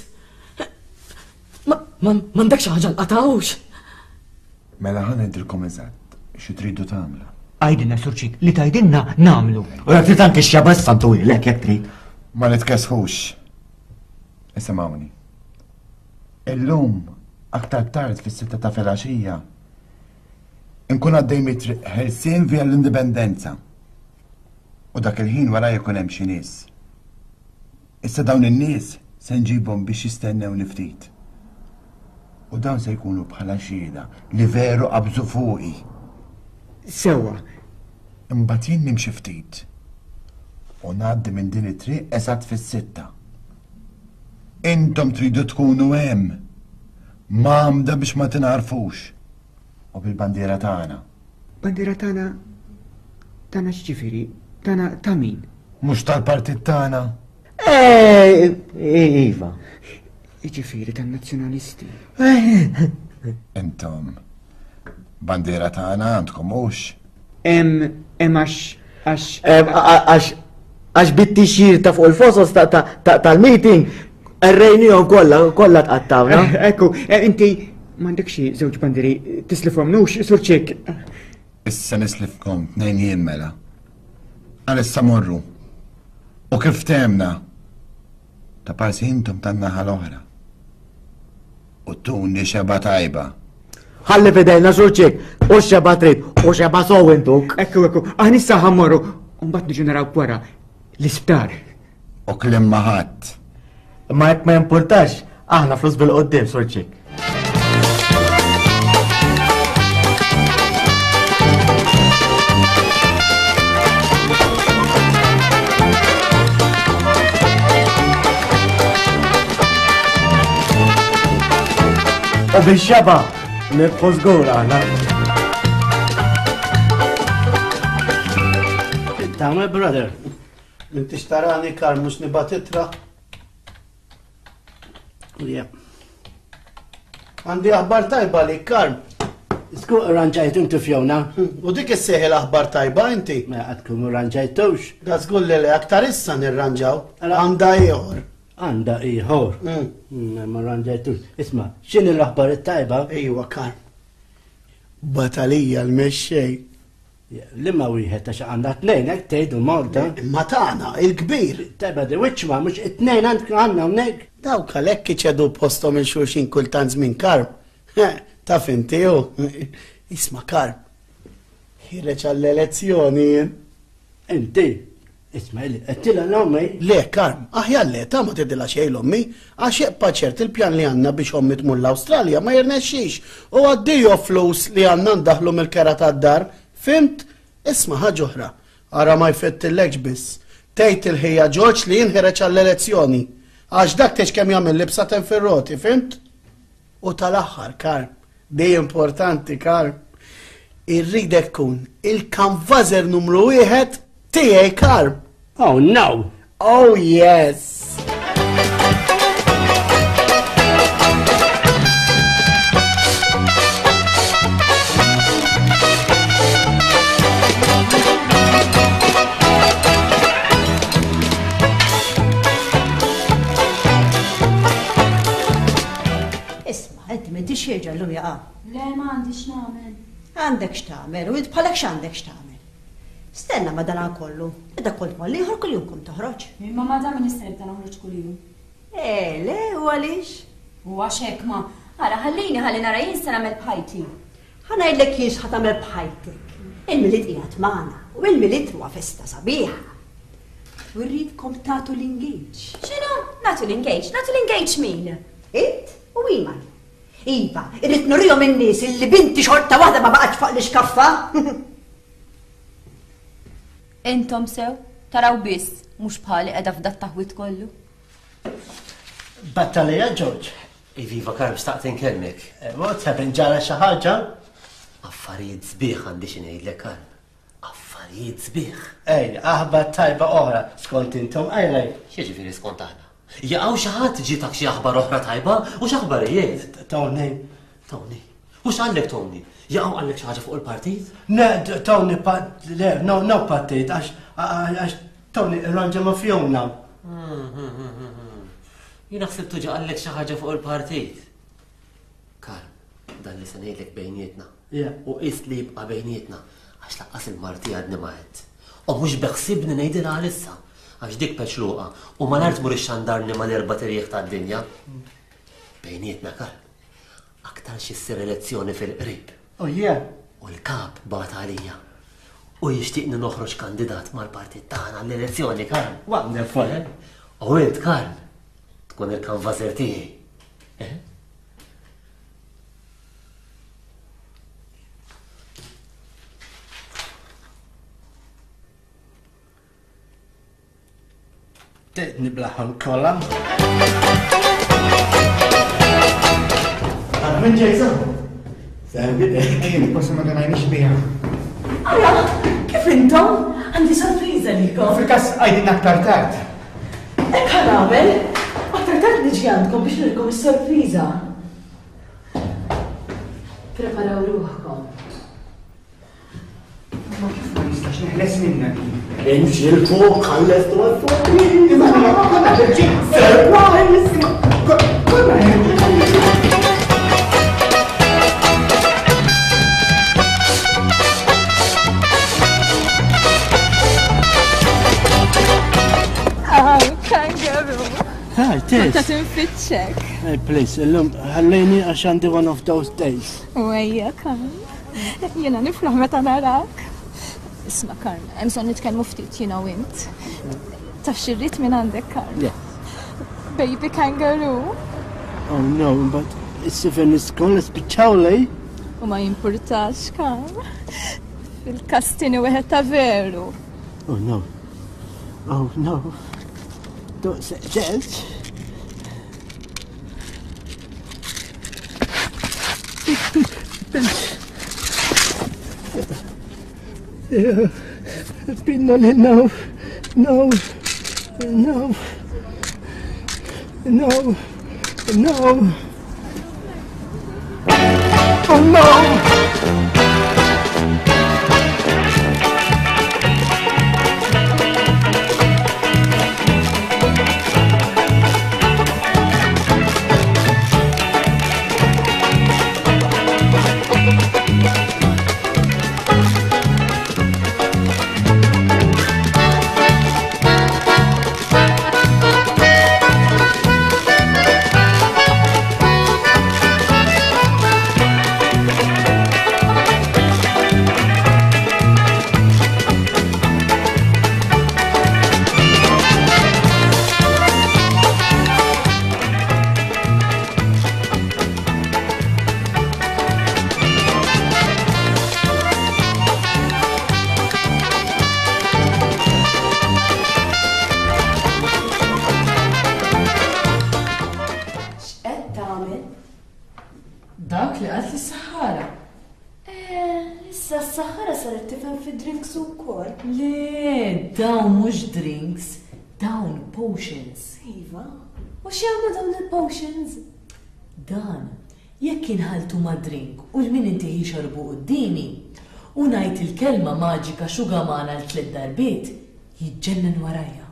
M'għandek xi ħaġa nqatawx. Mela ħanedilkom eżatt xi tridu tagħmlu. Għajdinna surċik li tajdinna namlu. U jek trid anke x'jabas santu ilek jekk trid. Ma nitkesħux. Isimgħuni. Illum aktar tard fis-sitta ta' filgħaxija inkun għaddej mitriq ħelsien via l-indipendenza. U dak il-ħin wara jkun hemm xi nies. Issa dawn in-nies se nġibhom biex jistennew ftit. U dawn se jkunu bħala xhieda li veru qabżu fuqi. Sewa. Imbagħad jien nimxi ftit. U ngħaddi minn din it-triq eżatt fis-sitta. Intom tridu tkunu hemm. M'għamda biex ma tinarfux. U bil-bandiera tagħna. Bandiera tagħna tagħna x'ġifieri? Tagħna ta' min? Mhux tal-partit tagħna. Eh, iva. Jiġifieri tan-nazzjonalisti. Intom bandiera tagħna għandkom mhux? Hemm hemm għax għax għax għax bit-tixjir ta' fuq il-fosos tal-meeting rrejnihom kollha kollha tqattawna. Ekku, inti m'għandek xi żewġ bandieri tislifhomnux surċik. Issa nislifkom tnejn jien mela. Għalissa morru. U kif temna? Ta' parsi intom tan-naħa l-oħra. U tuni xeba tajba. Ħalli fidejna surċik, u xeba trid, u xeba sow intuk. Ekku, ekku, għanissa ħammorru, un-bat niġu naraw wara l-isptar. U klim maħat. Ma jek ma importax, aħna flus bil-qoddim surċik. U bil-xeba, nibħu żgur aħna. Tama, brother. Inti xtarani kar mux nibatitra. Yeah. Għandi aħbar tajba li kar. Sku ranġajt intu fjona. U dik isseħi l-aħbar tajba inti. Ma għadkum ranġajtux. Da zgull li aktar issa nirranġaw. Għanda ieħor. Għanda iħor. Ma ranġajtux. Isma, xini l-aħbar tajba? Ejwa kar. Batalija l-mexxej. Limma wieħed għax għandha tnejn hekk tgħidu Malta. Ma tagħna il-kbir. Tajba di wiċċma mhux it-tnejn għandna hawnhekk. Dawk għalhekk iċedu postom il xulxin kultant żmien karb. Taf inti hu. Isma' karb. Ħireġ għall-elezzjoni. Inti. Isma' li qedtilha l-ommi. Le karb, aħjar le ta' ma tidilha xejn l-ommi għax jebqa' ċert il-pjan li għandna biex ommi tmur l-Awstralja ma jirnexxix. U għaddiju flus li għandna ndaħlu mill-kera tad-dar. Fimt? Isma' ħaġa oħra. Ara ma jfettillekx biss. Tgħid il-ħejja Ġorġ li jinħereġ għall-elezzjoni. Għax dak tex kemm jagħmel libsa tenfirroti, fimt? U tal-aħħar, Karm, dej importanti, Karm. Irridek tkun il-kanvażer numru wieħed tiegħi, Karm. Oh no! Oh yes! M'intix xieġa l-lum jaqa. Le, ma għandix namel. Għandek x'tagħmel, u bħalek x'għandek x'tagħmel. Stenna ma dan kollu. Da kol tmolli ħor kull jum kum toħroġ. Imma ma da minister ta' noħroġ kull jum. Eh, le, u għalix? U għaxek ma. Għala, ħallini ħalli nara jinsa namel bħajti. ħana jillek jiex ħatamel bħajtek. Il-milit qiegħed magħna u il-milit huwa festa sabiħa. U rridkom tagħtu l-engage. X'inhu? Nagħtu l-engage, nagħtu l-engage min? Int u Iman. Iva, irrid nurihom in-nies illi binti xorta waħda ma baqgħetx fuq l-iskaffa. Intom sew, taraw biss, mhux bħali qiegħda f'dat taħwit kollu. Battalija, George. Iviva Karm, staqt inkellmek. What's happened, ġara xi ħaġa? Affarijiet sbieħ għandi xi ngħidlek Karm. Affarijiet sbieħ. Ej, aħbar tajba oħra, skont intom ejlej. X'jiġifieri skont aħna? Jaqgħu xi ħadd ġietak xi aħbar oħra tajba u x'aħbarijiet? Tony. Tony. U x'għandek Tony? Jaqgħu għandek xi ħaġa fuq il-partit? Ne, Tony, le, no, no partit, għax għax Tony irranġa ma' Fiona. Jien naħseb tuġa għallek xi ħaġa fuq il-partit. Karm, dan li se ngħidlek bejnietna. U qist li jibqa' bejnietna għax laqqas il-marti għadni ma għedt. U mhux beħsibni ngħidilha għalissa għax dik peċluqa u ma nart mur ix-xandarni mal-erba' tirjieħ tad-dinja. Bejnietna Karm, aktar xi ssir elezzjoni fil-qrib. Oh yeah. U l-kap bagħat għalija. U jixtieqni noħroġ kandidat mal-partit tagħna għall-elezzjoni Karm. Wonderful. U int Karm, tkun il-kanvaser tiegħi. Niblaħħom kolla. Għadmin ġejza? Sarbidek. Ejjem, kosa ma għanajnix biha. Ara, kif intom? Għandi sorpriza likom. Fil-kas għajdin aktar tard. Ek ħanamel, aktar tard niġi għandkom biex nilkom is-sorpriza. Preparaw ruħkom. Ma kif ma nistax neħles minnek. Imxi l-fuq, ħalles tu għal-fuq. Imma konna ġiġi. Surprise! Konna Hi, Tess. Ta' tinfitxek. Hey, please, illum, ħallejni għax għandi one of those days. Wejja, Karm. Jena nifraħ meta narak. Isma, Karm, hemm son nitkellmu ftit jiena u int. Taf xirrit minn għandek, Karm. Yeah. Baby kangaroo. Oh no, but is-sifin iskun l-spiċawlej. U ma jimpurtax, Karm. Fil-kastini wieħed ta' veru. Oh no. Oh no. Don't say that. Yeah, Pinoli, no, no, no, no, no. Oh no! Dak li għalt l-Sahara. Eh, issa s-Sahara saret tifhem fi drinks ukoll. Le, dawn mhux drinks, dawn potions. Iva, u x'jagħmlu dawn il-potions? Dan, jekk inħaltu ma' drink u l-min inti jixorbu qudiemi u ngħid il-kelma maġika xugamana l-tliet darbiet, jiġġennen warajja.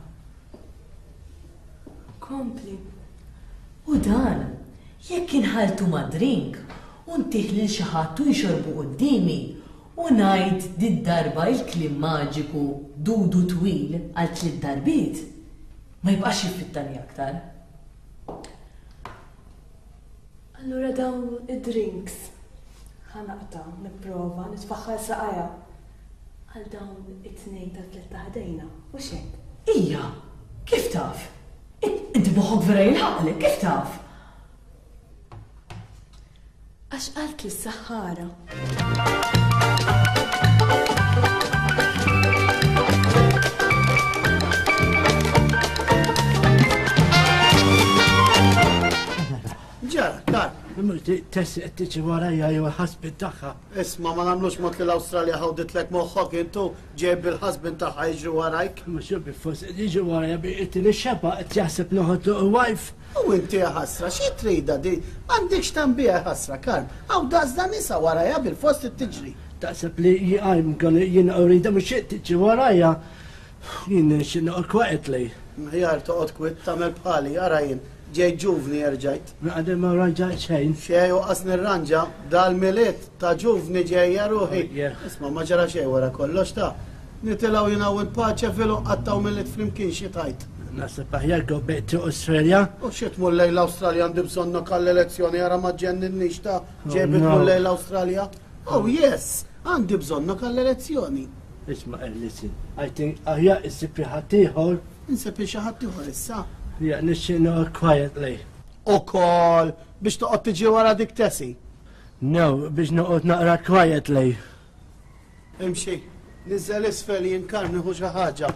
Kompli. U dan, jekk inħaltu ma' drink u ntih lil xi ħadd u jxorbu qudiemi U ngħid did-darba il-kliem maġiku dudu twil għal tliet darbiet ma jibqax jiffittani aktar. Allura dawn id-drinks. Ħanaqta, nipprova, nitfaħħal saqajja. Għal dawn it-tnejn ta' tliet ta' ħdejna. U xejn. Ija, kif taf? Inti moħħok vera jilħaqlek, kif taf? Għax qalt li s-Sahara. Ġara, kar. Tessi qed tiġi warajja jew il-ħasbit tagħha. Isma' ma nagħmlux mod li l-Awstralja ħawditlek moħħok intu ġejb il-ħasbin tagħha jiġri warajk. Ma xubbi forsi jiġi warajja biqgħet li xeba qed jaħseb noħodlu wife. U inti ħasra, xi trida di? M'għandekx tambija ħasra, Karm. Hawn daqsda nisa warajja bil-fost tiġri. Taħseb li I'm gonna jien urida mhux qed tiġi warajja. Jien x'inqod quietly. Jar toqgħod kwiet tagħmel bħali, ara jien. Ġej ġuvni erġajt. Għadem ma raġajt xejn. Xej u qasni ranġa dal-miliet ta' ġuvni ġejja ruħi. Isma' ma ġara xej wara kollox ta' nitilaw jinaw il-paċa filu qattaw mill-lit flimkien xi tajt. Nasib aħjar go back to Australia. U xiet mullej l-Awstralja għandi bżonna kall-elezzjoni għara ma ġenninniex ta' ġebit mullej l-Awstralja. Oh yes, għandi bżonna kall-elezzjoni. Isma' listen, I think aħjar issib ħaddieħor. Insib xi ħaddieħor issa. Yeah, nixxinu quietly. U kol, biex toqgħod tiġi wara dik tesi. No, biex noqgħod naqra quietly. Imxi, niżel isfel jinkarni hu xi ħaġa.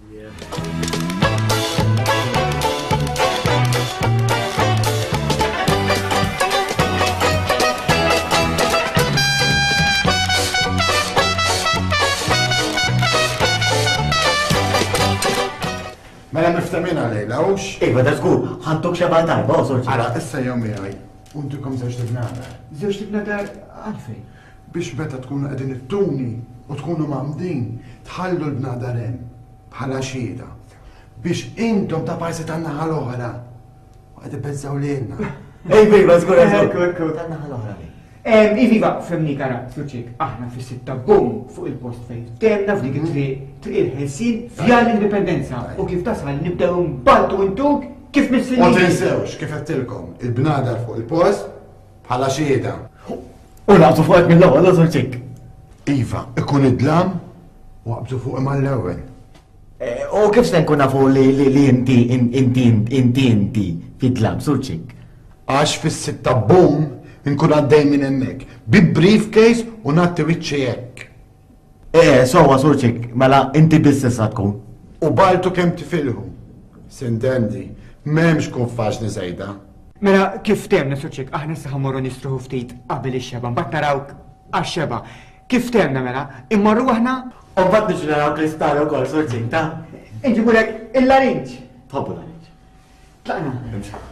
Mela miftemina lejla, ux? Iva, da żgur, ħantuk xeba tajba, u sorċi. Ara, issa jom miegħi, untikom żewġ tibnadar. Żewġ tibnadar għalfejn? Biex meta tkunu qegħdin ittuni u tkunu mamdin, tħallu l-bnadar hemm bħala xieda. Biex intom ta' parsi tan-naħa l-oħra. U qed ibeżżaw lilna. Ej, iva, żgur, żgur. Tan-naħa l-oħra. Iviva, femni kara, suċik, aħna fis-sitta bum fuq il-post fejn. Temna f'dik it-triq, triq il-ħelsin fja l-indipendenza. U kif tasal nibdew nbaltu intuk kif mis-sinin. Ma tinsewx kif qedtilkom, il-bnadar fuq il-post bħala xieda. U naqbdu fuq mill-ewwel, suċik. Iva, ikun id-dlam u qabdu fuq imma l-ewwel. U kif se nkun nafu li inti inti inti inti fid-dlam, suċik? Għax fis-sitta bum nkun għaddej minn hemmhekk, bi briefcase u nagħti wiċċi hekk. Eh, sowa surċik, mela inti bissessa tkun. U baltu kemm tifilħu. Sintendi, m'hemmx kun faċli żejda. Mela kif temna suċik, aħna issa ħammorru nistruħu ftit qabel ix-xeba, mbagħad narawk għax-xeba. Kif temna mela, immorru aħna? U mbagħad niġu naraw kristall ukoll surċik, ta'? Inġibulek il-larinġ. Tħobbu larinġ. Tlaqna.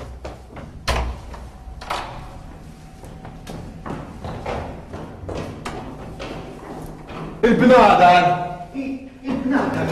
Il-bnadar! Il-bnadar!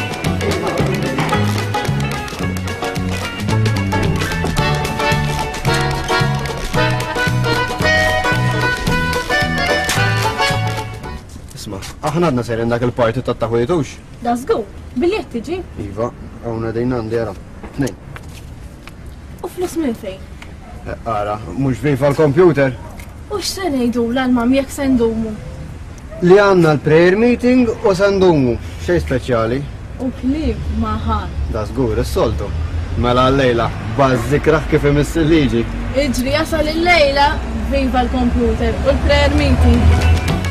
Isma, aħna għadna serin dak il-parti ta' taħwitux. Da żgur, biljet tiġi. Iva, għawna dejna għandera. Tnejn. U flus minn fejn? Ara, mux viva l-kompjuter. U x'se ngħidu l-almam jekk se ndumu? Li għanna l-prayer meeting u sandumu, xej speċjali. U klib maħan. Da żgur, is-soltu. Mela l-lejla, bazzikraħ kif imiss il-liġi. Iġri jasal il-lejla, viva l-computer u l-prayer meeting.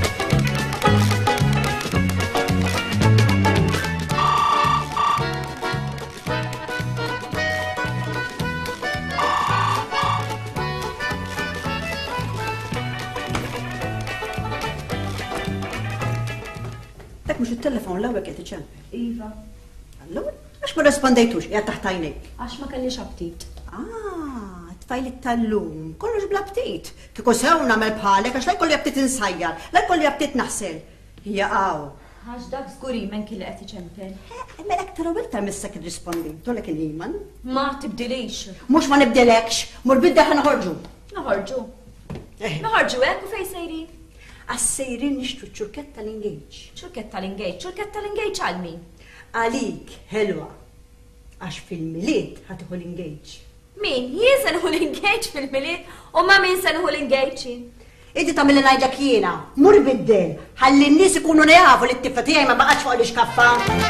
Mux il-telefon l-għawek jgħet iċen. Iva. Allura, għax ma respondejtux, jgħat taħtajnik. Għax ma kellix aptit. Ah, tfajli tal-lum, kollox bla aptit. Kiko sew namel bħalek, għax laj kolli aptit insajjar, laj kolli aptit naħsel. Jaqaw. Għax dak zguri men kelli qed iċempel. Mela aktar u iktar missek irrispondi, tolek il-iman. Ma tibdilix. Mux ma nibdilekx, mur bidda ħa naħorġu. Naħorġu. Naħorġu hekk u fejn sejri? Għassejrin nixtru ċurket tal-engage. ċurket tal-engage, ċurket tal-engage għal min? Għalik, helwa. Għax fil-miliet ħatiħu l-engage. Min? Jien se nħu l-engage fil-miliet u ma min se nħu l-engage? Inti ta' mill-li najdlek jiena, mur biddel, ħalli n-nis ikunu nejafu li t-tiffa tijaj ma baqax fuq li xkaffa.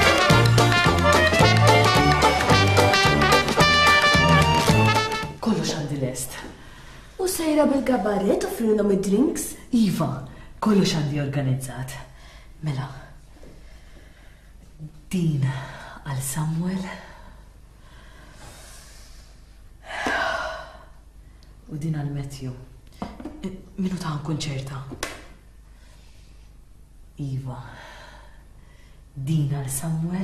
Kollox għandi lest. U sejra bil-gabaret offrilhom id-drinks? Iva, kollox għandi organizzat. Mela, din għal Samuel u din għal Matthew. Minu ta' konċerta. Iva, din għal Samuel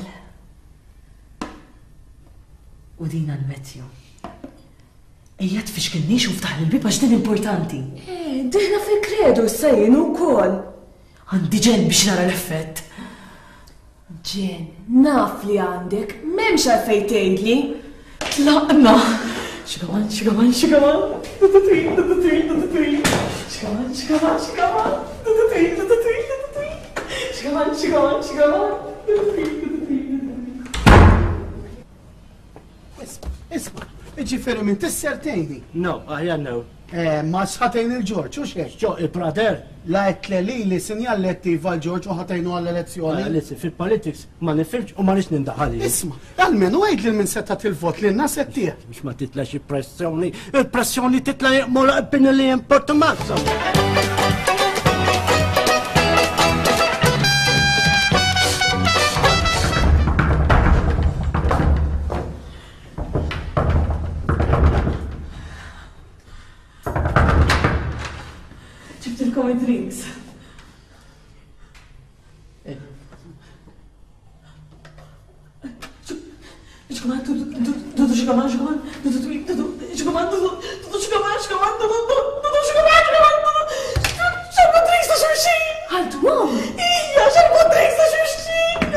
u din għal Matthew. Ejja tfixkilniex u ftaħ l-bib għax din importanti. Eh, diħna fil-kredu s-sajn u kol. Għandi ġen biex nara l-effett. Ġen, naf li għandek, memx għalfej tgħidli. Tlaqna. Xikaman, xikaman, xikaman. Dudu-twil, dudu-twil, dudu-twil. Xikaman, xikaman, xikaman. Dudu-twil, dudu-twil, dudu-twil. Xikaman, xikaman, xikaman. Dudu-twil, dudu-twil. Isma, isma. Iġifiri minn tissertejni. No, aħja no. Ma sħatejn il-Ġorġ, u xiex? ġo, il-brader. Lajt li li sinjal lettiva l-Ġorġ u ħatajnu għall-elezzjoni. Lissi, fil-politics ma nifilġ u ma nix nindaħali. Isma, għalmen u għajd li minn setta il-vot li n-nas ettieħ. Biex ma titlax il-pressjoni, il-pressjoni titla mola qbin li jimportu mazza. Ġibtilkom id-drinks. Xkaman, dudu xkaman, xkaman, dudu twik, dudu xkaman, dudu xkaman, xkaman, dudu dudu xkaman, xkaman, dudu xarbu drinks ta' xurxin. Għaltu għom? Ija, xarbu drinks ta' xurxin.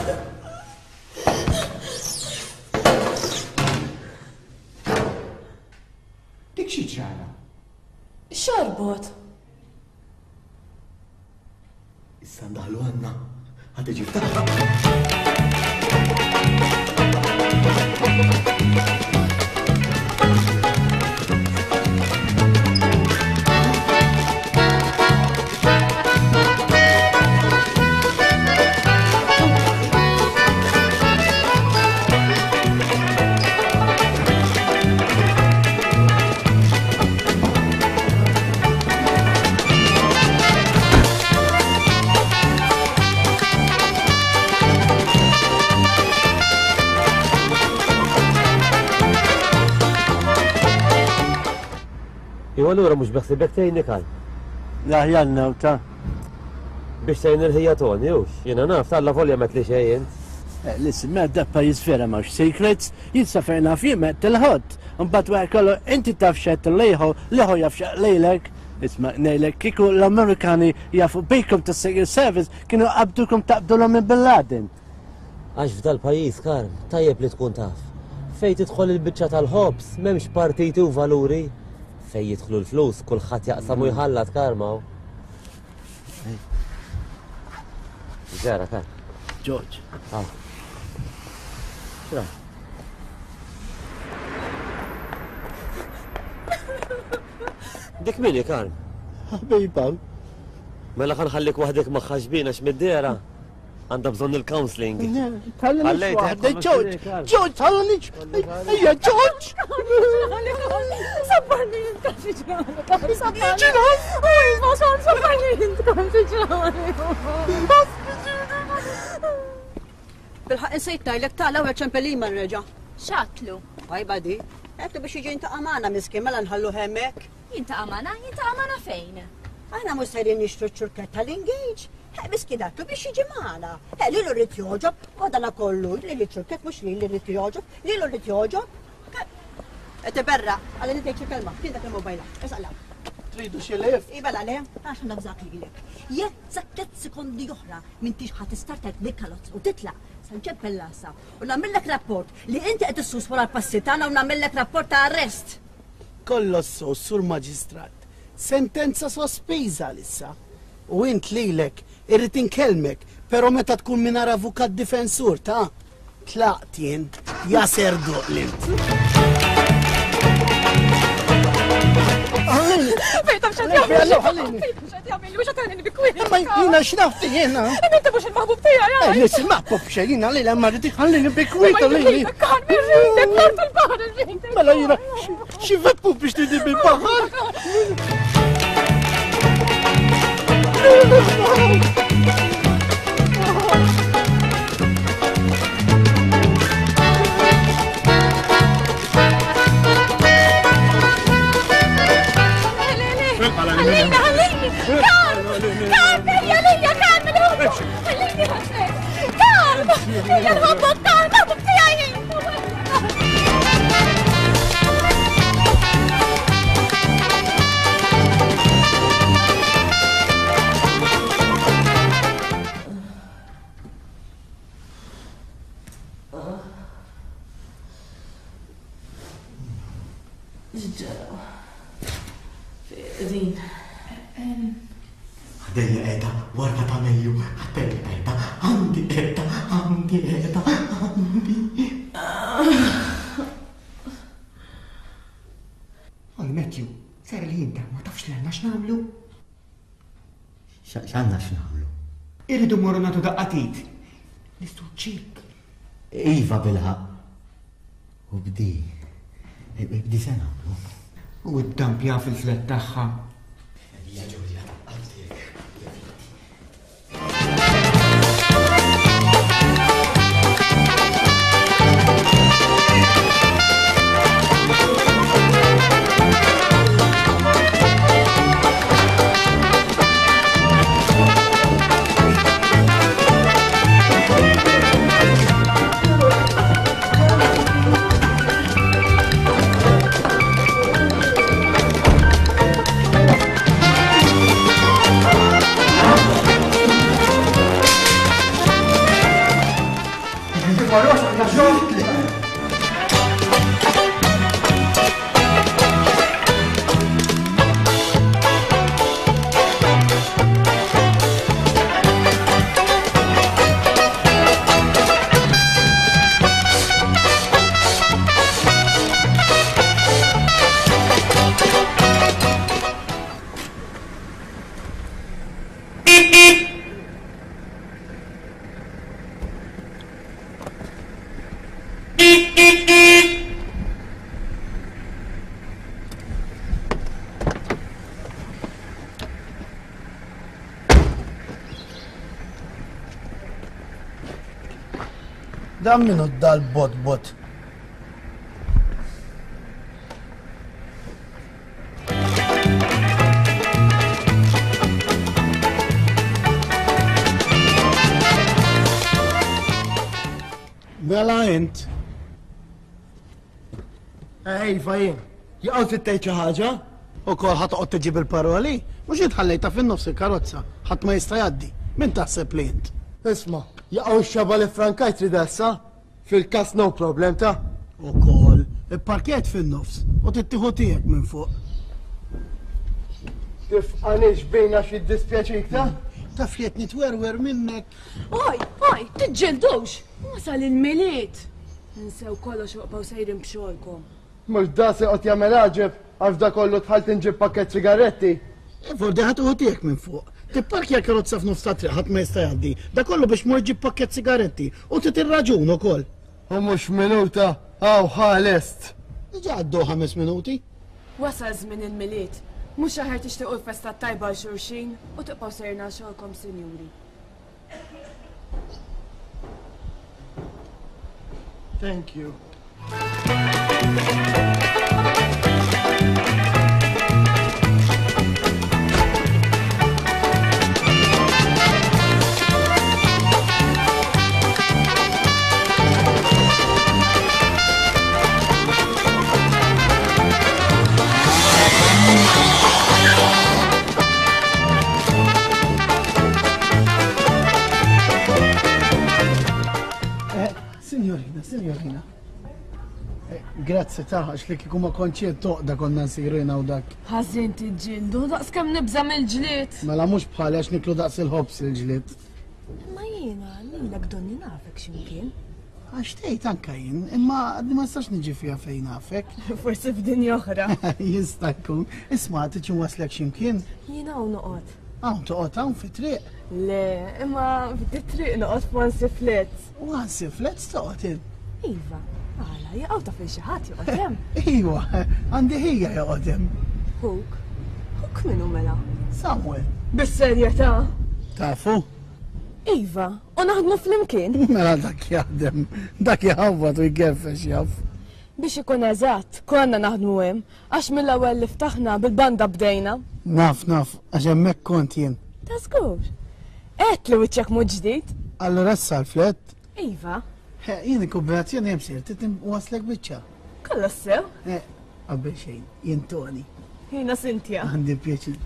Dik xi ġara? Xarbot. Issa ndaħlu għanna, għadda ġiftaħ. Iwa l-ura mux beħsibek tejni kal. Laħjanna u ta' Biex tejn il-ħija toni, ux. Jena naf talla volja met li xejn. Listen, ma da pajis vera mawx secrets, jitsaferna fi met il-ħod. Mbat waqt kollu, inti taf xed l-lejħu, liħu jaf xed lejlek. Isma, nejlek, kiku l-Amerikani jafu bejkom ta' Secret Service kienu qabdukom taqbdu l-min Bin Laden. Għax f'dal pajis, Karm, tajjeb li tkun taf. Fej tidħol il-bicċa tal-ħobs, memx partiti u valuri. Fej jidħlu l-flus, kullħat jaqsamu jħallat, Karmaw. Ġara, Karm. George. Ah. Xra. Dik minni, Karm? Ħabibam. Mela ħanħallik waħdek maħħaġbina x'mid-dera. Għanda bżon il-counseling. Tallani waħda, George. George, tallani. Ejja, George. Sabbarni jint kam fiġrani. Sabbarni. Ma xan sabbarni jint kam fiġrani. Bil-ħaq insejt najlek tala u ċempelin man reġa. Xatlu. Għajba di. Għettu biex iġi jinta għamana miskin, mela nħallu hemmek. Jinta għamana? Jinta għamana fejn? Għana musserin nixtru ċurket tal-engage. Biski dattu biex iġi maħna. Li l-rrit joġob, għadana kollu, li li ċurket mux li l-rrit joġob, li l-rrit joġob. Ete berra, għalli nidejċi kelma, tindak il-mobajla, esqalla. Tridu xilif? Iba l-għale, għaxan nafżak li għilek. Jek zakket sekondi oħra minn tix ħat istartet bil-kalot u titla sanċeb pellasa u namillek rapport li inti għed s-sus wara l-passitana u namillek rapport ta' arrest. Kollo s-sus sur maġistrat. Sentenza sospiża lissa. U int lilek, irrid inkellmek, pero meta tkun minar avukat difensur, ta' tlaqt jien, jaser duqlint. Fejta mxad jgħamil, mxad jgħamil, mxad jgħamil bikwit. Ma jina xnafti jena. Minta mux il-maħbub tija, jgħaj. Nis il-maħbub xejna li l-emma rriti ħallini bikwit għalini. Mela jina, xiveppu biex tidi bil-bahar. خليني خليني كارم كارم يا ليليا كارم الهبوط خليني كارم يا الهبوط كارم الهبوط تاعي Din. Għaddeja edha, warna ta' meju, għaddeja edha, għandi edha, għandi edha, għandi. Għal Matthew, ser li jinta, ma tafx l-għanna x'namlu? X'għanna x'namlu? Irridu morru natu daqqatit. Nistu ċik. Iva bilħa. U bdi. Bdi se nagħmlu. U d-dampja fil-flet tagħha. Dan minu dal-bot-bot. Mela int. Ej, fajin, jgħal fit-tejt xi ħaġa? U kol ħatoqgħod tiġib il-paroli? Mhux intħallejta fin-nofs il-karozza, ħadd ma jista' jgħaddi. Min taħseb li int? Isma', jaqgħu x-xaba li frankajt ridessa? Fil-kas no problem ta'? U kol, il-parket fin-nofs, u tittieħu tiegħek minn fuq. Kif għanix bejna xi dispjaċik ta'? Taf li qed nitwerwer minnek. Oj, oj, tiġġeldux! Wasal il-miliet! Ninsew kollox uqbaw sejrin b'xogħolkom. Mhux da se qed jagħmel aġeb għax da kollu tħalt inġib pakket sigaretti. Fordi ħatuħu tiegħek minn fuq. Tipparkja karozza f'nofs ta' triq ħadd ma jista' jgħaddi. Da kollu biex mur ġib pakket sigaretti u titir raġun ukoll. U mhux minuta, aw ħalest. Diġà għaddew ħames minuti. Wasal żmien il-miliet. Mhux aħer tixtiequ l-festa tajba għal xulxin u tibqgħu sejrna xogħolkom sinjuri. Thank you. Signorina, signorina. Grazzi taħax li kiku ma konċiet toqda konna nsirina u dak. Ħażin tiġġieldu, daqs kemm nibża mill-ġlied. Mela mhux bħali għax niklu daqs il-ħobs il-ġlied. Ma jiena lilek donni nafek x'imkien. Għax tgħid anke jien, imma għaddi ma nistax niġi fiha fejn nafek. Forsi f'dinja oħra. Jista' jkun. Isma' tiġi waslek x'imkien. Jiena hawn noqgħod. Hawn toqgħod hawn fit-triq. Le, imma fit-triq noqgħod f'Wansi Flets. Wansi Flets toqgħod in. Iva, għala, jaqgħu ta' fil xi ħadd joqgħod hemm. Iwa, għandi ħija joqgħod hemm. Huk, huk minnu mela? Samuel. Bis-serjetà? Tafu? Iva, u naħdmu fl-imkien? Mela dak jaħdem, dak jaħawad u jgeffex jaf. Biex ikun eżatt, konna naħdmu hemm, għax mill-ewwel li ftaħna bil-banda bdejna. Naf, naf, għax hemmhekk kont jien. Ta' żgur. Qed li wiċċek mhu ġdid? Allura issa l-flett? Iva. Jien il-kooperazzjoni hemm sir, titim waslek biċċa. Kollha sew? Eh, qabel xejn, jien Toni. Jiena Cynthia. Għandi pjaċir.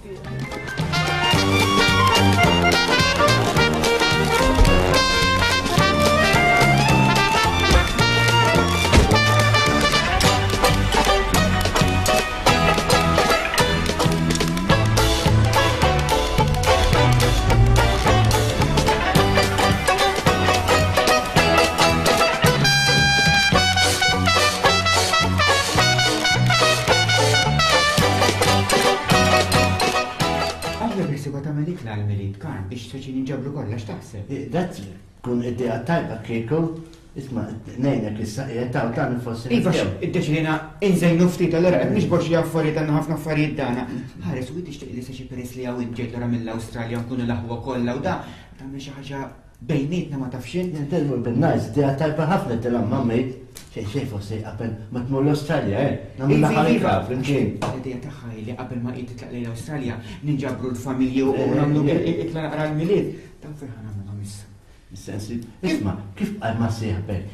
l-għal-milid kan biex soċin inġabru kollha x'taħseb. Dat kun id-dija tajba kieku, isma' nejnek is-saqija ta' u tan fossi. Iva id-deċilina inżejnu ftit allura qed nixbor xi affarijiet għandna ħafna affarijiet dana. Ħares u tixtieq li se xi peress li hawn ġejt lura mill-Awstralja nkunu laħwa kollha u da tagħmel xi ħaġa bejnietna ma tafxin. Telmu bin-najs, dija tajba ħafna tilha mammejt. Xej xej fossi qabel ma tmur l-Awstralja, eh? Nagħmel ħarika flimkien. L-idea tagħha li qabel ma qiegħed titlaq lejn l-Awstralja ninġabru l-familji u nagħmlu ikla naqra l-milied. Dan fejn ħanagħmlu issa. Is-sensi, isma' kif qal ma sieħbek?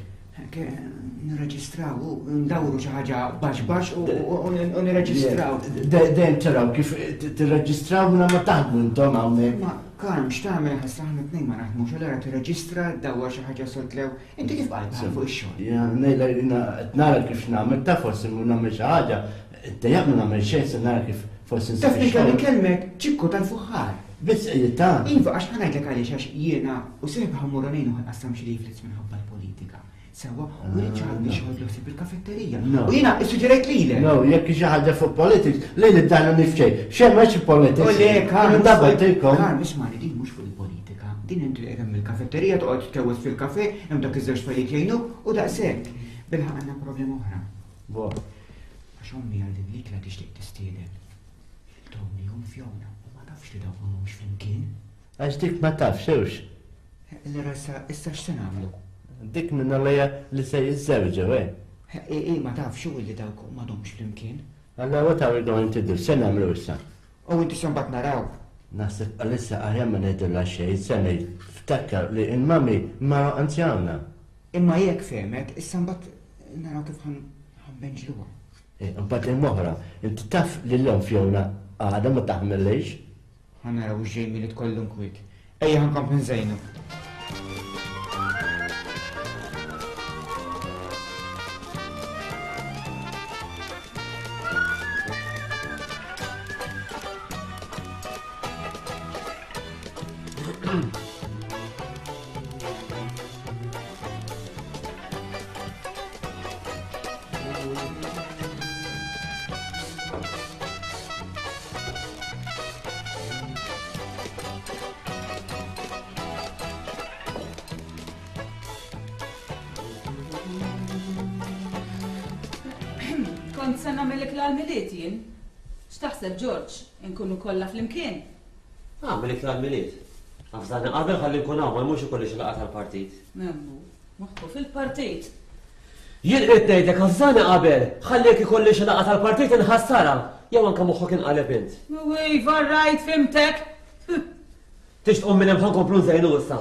Nirreġistraw u ndawru xi ħaġa baxx u nirreġistraw. Dejjem taraw kif tirreġistraw minn ma taħdmu intom hawnhekk. Ma Karm, x'tagħmel ħassa aħna tnejn ma naħdmux allura tirreġistra ddawwar xi ħaġa soltlew. Inti kif qal bħal fuq ix-xogħol? Ja, ngħidla qed nara kif nagħmel ta' forsi nagħmel xi ħaġa. Dejjem ma nagħmel xejn se nara kif forsi Taf nikelli kelmek ċikku tal-fuħħar. Biss ta' Iva, għax ħanajdlek għaliex għax jiena u sejba ħammur għanejn u ħanqassam xi leaflets minħabba l-politika. Sewa, u rridġal biex ħodlu sib il-kafetterija. U jiena issuġġerejt lilek. No, jekk xi ħaġa fuq politics, lejn id-dana nifxej. Xejn ma xi politics. U le, Karm, dabba tejkom. Karm, ismani, din mhux fuq il-politika. Din inti hemm il-kafetterija toqgħod titkewwes fil-kafè, hemm dak iż-żewġ fejliet jgħinu u daqshekk. Bilħaq għandna problema oħra. Bo. Għax ommi għal din l-ikla tixtieq tistieden. Il-Tony u Fjona u ma tafx li dawk mhumiex flimkien. Għax dik ma tafxewx. Allura issa x'se nagħmlu? Dik minn għalija li se jizzewġu, eh? Eh, ma tafx u li dawk ma domx flimkien. Allora, what are we going to do? Se nagħmlu issa. U inti sambat naraw. Naħseb għalissa aħjar ma ngħidilha xejn, se ngħid ftakkar li l-mami ma anzjana. Imma jekk femet, issa mbagħad naraw kif ħanbenġluha. Mbagħad il-moħra, inti taf li l-lum Fjona għada ma taħmellejx? Ħanaraw ġejmi li tkollhom kwik. Ejja ħankompli nżejnu. Kont se nagħmilek l-għalmiliet jien. X'taħseb George, inkunu kollha flimkien? Għamilek l-għalmiliet. Għafżani qabel ħalli nkun hawn ma mhux ikollix laqgħa tal-partit. Memmu, moħħu fil-partit. Jien qed ngħidlek għafżani qabel, ħallek ikollix laqgħa tal-partit inħassara, jew anke moħħok inqaleb int. Iva rajt fimtek. Tixtqu minn hemm ħankomplu nżejnu issa.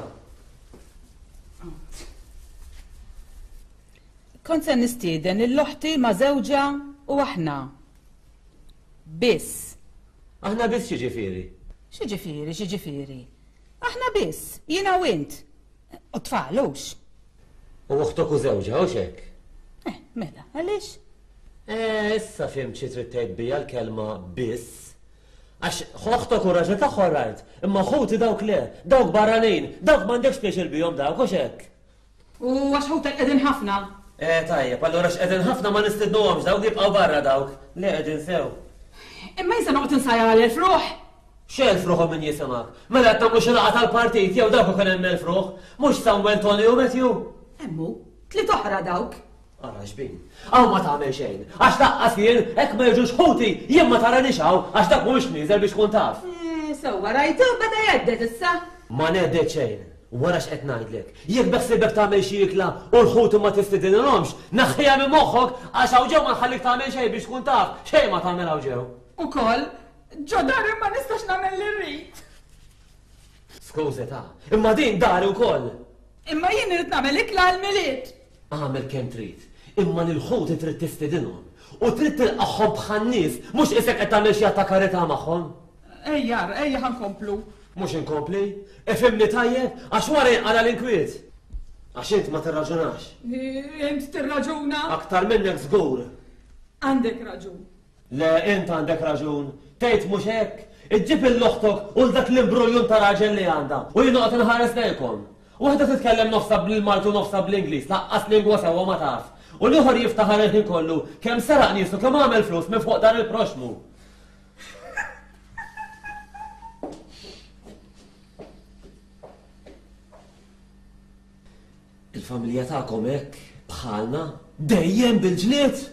Kont se nistieden il-loħti ma' żewġa u aħna. Biss. Aħna biss xiġifieri. Xiġifieri, xiġifieri. Aħna biss, jiena u int. U tfalux. U uħtok u żewġa, u xek? Eh, mela, għaliex? Eh, issa fimt xi trid tgħid bija l-kelma biss. Għax ħoħtok u raġel tagħhom rajt, imma ħuti dawk le, dawk barranin, dawk m'għandekx speċjal bihom dawk u x'hekk. U għax ħutek qegħdin ħafna. Eh, tajjeb, allura x'qegħdin ħafna ma nistidnuhomx dawk jibqgħu barra dawk. Le qegħdin sew. Imma jisa noqgħod insajja għal il-fruħ. X'el fruħhom min jisimak? Mela qed nagħmlu xi laqgħa tal-partit jew dawk ukoll hemm il-fruħ, mhux Samuel Tony u Matthew. Emmu, tliet oħra dawk. Ara xbin, għaw ma tagħmel xejn, għax taqqas jien hekk ma jiġux ħuti, jien ma taranix hawn għax dak mhuwiex nieżel biex tkun taf. Sewwa rajtu beda jeddet issa. Ma neddet xejn, wara x'qed ngħidlek. Jekk beħsibek tagħmel xi ikla u l-ħuti ma tistidinhomx, naħħiha minn moħħok għax hawn ġew ma nħallik tagħmel xejn biex tkun taf, xejn ma tagħmel hawn ġew. Ukoll, ġo dari ma nistax nagħmel li rrid. Skużi ta', imma din dari wkoll. Imma jien irid nagħmel ikla l-miliet. Għamel kemm trid, imma l-ħuti trid tistidinhom u trid tilqaħħom bħal nies, mhux isek qed tagħmel xi ta' karità magħhom. Ejjar, ejja ħankomplu. Mhux inkompli? Ifhimni tajjeb, għax wara jinqala l-inkwiet. Għax int ma tirraġunax. Int tirraġuna? Aktar minnek żgur. Għandek raġun. Le, int għandek raġun. Tgħid mhux hekk. Iġġib il-loħtok u l-dak l-imbruljun ta' raġel li għandha u jien noqgħod inħares lejkom. Waħda titkellem nofsa bil-Maltu nofsa bl-Ingliż, laqqas lingwa sewwa ma taf. U l-ieħor jiftaħar il-ħin kollu kemm saraq niesu kemm għamel flus minn fuq dan il-proxmu. Il-familja tagħkom hekk bħalna dejjem bil-ġlied.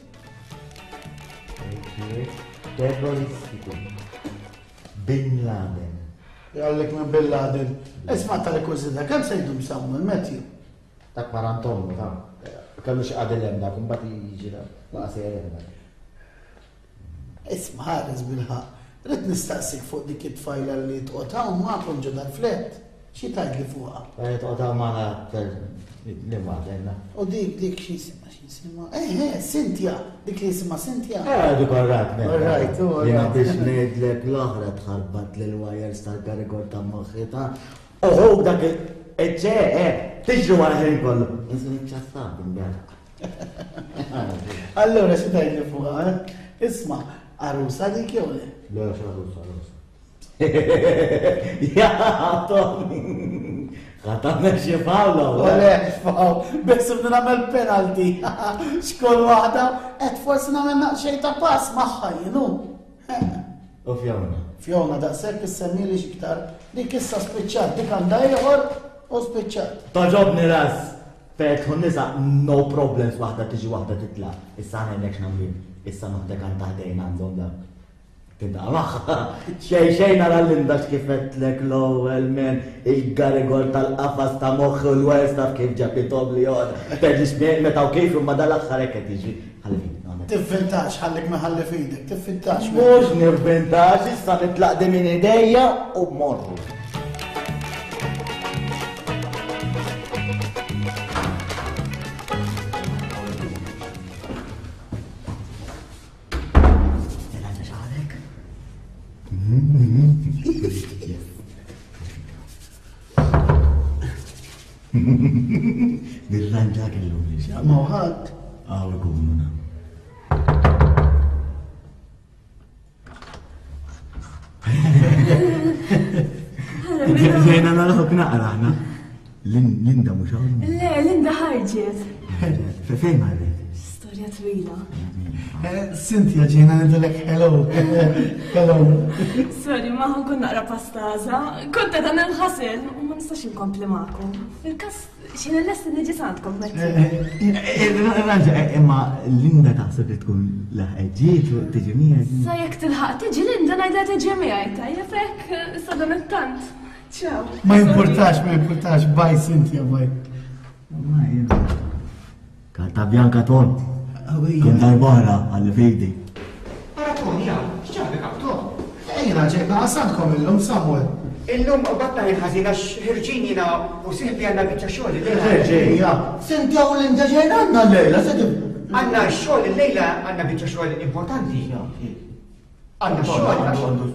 Terroristiku. Bin Laden. Jgħallek minn Bin Laden. Isma tal-kuzina, kemm sejdu Samuel Matthew? Dak marantom, ta' kellu xi qadel hemm dak imbagħad jiġi laqa sejjer dak. Isma' ħares bil-ħaq. Rid nistaqsik fuq dik it-tfajla li tqotaw magħkom ġo dal-flet. Xi tgħidli fuqha? Tqotaw magħna li maħdenna. U dik dik xi jisimha xi jisimha. Eh, eh, Cynthia, dik li jisimha Cynthia. Eh, dik orrat, men. Orrajt, Jiena biex ngħidlek l-oħra tħarbat lil wires tal-garigor ta' moħħita. Uħu dak il-ċe, eh, tiġri wara ħin kollu. Iżu ċassab imbagħad. Allora xi tgħidli fuqha, eh? Isma' arusa dik jew le? Le, x'arusa, arusa. Ja, Tom. Għatamel xie fawla, u le, faw, bess ibnu namel penalti. Xkol wahda, et forsi namel naqxej ta' pass maħħa, jinu. U Fjona? Fjona, daqsek s-semmi li xiktar, dik issa spiċċat, dik għanda jħor u spiċċat. Taġobni ras, fet, nisa, no problems wahda tiġi wahda titla. Issa għanek xnamlin, issa maħdek għanda ħdejn għandhom da. Tinda maħħa, xej xej nara l-indax kifet lek l-ewel men il-garigol tal-qafas ta' moħħi u l-wers taf kif ġabitom li jod. Terġi xmien meta u kif ma dal-axħar ekket iġi. Tiffintax, ħallek meħalli fidek, tiffintax. Mux nirfintax, issa nitlaq di minn ideja u morru. Nirranġa kellu li xa. Mawħad. Għaw ikununa. Zena naraħok naqraħna. Linda mux għaw? Le, Linda ħarġet. Fejn marret? Storja twila. Cynthia ġena nidolek hello. Hello. Sorry, ma ħankun naqra pastaza. Konta dan il-ħasil u ma nistax inkompli ma'kom. Fil-kas, xin l-lesti neġi sandkom metti. Ranġa, imma Linda taħseb li tkun laħħeġiet u tiġi miegħek. Sa jek tilħaq tiġi Linda ngħidha tiġi miegħek, tajjeb hekk issa dan it-tant. Ciao. Ma importax, ma importax, bye Cynthia, bye. Ma jena. Karta bjanka ton. Kien darbara għalli fejdi. Ara Tony, għal, xċabek għal Tom? Ejna ġebna għasadkom il-lum Samuel. Il-lum u batta il-ħazina xħirġinina u siħbi għanna bieċa xogħol il-lejla. Ħirġinja, Cynthia u Linda ġejna għanna l-lejla, sedim. Għanna xogħol il-lejla għanna bieċa xogħol importanti. Għanna xogħol.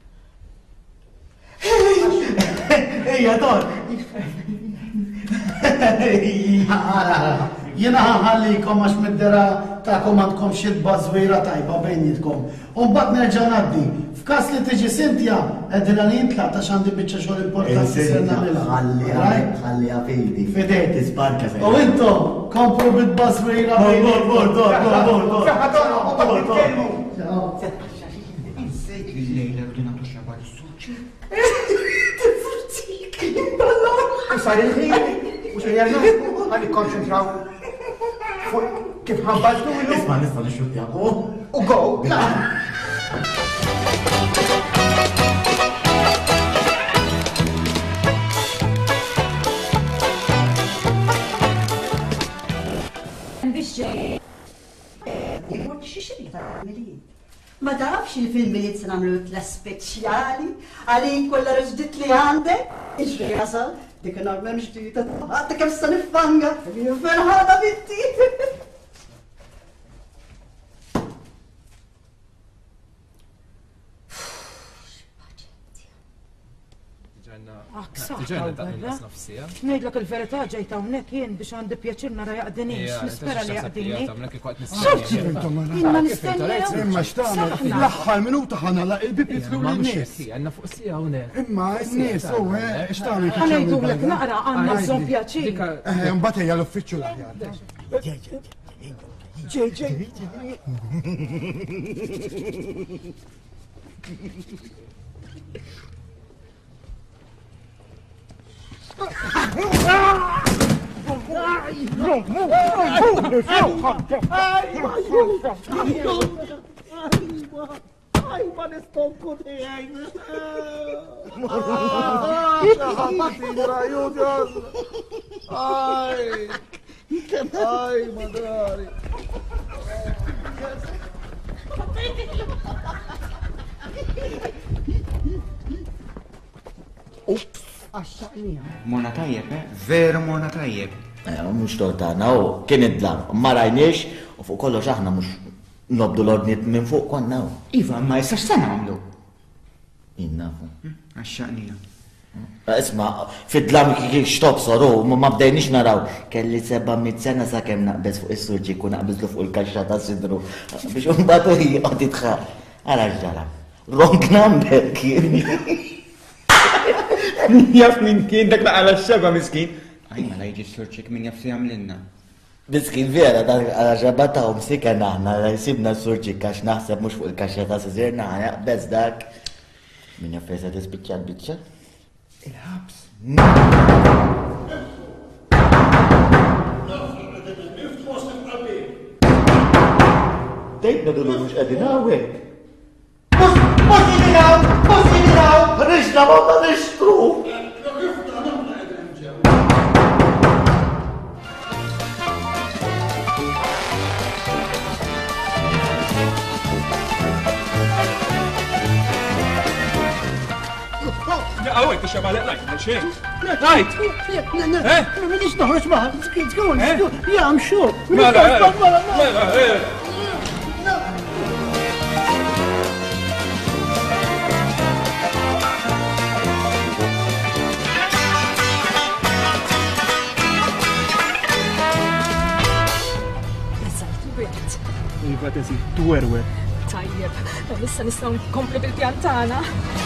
Ejja, Don. Jena ħallikom għax mid-dera ta'kom għandkom xidba zwira tajba bejnietkom. Umbat nerġa' ngħaddi. F'każ li tiġi Sintja, qegħdin li jintlaq għax għandi biċċa xogħol importanti se nagħmilha. Ħalli għafidi. Fidejk. Tisparka se. U intom, kompru bit-ba zwira bejnietkom. Bor, bor, bor, bor, bor, bor. Sar il-ħin, u xejjerna, għalli konċentraw. Kif ħabbaltu illu? Isma' nista' nixxut jaħu. U go! Ma tafx il-film-miliet se nagħmlu tla speċjali għalik kollha reġdit li għandek? Ixri jasal, dik enorme ġdida, għadda kemm se nifanga, ferħada bitti. Ngħidlek il-verità ġejt hawnhekk jien biex għandi pjaċir nara jaqdinix, nispera li jaqdini. Imma nistenni. Imma x'tagħmel? L-aħħar minuta ħanala il-bib jitlu lin-nies. Għandna fuq sija hawnhekk. Imma n-nies u x'tagħmel? Ħanejdulek naqra għandna bżonn pjaċir. Mbagħad hija l-uffiċċju l-aħjar. Ġej, ġej. Ajma nistonku tiegħi. Aj, aj, madari. Ups, għaxxaqnija. Mona tajjeb, eh? Veru mona tajjeb. Mux tortana, u kien id-dlam, ma rajniex, u fuq kollox aħna mux nobdu l-ordniet minn fuq konna. Iva, ma jistax se nagħmlu. Innafu. Għaxxaqnija. Isma, fid-dlam kiex tobsor, u ma bdejniex naraw. Kelli seba' mit sena sa' kem naqbez fuq is-surġi kun naqbizlu fuq il-kaxxa ta' sidru. Biex unbatu jgħod jitħa. Għara ġara. Wrong number kien. Jaf min kien dak naqala x-xeba miskin. Għajma la jġi s-surċik min jaf si għamlinna. Miskin vera, għala ġabata u msika naħna, jisibna s-surċik għax naħseb mux fuq il-kaxxa ta' sidru naħna, bez dak. Min jaf fejsa tispiċċa l-bicċa? Il-ħabs. Dejtna dullu mux għedin għawek. Mux jidinaw, mux jidinaw. Rixna monna nixtru. Għawek, biex għabalek lajt, għalxejn. Lajt! Ma minix noħroġ maħal, tkun, ja, mxu. Mela, mela, mela. Iva tesi, twerwer. Tajjeb, issa nistgħu nkomplu bil-pjantana.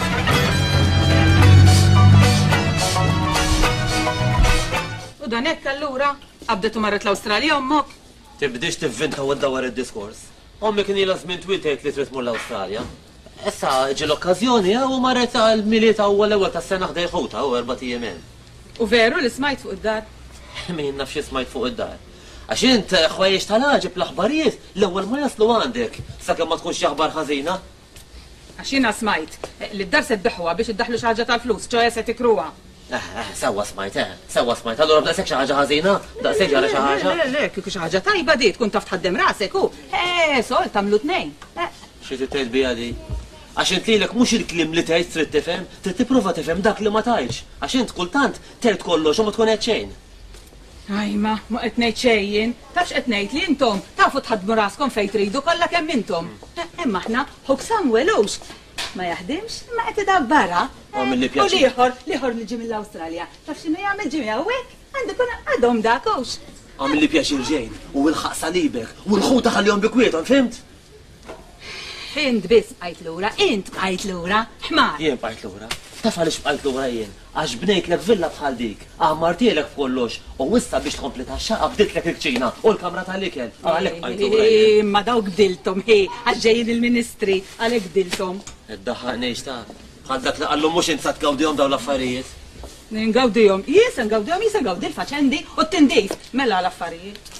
U dan hekk allura, qabdetu marret l-Awstralja ommok? Tibdix tivvinta u dawar id-diskors. Ommi kien ilha żmien twil tgħid li trid tmur l-Awstralja. Issa ġi l-okkażjoni u marret għall-milieta u l-ewwel tas-sena ħdej ħuta u erba' ijiem. U veru li smajt fuq id-dar? Min naf xi smajt fuq id-dar. Għax int ħwejjex tal-ħaġib l-aħbarijiet l-ewwel ma jaslu għandek sakemm ma tkunx aħbar ħażina. Għax jiena smajt li d-dar se tbeħħuha biex iddaħħlu xi ħaġa tal-flus, ċoħe se tikruha. Sewwa smajt, eh, sewwa smajt, allura b'daqshekk xi ħaġa ħażina, daqshekk ġara xi ħaġa. Le, le, kieku xi ħaġa tajba di tkun taf tħaddem rasek hu. Eh, sol tagħmlu tnejn. Xi titgħid biha di? Għax int lilek mhux il-kliem li tgħid trid tifhem, trid tipprova tifhem dak li ma tgħidx. Għax int kultant tgħid kollox u ma tkun qed xejn. Ajma, ma qed ngħid xejjin, tafx qed ngħid li intom tafu tħaddmu raskom fejn tridu kollha kemm intom. Imma aħna ħuk samwelux. Ma jaħdimx, ma qed idabbarha. Għamil li U pjaċir. liħor, liħor li ġi mill-Awstralja. Taf x'inhu jagħmel ġimgħa hawnhekk? Għandu kun għadhom dakux. Għamil li pjaċir ġejn. U l-ħaq salibek. U l-ħuta ħallihom bikwietom, fimt? Int biss bqajt lura, int bqajt lura, ħmar. Jien bqajt lura. Taf għaliex bqajt lura jien. Għax bnejtlek villa bħal dik. Għammartielek f'kollox. U issa biex tkompli taxxaqa bdiltlek il-kċina u l-kamra tal-ikel. Għalek bqajt lura jien. Ma dawk bdiltom, hi, għax ġejjin il-Ministri, għalek bdiltom. Id-daħħaqnejx ta' bħal dak li qallu mhux insa tgawdihom dawn l-affarijiet. Ngawdihom, jisa ngawdihom, jisa ngawdi l-faċendi u t-tindif, mela l-affarijiet.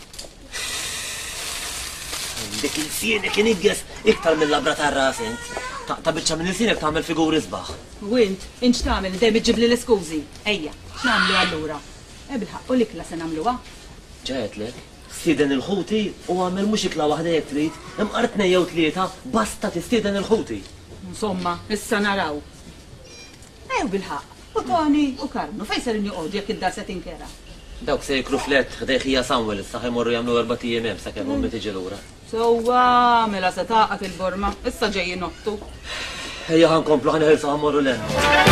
Dik il-sienek kien igges iktar mill-labra tar-ras int. Ta' biċċa minn il-sienek tagħmel figuri sbaħ. U int, int x'tagħmel dejjem iġġib li l-iskużi. Ejja, x'nagħmlu allura? Ebilħaq, u l-ikla se nagħmluha? Ġetlek, stieden il-ħuti u għamel mhux ikla waħda jekk trid, imqar tnejn jew tlieta basta tistieden il-ħuti. Insomma, issa naraw. Ew bilħaq, u Toni u Karnu, fejn ser injoqgħod jekk id-dar se tinkera? Dawk se jikru flet ħdejħija Samuel issa ħemorru jagħmlu erba' tiem hemm sakemm ummi tiġi lura. Sewwa, mela se taqgħet il-borma, issa ġejjin nottu. Ejja ħankomplu ħanħelsu ħammorru lehna.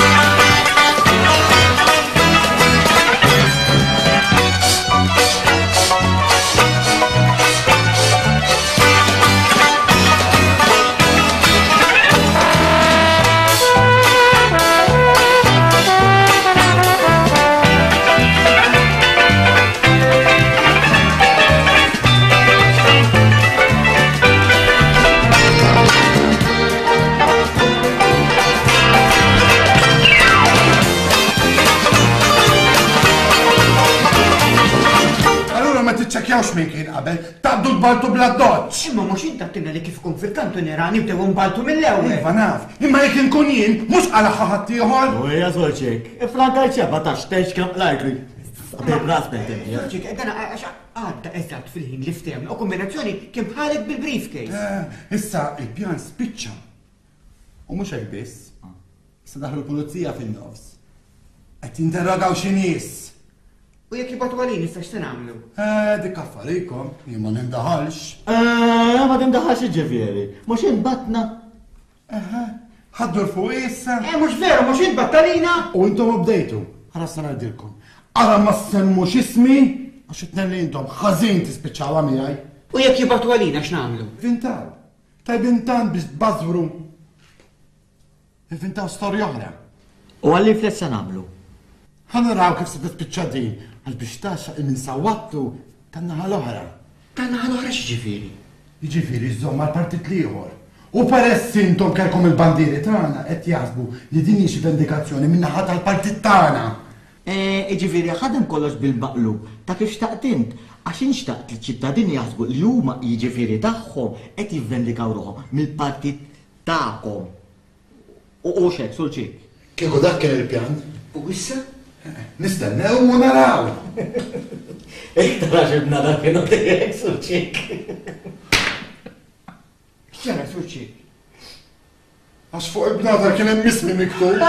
Ċekjawx minn kien qabel, taqdu l-baltu bla doċ. Imma mhux inta tinna li kif kun fil-kantuniera nibdew nbaltu mill-ewwel. Iva naf, imma jekk inkun jien mhux għal ħaħat ieħor. U hija żolċek, ifranka ċeba ta' xtex kemm lajkli. Sabeb ras bejtem. Ġik, dan għadda eżatt fil-ħin li ftehmna u kombinazzjoni kemm bħalek bil-briefcase. Issa il-pjan spiċċa. U mhux hekk biss. Issa daħlu l-pulizija fin-nofs. Qed jinterrogaw xi nies. U jekk jibgħatu għalin issa x'se nagħmlu? Eh, dik affarikom, jien ma nindaħalx. Eh, ma tindaħalx iġifieri, mhux inbatna. Eħe, ħaddu l-fuq issa. Eh, mhux veru, mhux inbattalina. U intom bdejtu, ħaras ngħidilkom. Ara ma semmux ismi, għax itnelli intom ħażin tispiċċawha miegħi. U jekk jibgħatu għalina x'nagħmlu? Vintaw. Tajb intan biex tbażwru. Vintaw storja oħra. U għalli flet se nagħmlu? ħanaraw kif se tispiċċa din, għal biex taxa il-minsawattu tan-naħa l-oħra. Tan-naħa l-oħra x'ġifieri? Jiġifieri żomm mal-partit l-ieħor. U peress intom kelkom il-bandieri tagħna qed jaħsbu li din hi xi vendikazzjoni min-naħa tal-partit tagħna. Jiġifieri ħadem kollox bil-baqlu ta' kif xtaqt int, għax inxtaqt li ċittadini jaħsbu li huma jiġifieri tagħhom qed jivvendikaw ruħhom mill-partit tagħkom. U xek, sulċik. Kieku dak kien il-pjan. U issa? Nistennew u naraw. Iktar ġibna dak kienu tiegħek sulċik. X'ġara sulċik? Għax fuq il-bnadar kien hemm ismi miktub.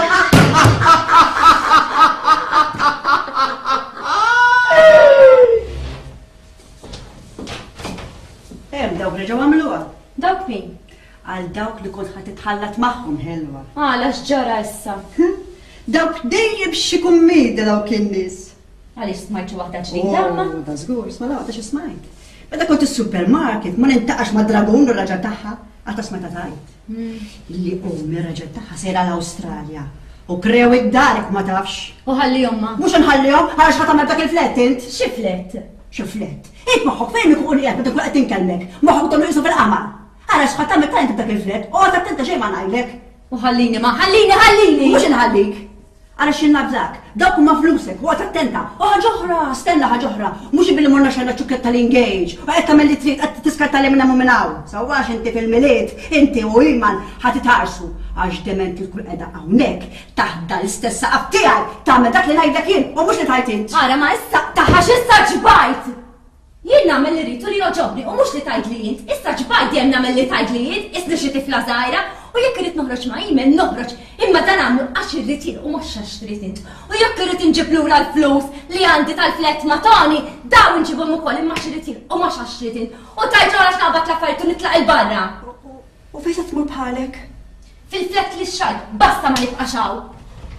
Hemm dawk li ġew għamluha. Dawk min? Għal dawk li kont ħadd titħallat magħhom ħelwa. Għala x'ġara issa? Dawk dejjem xi kummida dawk in-nies. Għaliex smajt xi waħda ġdida ma? Da żgur, isma' laqgħa xi smajt. Meta kont is-supermarket ma nintaqax ma' dragun u raġel tagħha, għadha smajta tajt. Li ummi raġel tagħha sejra l-Awstralja. U krew id-darek ma tafx. U ħallihom ma? Mhux inħallihom, għalax ħadd tagħmel dak il-flett int. Xi flett? Xi flett? Int moħħok fejn ikun qiegħed meta tkun qed tinkellmek, moħħok tagħmel qisu fil-qamar. Għalax ħadd tagħmel tajt b'dak il-flett, u għad attenta xejn ma ngħidlek. U ħallini ma, ħallini, ħallini! Mhux inħallik. Għala xinna bżak, dawk huma flusek, u għat attenta, u ħaġoħra, stenna ħaġoħra, mux billi morna xanna ċukket tal-engage, u għetta mill-li trid għat tiskarta li minna muminaw. Sawax inti fil-miliet, inti u iman ħat itarsu, għax dement il-kull edha għawnek, taħda l-istessa għaftijaj, taħmel dak li najdlek jien, u mux li tajt int. Għara ma issa, taħħax issa ġbajt! Jien namel li rritu li joġobni, u mux li tajt li jint, issa ġbajt jem namel li tajt li jint, isni xie tifla zaħira, u jekk irrit noħroġ ma' jimen noħroġ, imma dan għamlu għax irrit jien u mux għax trid int. U jekk irrit inġib lura l-flus li għandi tal-flet ma' Toni, daw inġibhom ukoll imma għax irrit jien u mux għax trid int. U tajt għalax naqbad l-affarijiet u nitlaq il-barra. U fejn se tmur bħalek? Fil-flet li x-xajt, basta ma jibqaxaw.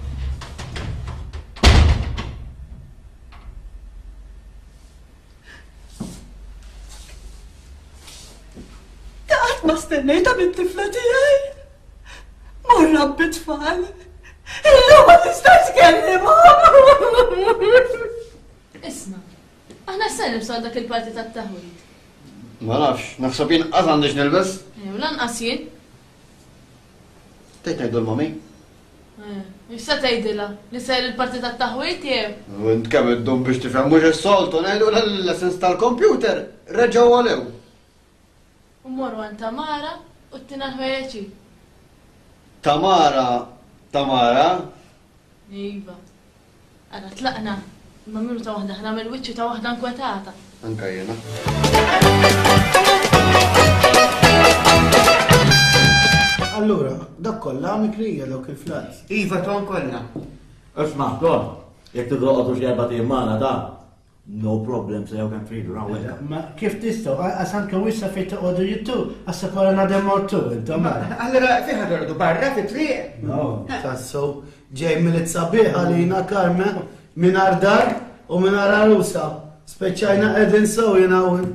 ħafna stennejta bit-tifla tiegħi. Morra bit-tfal. Illum ma tistax tkellimhom. Isma', aħna se nibsgħu dak il-parti tat-taħwit. Ma nafx, naħseb jinqas għandix nilbes. Ew lanqas jien. Tejt ngħidu l-mami. Issa tgħidilha li sejr il-parti tat-taħwit jew? U int kemm iddum biex tifhem mhux is-soltu ngħidu l-lessons tal-computer reġgħu għalew. U morru għand Tamara u t-tina ħwejjeċi. Tamara, Tamara. Iva. Ara tlaqna. Ma minnu ta' waħda ħna mill-wiċċu ta' waħda nkwetata. Anka jiena. Allura, dak kollha mikrija dawk il-flats. Iva ton kollha. Isma' ton, jekk tidroqgħu xi erba' tiem magħna da, no problem se jew kemm tridu rawwek. Ma kif tistgħu għas anke wissa fejn toqgħodu jittu għas wara nadem mortu intom. Allura fejn ħadordu barra fit-triq? No, tassew ġej mill-sabiħ għalina Karmen mingħajr dar u mingħajr arusa. Speċajna qegħdin sew jiena u int.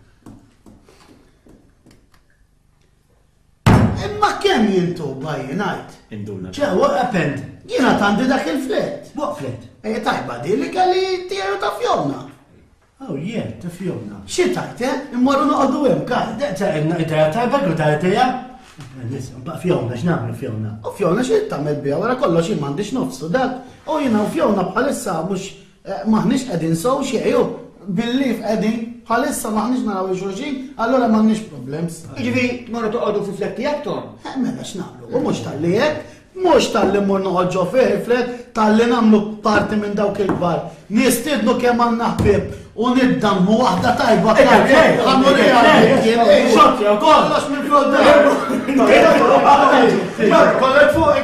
Imma kemm jintu bajji ngħid? Induna. ċe, what happened? Jiena tandi dak il-flet. What flet? Ejja tajba di li kelli tiegħu ta' fjonna. Oh yeah, ta' fjonna. Xi tajt, eh? Immorru noqogħdu hemm kar. Idea tajba u ta' idea? Nisem, ba' fjonna, x'nagħmlu fjonna? U fjonna xi tagħmel biha wara kollox jien m'għandix nofsu dak. U jiena u fjonna bħalissa mhux maħniex qegħdin sew xejn bil-lif qegħdin bħalissa maħniex naraw il-xulxin, allura m'għandniex problems. Jiġifieri tmorru toqgħodu fi flet tiegħek ton? Mela x'nagħmlu? U mhux tal-li hekk, mhux tal-li mmur noħoġġu fih flet, tal-li nagħmlu parti minn dawk il-kbar. Nistiednu kemm għandna ħbieb u niddammu waħda tajba tajba. Għamlu li kollox minn fuq Kollek fuq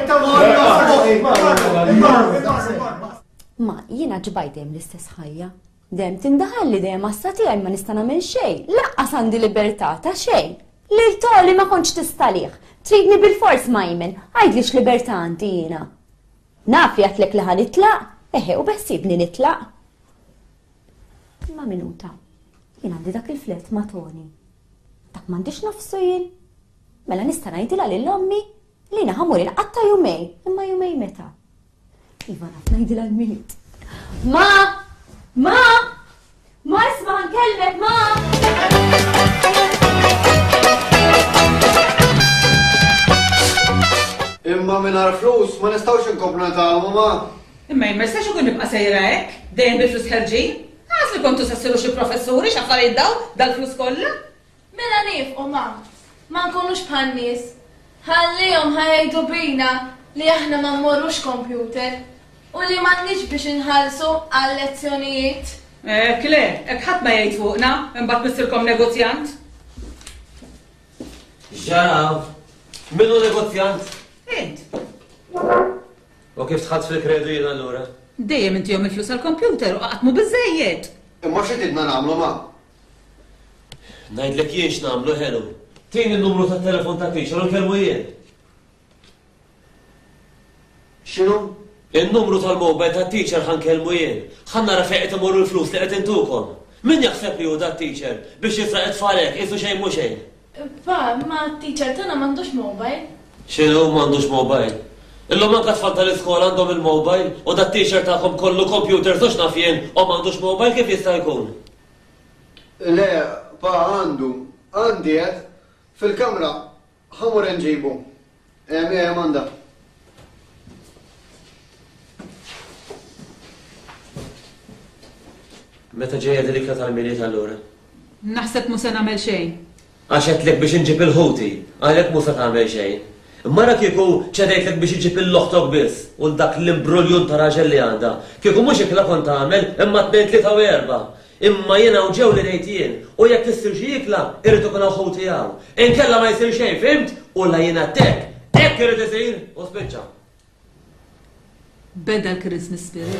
Ma jiena ġbajtem l-istess ħajja. Dem tindaħal li dejjem għassa tiegħi ma nista' nagħmel xejn. Laqqas għandi libertà ta' xejn. Lil toli ma kontx tistalih. Tridni bil-fors ma jmen, għajdlix libertà għandi jiena. Naf jgħatlek li ħan nitlaq, eħe u beħsibni nitlaq. Ma minuta, jien għandi dak il-flet ma Toni. Dak m'għandix nofsu jien. Mela nista' ngħidilha lill-ommi li jiena ħamur il-qatta jumej, imma jumej meta. Iva naf ngħidilha l-minut. Ma! Ma! Ma isma' nkellmek ma! Imma mingħajr flus ma nistgħux inkomplu nitgħallmu ma. Imma jien ma jistax ikun nibqa' sejra hekk, dejjem bil-flus ħerġin. Għas li kontu sassiru xi professuri x'affarijiet daw dal-flus kollha? Mela nifqu ma, ma nkunux bħal nies. Ħallihom ħajdu bina li aħna ma mmorrux computer u li m'għandniex biex inħallsu għal lezzjonijiet. Eh, kle, hekk ħadd ma jgħid fuqna, imbagħad missilkom negozjant. Ġaraw, minnu negozjant? Int. U kif tħadd fil-kredu jien allura? Dejjem inti jom il-flus għall-kompjuter u qaqtmu biżejjed. Imma xi tidna nagħmlu ma? Ngħidlek jien x'nagħmlu ħelu. Tieni n-numru tat-telefon ta' teacher u nkellmu jien. X'inhu? Il-numru tal-mobile tat-teacher ħankellmu jien. Ħanna rafeqet imorru l-flus li qed intukom. Min jaħseb li hu dat-teacher biex jisraq it-tfalek isu xejn mhu xejn? Pa, ma t-teacher tagħna m'għandux mobile. X'inhu m'għandux mobile? Illum anke tfal tal-iskola għandhom il-mobile u dat-teacher tagħhom kollu computer żux naf jien u m'għandux mobile kif jista' jkun? Le, pa għandu, għandi qed fil-kamra ħamur nġibu. Hemm hemm għandha. Meta ġejja dilika tal-miliet allura? Naħseb mu se nagħmel xejn. Għax qedlek biex inġib il-ħuti, għalhekk mhux se tagħmel xejn. Mara kieku ċedejtlek biex iġib il-loħtok biss u dak l-imbruljun ta' raġel li għandha. Kieku mhux ikla kont tagħmel imma tnejn tlieta u erba'. Imma jiena u ġew li ngħid jien u jekk issir xi jikla irid ikun hawn ħuti hawn. Inkella ma jsir xejn, fimt? U la jiena tek, hekk irid isir u spiċċa. Beda l-Christmas spirit.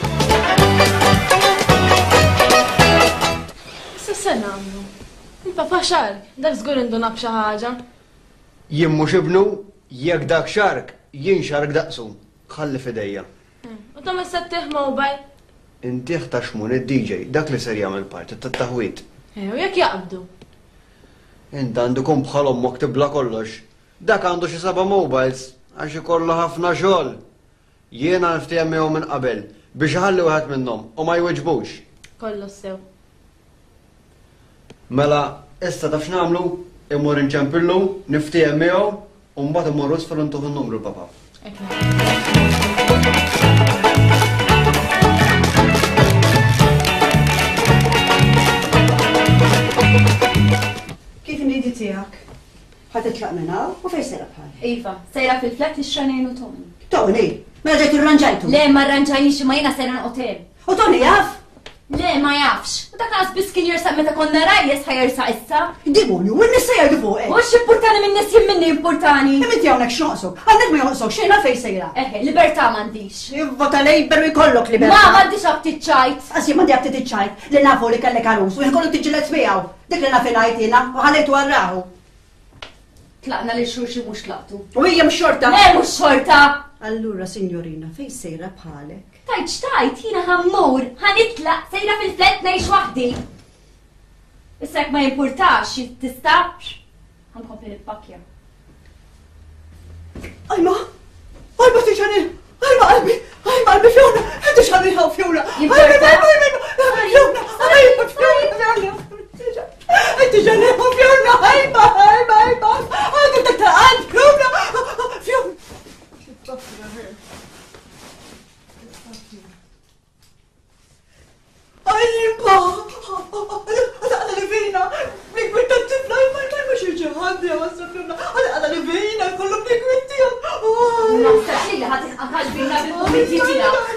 Issa se nagħmlu. Il-papa xar, dak żgur induna b'xi ħaġa. Jien mhux ibnu, jekk dak xark, jien xark daqsu. Ħalli fidejja. U ta' ma settih mobile. Intih ta' xmun id-D J, dak li ser jagħmel parti tat-taħwit. U jekk jaqbdu. Inta għandukom bħal ommok tibla kollox. Dak għandu xi seba' mobiles għax ikollu ħafna xogħol. Jiena niftijem miegħu minn qabel biex ħalli wieħed minnhom u ma jweġbux. Kollu sew. Mela, issa taf x'nagħmlu? Immur inċempillu, niftijem miegħu u mbagħad immorru sfel intuħu n-numru l-papa. Kif nidi tiegħek? Ħadd titlaq minn hawn u fejn sejra bħal? Iva, sejra fil-flat ix-xanejn u Tony. Tony, mela ġejt irranġajtu? Le, ma rranġajniex ma jiena sejra n-hotel. U Tony jaf? Le, ma jafx. U dak għas bis kien jirsaq meta konna rajjes ħajersa issa. Dimonju, minn nissa jgħidu fuq. Mux importani minn nis jim minni importani. Imit jawnek xnoqsok, għandek ma joqsok, xejna fej sejra. Eħe, libertà m'għandix. Vota Labor u jkollok libertà. Ma m'għandix abtit ċajt. Assi m'għandi abtit ċajt li nafu li kellek għalus u jkollu tiġilet miegħu. Dik li nafi ngħidilha u ħallejtu għarraħu. Tlaqna li xurxi mhux tlaqtu. U hija mhux xorta. Le mhux xorta. Allura, signorina, fej sejra bħalek? Tajt xtajt, jina ħammur, ħanitlaq, sejra fil-flet nejx wahdi. Issek ma jimpurtax, jististax, ħankompli l-pakja. Ajma, ajma tiġani, ajma qalbi, ajma qalbi fjona, tiġani ħaw fjona. Jimporta? Ajma, fjona, ajma fjona, tiġani ħaw fjona, ajma, ajma, ajma, għadu t-taqan, fjona, fjona. Ajba! Għada li vina! Likwid ta' tifla, ma jma xieġi ħaddi għasafluna! Għada li vina, kollu likwid tijak! Naftax li ħati għalbina bil-kommenti tijak!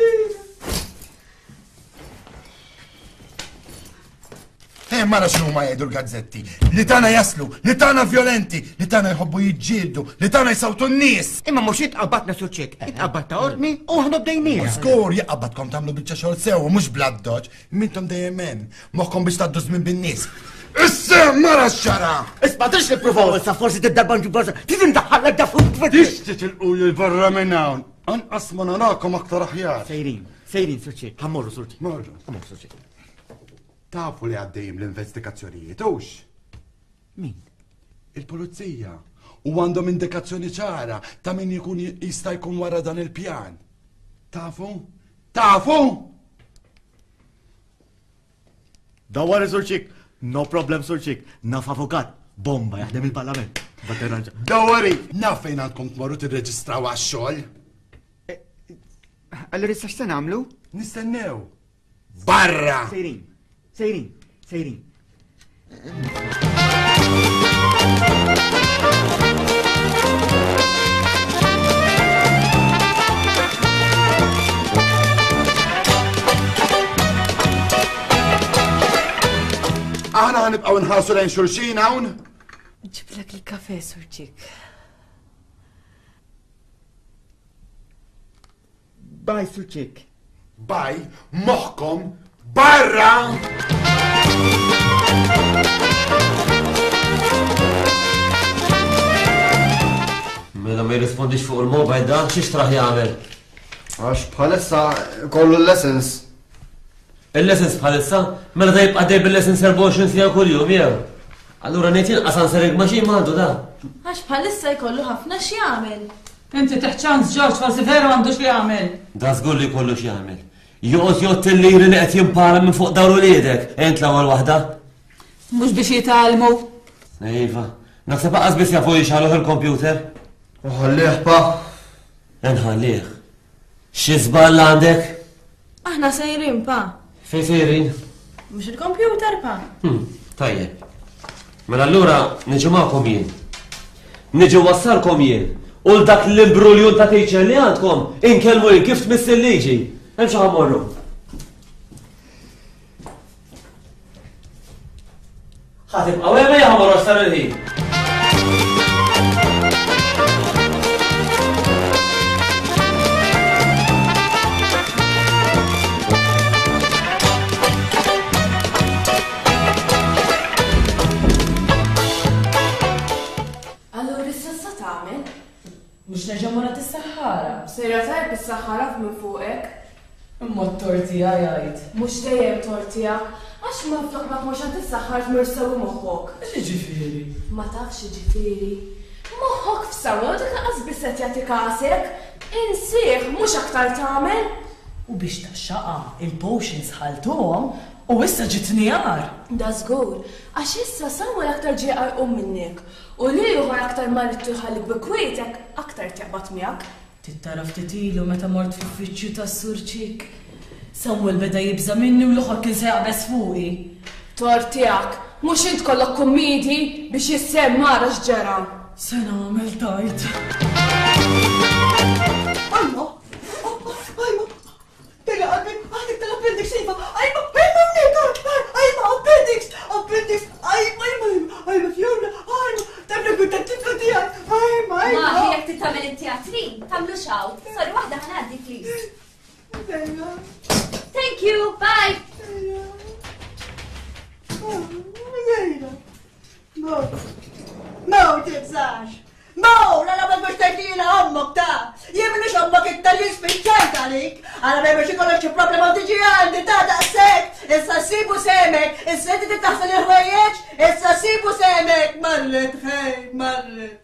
Eh, mara xinu ma jgħidu l-gazzetti. Li tana jaslu, li tana violenti, li tana jħobbu jġildu, li tana jisawtu n-nis. Imma mux jitqabbatna suċek, jitqabbat ta' ormi u ħanu bdejnija. Skur, jitqabbatkom tamlu bieċa xol sew, mux bladdoċ. Mintom dejjemen, moħkom biex taddu zmin bin-nis. Issa, mara xara! Isma, tix li provaw, issa forsi t-darban ġu barra, tidim daħħallak da fuq t-twitti. Tix titilqu l-barra minn hawn. Anqas ma narakom aktar aħjar. Sejrin, sejrin suċek, ħammorru suċek. Morru. Ħammorru suċek. Tafu li għaddejjem l-investigazzjonijiet, ux? Min? Il-pulizija. U għandhom indikazzjoni ċara ta' min jkun jista' jkun wara dan il-pjan. Tafu? Tafu? Dawar surċik, no problem surċik, naf avukat, bomba jaħdem il-parlament. Dawari, naf fejn għandkom tmorru tirreġistraw għax-xogħol? Allora issa x'se nagħmlu? Nistennew. Barra! Sejrin. Sejrin, sejrin. Aħna ħanibqgħu nħarsu lejn xulxin hawn? Ġiblek il-kafe, surġik. Baj, suċek. Baj, moħkom, barra! Mela ma jirrispondix fuq il-mobile da, xiex traħ jagħmel? Għax bħalissa kollu l-lessons. Il-lessons bħalissa? Mela da jibqa' dej bil-lessons erba' għoxrin sija kuljum jew. Allura ngħid jinqas anser il-maċin m'għandu da. Għax bħalissa jkollu ħafna x'jagħmel. Inti teħċans Ġorġ forsi veru għandu x'jagħmel. Da żgur li kollu x'jagħmel. Joqgħod jgħod il-liri li qed jimpara minn fuq dawru liedek, ent l-ewwel waħda. Mhux biex jitgħallmu. Iva, naħseb aqas biss jafu jixħaluh il-kompjuter. Uħallih pa. Nħallih. Xi żball għandek? Aħna sejrin pa. Fejn sejrin? Mhux il-kompjuter pa. Tajjeb. Mela allura niġu magħkom jien. Niġu wassalkom jien. U l-dak l-imbruljon ta' teacher li għandkom inkellmu jien kif tmissil liġi. Hemm xi ħammorru. Ħatibqgħu hemm ejja ħammorru sar il-ħin. Mux neġamura t-saħħara. Sejra tajb is-saħħara minn fuqek. Imma t-tortija jgħid. Mux dejjem tortija. Għax ma flok ma tmux għan tissaħħar f'mirsaw moħħok. Ġifieri. Ma tafx ġifieri. Moħħok f'sawa, dik laqas bisset jagħti kasek. Insieħ mhux aktar tagħmel. U biex taxxaqa il-potions ħaltuhom u issa ġitnijar. Da żgur, għax issa Samuel aktar ġie qarqum minnek. U li ieħor aktar ma rid tħallib bikwietek aktar teqbad miegħek. Tittara ftit ilu meta mort fl-uffiċċju tas-surċik. Samuel beda jibża minni u l-oħor kien se jaqbes fuqi. Tor tiegħek, mhux int kollok kummidi biex jissemma x'ġara. Se nagħmel tajt. Ajma! Ajma! Tega qalbi, għandek tal-appendix iva! Ajma! Ajma mnejka! Ajma! Appendix! Appendix! Ajma! Ajma! Ajma fjorna! Ajma! Tabla kunta tifla tijak! Ajma! Ajma! Ma jek titamel il-teatrin, tamlu xaw. Sorry, wahda ħanaddi, please. Thank you, bye! No! No, tibżax! No, la la bad mux tajtina ommok ta' jimnux ommok it-talli spiċċajt għalik għala bej biex ikollok xi problema tiġi għandi ta' daqsek issa sibu semek is-senti titaħsel il-ħwejjeġ issa sibu semek mallet fej mallet.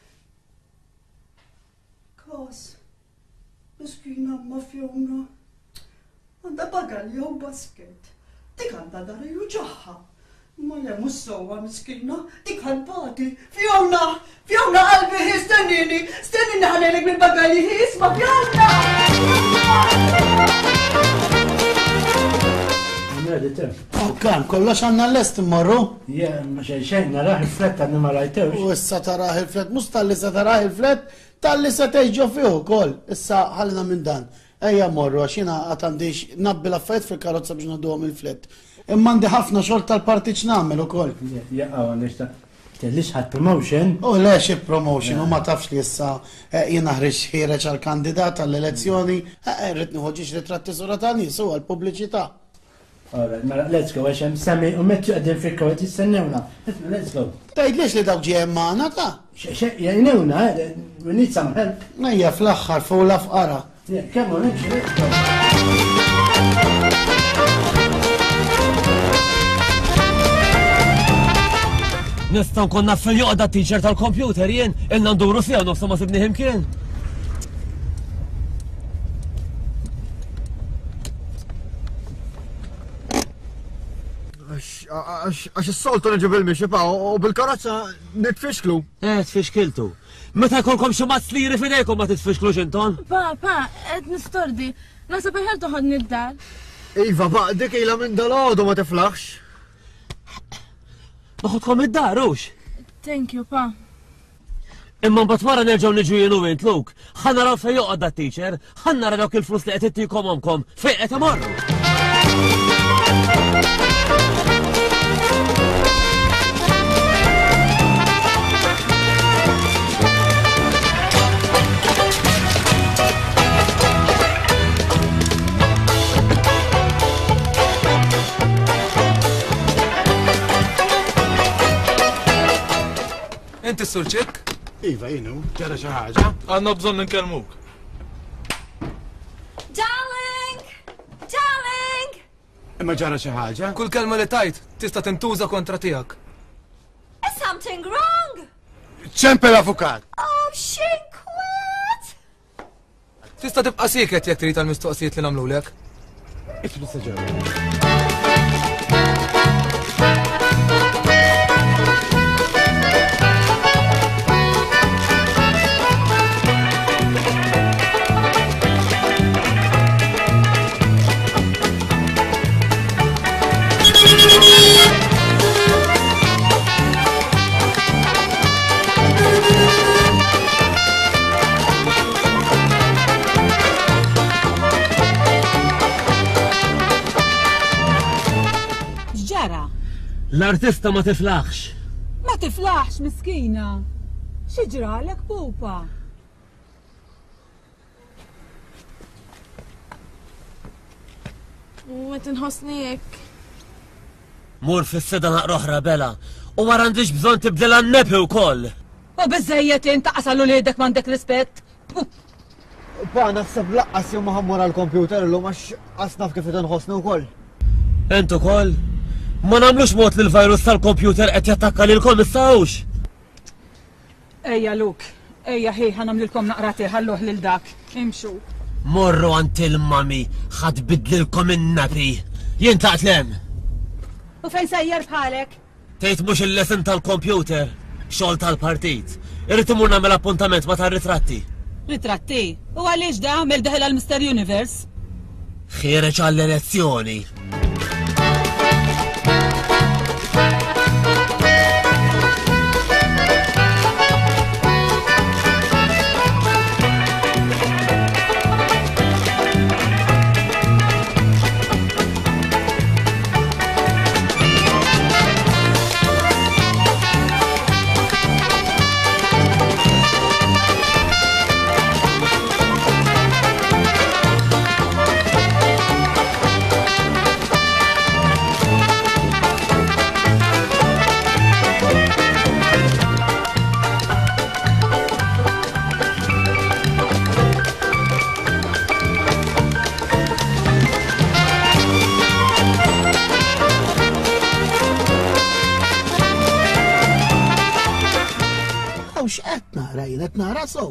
Kos, miskina ma fjona għanda bagalja u basket dik għanda dari u ġaħħa. Ma jemmu s-sowa miskina, dik għal-pati. Fjona, Fjona qalbi hi, stennini, stennini ħalelek bil-bagali hi, isma Fjona! Kam, kollox għanna l-est immorru? Ja, ma xejn, naraħ il-flet għanni ma rajtewx. U issa taraħ il-flet, mus tal-li se taraħ il-flet, tal-li se teġġo fiħu kol. Issa ħallina minn dan. Ejja morru, għaxina għatandix nabbi laffajt fil-karozza biex nadduhom il-flet. Imma għandi ħafna xogħol tal-partiċ nagħmel ukoll. Jaqgħu għaliex ta' tellix ħadd promotion. U le xi promotion u ma tafx li issa jiena ħriġ ħireġ għall-kandidat għall-elezzjoni, rrid nieħoġix ritratti sura ta' nies u għall-pubbliċità. Alright, mela let's go għax hemm Sami u Mettu qegħdin fil-kawet jistennewna. Let's go. Tgħidlix li dawk ġej magħna ta' jgħinewna, we need some help. Ejja fl-aħħar fuq l-afqara. Kemm hu nimxi, let's go. Nista' nkun naf fil-joqda t-teacher tal-kompjuter jien, ilna nduru fiha nofsa ma sibni imkien. Għax is-soltu nġib il-mixipa u bil-karazza nitfixklu. Eh, tfixkiltu. Meta jkollkom xi mazzliri fidejkom ma titfixklux inton? Pa, pa, qed nistordi. Nasab iħel toħodni d-dar. Iva, ba, dik ilha minn dal-għodu ma tiflaħx. Maħodkom id-darux. Thank you, pa. Imma mbagħad wara nerġgħu niġu jienu int Luke. Ħanna naraw fejn joqgħod dat-teacher, ħanna naraw dawk il-flus li qed ittikom omkom fejn qed imorru. Inti s-surċik? Iva, jinu, ġara xi ħaġa. Għandna bżonn nkellmuk. Darling! Darling! Imma ġara xi ħaġa? Kull kelma li tajt tista' tintuża kontra tiegħek. Is something wrong? ċempel avukat! Oh, xinkwet! Tista' tibqa' sieket jekk trid tal-mistoqsijiet li nagħmlulek. Iflu saġew. L-artista ma tiflaħx. Ma tiflaħx, miskina. Xieġralek, pupa? U għet nħosni jek. Mur fis-seda naqroħra bela. U ma randix bżon tibdela n-nepi u koll. U bizzejiet jinta qasalu li jdek mandek rispett. Pa, naħseb laqqas jom maħammur għal-kompjuter l-lum għax asnaf kif id-nħosni u koll. Entu koll? Ma nagħmlux mod li l-virus tal-kompjuter qed jattakka lilkom issawx. Ejja Luk, ejja ħej ħanamlilkom naqrati ħalluh lil dak. Imxu. Morru għand il-mami ħad bidlilkom in-napi. Jien taqtlem. U fejn sejjer bħalek? Tgħid mhux il-lesson tal-kompjuter, xogħol tal-partit. Irrid imur nagħmel appuntament ma' tar-ritratti. Ritratti? U għaliex da mirdaħil għal Mister Universe? Ħireġ għall-elezzjoni. Rajnet nara so.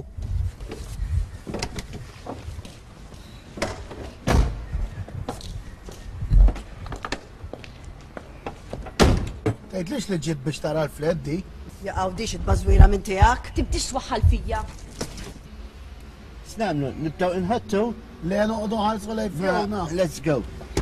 Tgħidlix li ġiet biex tara l-fleddi? Jaqgħudix it-bażwira minn tiegħek? Tibdix twaħħal fija. Snamnu, nibdew inħattu? Le noqogħdu ħalsu lejn fjona. Let's go.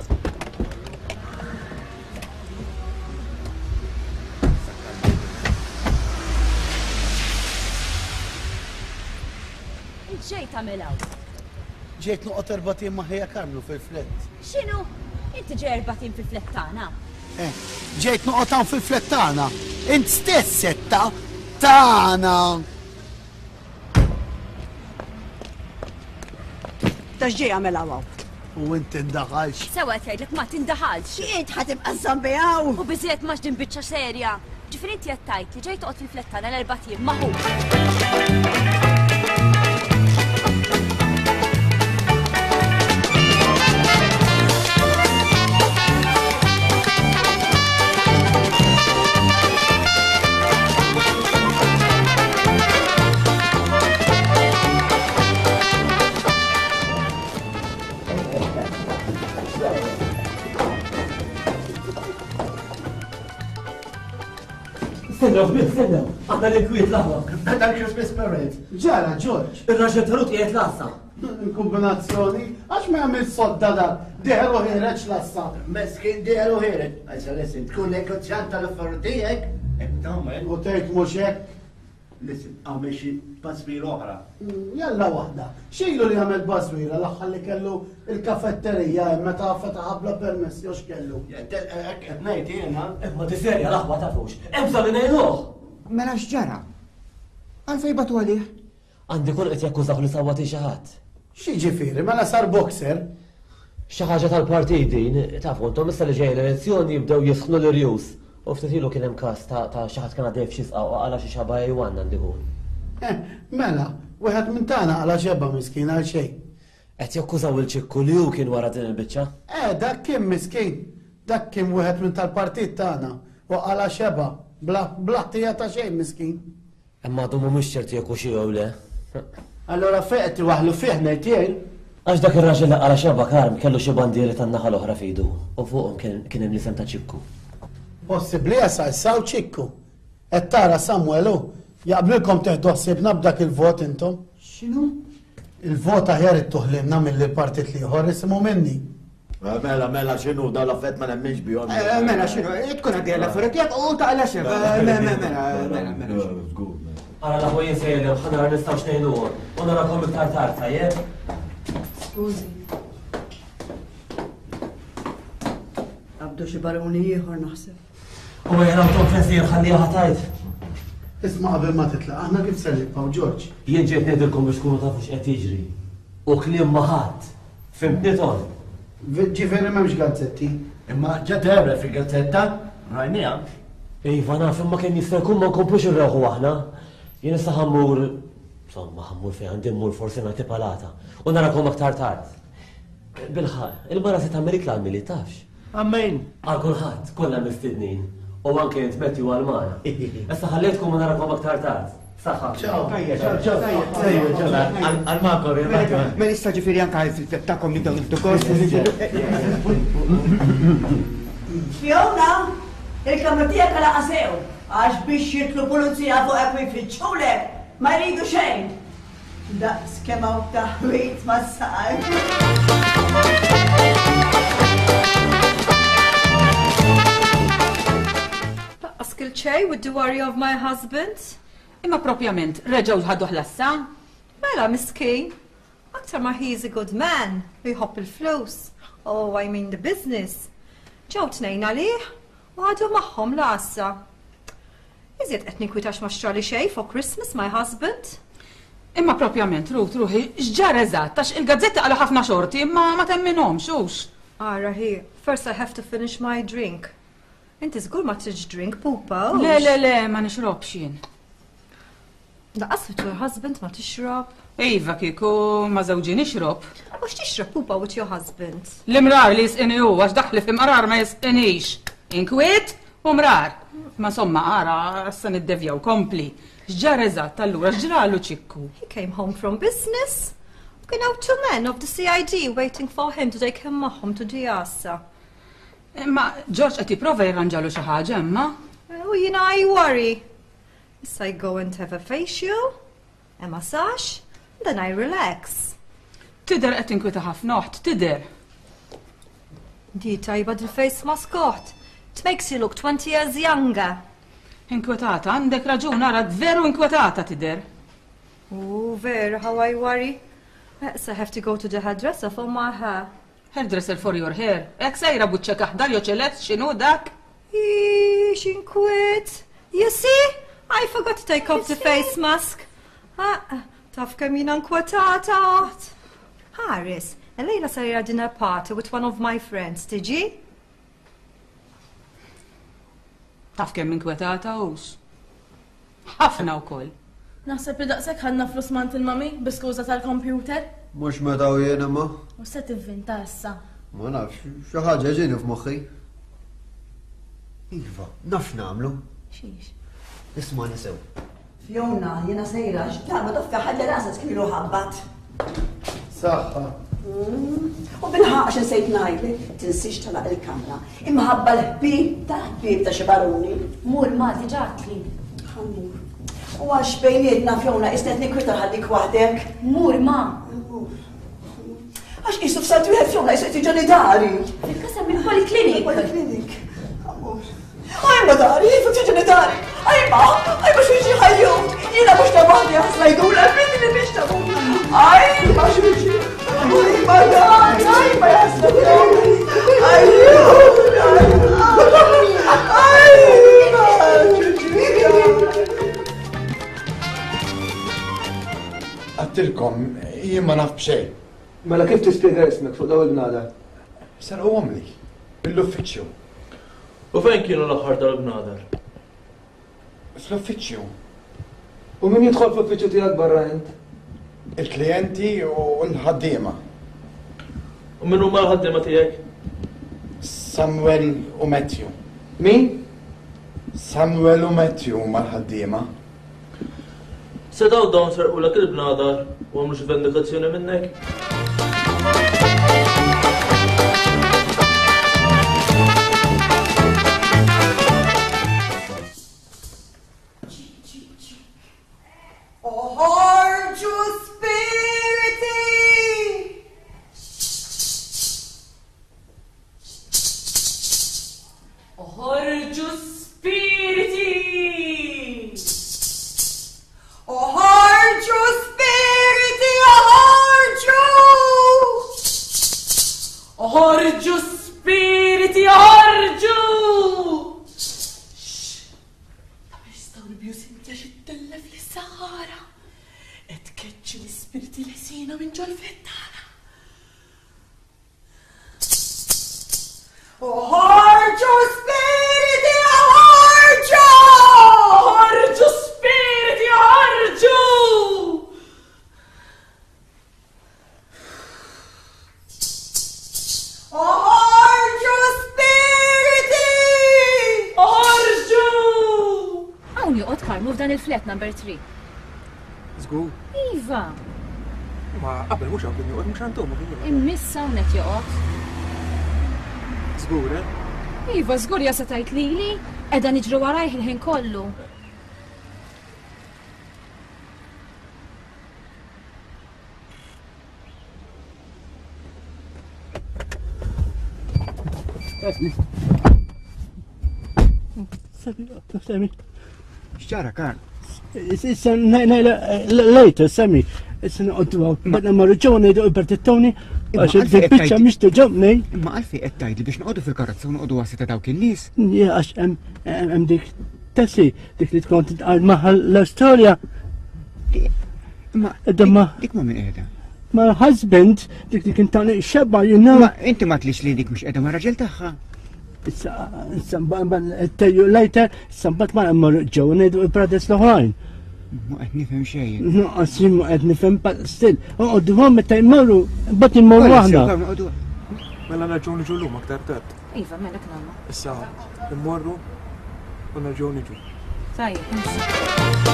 ġejt għamilaw? Ġejt nuqot erbatin maħħija Karmlu fil-flett. Xinu? Inti ġej erbatin fil-flett tagħna? Eh, ġejt nuqot hawn fil-flett tagħna. Int stess setta tagħna. Tax ġej għamilaw hawn? U int indaħalx. Sewa tgħidlek ma tindaħalx. Int ħatibqa' żambijaw. U biżiet ma x'din biċċa serja. Ġifieri inti qed tgħid li ġejt toqgħod fil-flett tagħna l-erbatin maħu. Stennaw, stennaw, għanna l-kwiet laħwa. Għanna l-Christmas parade. Ġara, George. Il-raġel tarut jgħet lassa. Kombinazzjoni, għax ma għamil sodda da, diħer u ħireċ lassa. Meskin diħer u ħireċ. Għajsa lessin, tkun negozjant tal-affarijiet. U tgħid mhux hekk. Listen, għamil xi basbir oħra. Jalla waħda. Xilu li għamil basbira l-aħħar li kellu il-kafetterija meta fetaħ bla permess jox kellu. Qed ngħid jiena. Ma tiserja laħwa tafux. Hemm bżonn ngħinuh. Mela x'ġara? Għalfejn batu għalih? Għandi kun qed jakkużaw li sawwati xi ħadd. Xi ġifieri, mela sar boxer. Xi ħaġa tal-partit din, tafu intom issa li ġej l-elezzjoni jibdew jisħnu l-irjus. U ftit ilu kien hemm każ ta' xi ħadd kien għaddej f'xi sqaw għala xi xaba jwanna ndikun. Mela, wieħed minn tagħna għala xebba miskin għal xejn. Qed jakkużaw il-ċikku li hu kien wara din il-biċċa? Eh, dak kien miskin. Dak kien wieħed minn tal-partit tagħna. U għala xeba, bla ħtija ta' xejn miskin. Imma għadu mhumiex ċerti jekk xi jew le. Allora fejn qed waħlu fih ngħidjien? Għax dak ir-raġel għala xeba Karm kellu xi bandieri tan-naħa l-oħra f'idu u fuqhom kien hemm l-isem ta' ċikku. Possibli jasal saw ċikku. Et tara Samuelu, jaqblilkom teħdu ħsibna b'dak il-vot intom. X'inhu? Il-vot aħjar it-tuħlimna mill-partit li ħor isimu minni. Mela, mela, x'inhu dawn l-affett ma nemminx bihom. Mela, x'inhu, tkun għaddej l-affarijiet jekk u taqla xef. Mela, mela, mela. Ara la ħwejn sejjer ħanara nistgħu x'ngħinuhom. U narakom iktar tard tajjeb. Skużi. Għabdu xi baruni ieħor naħseb. U ma jaraw tom fensier ħallija ħatajt. Isma' qabel ma titlaq, aħna kif se nibqgħu George? Jien ġejt ngħidilkom biex tkunu tafu x'qed jiġri. U kliem ma ħadd. Fimtnithom. Ġifieri m'hemmx gazzetti. Imma ġet hebra fil-gazzetta, rajniha. Iva naf imma kemm jista' jkun ma nkomplux irreħu aħna. Jien issa ħammur, insomma ħammur fejn għandi mmur forsi nagħti palata. U narakom aktar tard. Bilħaq, il-mara se tagħmel ikla għalmi li tafx. Għammejn? Għal kulħadd kollha mistednin. U anke jint Metti u Almana. Issa ħallejtkom u narakom aktar tard. Saħħa. Ciao. Għal-makom, ma nista ġifiri anka fil-fett ta'kom nibdaw niftukos. Fiona, il-kamra tijak għala għasew, għax biex jitlu pulizija fuq ekwi fil-ċulek, ma jridu xejn. Daqs kemaw taħwit ma s-saq. Askil ċej with the worry of my husband? Imma propjament, reġaw ħaddu ħlassa? Mela, miskin. Aktar ma he's a good man, jħobb il-flus. Oh, I mean the business. Ġew tnejn għalih, u għadu maħħom laqsa. Iżjed qed ninkwitax ma xtrali xej for Christmas, my husband. Imma propjament, Ruth, ruħi, x'ġar eżatt, għax il-gazzetti għalu ħafna xorti, imma ma temminhom, xux. Ara hi, first I have to finish my drink. Inti żgur ma tridx drink, pupa? Le, le, le, ma nixrobx jien. Daqqas with your husband ma tixrob? Iva, kiku ma zawġi nixrob. U x'tixrob pupa with your husband? L-imrar li jisqini u, għax daħli f'imqrar ma jisqinix. Inkwiet u mrar. Ma somma għara, s-san id-devjaw kompli. Xġar eżatt, allura xġralu ċikku. He came home from business. Kien hawn two men of the C I D waiting for him to take him magħhom to Diassa. Imma George qed jipprova jirranġalu xi ħaġa, imma. U jiena I worry. Issa I go and have a facial, a massage, then I relax. Tider qed inkwita ħafna oħt, tider. Di tajba dil-face mask oħt. It makes you look twenty years younger. Inkwetata, għandek raġun, għarad veru inkwetata tider. Oh, ver, how I worry. So I have to go to the hairdresser for my hair. Hairdresser for your hair. Ek sejra buċċa kaħdar joċelet, xinu dak? Eeeh, xinkwit. You see? I forgot to take off the face mask. Ah, taf kemm jiena nkwetata. Haris, lejla sarira dinner party with one of my friends, tiġi? Taf kemm inkwetata hux. Ħafna wkoll. Naħseb li daqshekk ħadna flus mant il-mami biskuża tal-kompjuter. Mhux meta u jien imma. U se tivvinta issa. Ma nafx, xi ħaġa ġieni f'moħħi. Iva, naf nagħmlu. Xiex. Isma' nisew. Fiona, jiena sejra, x'tagħmel tofka ħaġa raqsek kienu ħabbat. Saħħa. U bil-ħaq x'insejt ngħidlek, tinsix talaq il-kamra. Imma ħabba l-ħbieb ta' ħbieb ta' xi baruni. Mur ma diġatli. Ħammur. U għax bejnietna Fiona istet nikwita ħallik waħdek. Mur ma. Għax qisu f'salt wieħed Fiona jisqed ġenitari. Fil-kasam mill-poliklinik. Poliklinik. Ajma dari, fuq ġenitari. Ajma, ajma xieġi ħajjut. Jiena mhux ta' waħdi ħasla jdula bidi li biex ta' waħdi. Ajma xieġi. Ajma dari, ajma jasla jdula. Ajma. Għattilkom, jien ma naf b'xejn. Mela kif tispjega ismek fuq daw il-bnada? Sarqu għomli, bil-uffiċċju. U fejn kienu l-aħħar tal-bnadar? Fl-uffiċċju. U min jidħol fl-uffiċċju tiegħek barra int? Il-klijenti u l-ħaddiema. U min huma l-ħaddiema tiegħek? Samuel u Matthew. Min? Samuel u Matthew huma l-ħaddiema. Se daw dawn serqu lek il-bnadar u għamlu xi vendikazzjoni minnek? Oħorġu spiriti! Oħorġu spiriti! Oħorġu spiriti, oħorġu! Oħorġu spiriti, oħorġu! Jistaw nibju sintja xittellef li Sahara. Et keċċi l-spiriti li sina minn ġol fettana. Oħorġu spiriti, oħorġu! Oħorġu spiriti, oħorġu! Oħorġu spiriti! f'dan il-flat number three. Żgur. Iva. Ma qabel mhux hawn kien joqgħod mhux għandhom ma kien joqgħod. Immissa hawnhekk joqgħod. Żgur, eh? Iva, żgur jasa tajt lili, qiegħda niġru warajh il-ħin kollu. Sami. X'ġara, Karl? Issa later, Sami. Issa noqgħdu għaw. Badna marru ġew ngħidu ibertittoni għax il-biċċa mhix tiġobni. Imma għalfejn qed tgħidli biex noqogħdu fil-karozza u noqogħdu wasita dawk in-nies. Ja, għax hemm dik Tessi, dik li tkun titqal magħha l-istorja. Ma dik ma min qiegħda. Ma husband, dik li kien tagħni xebba, you know. Ma inti ma tlix li dik mhux qiegħda ma' raġel tagħha. Issa, issa tell you later, issa mbagħad ma mmorru ġew ngħidu il-brothers l-oħrajn. Ma qed nifhem xejn. No, qasri ma qed nifhem still. Oqgħodu hom meta jmorru, mbagħad immorru aħna. Mela nerġgħu niġu llum aktar tard. Iva, melek nagħmlu. Issa immorru u nerġgħu niġu. Tajjeb,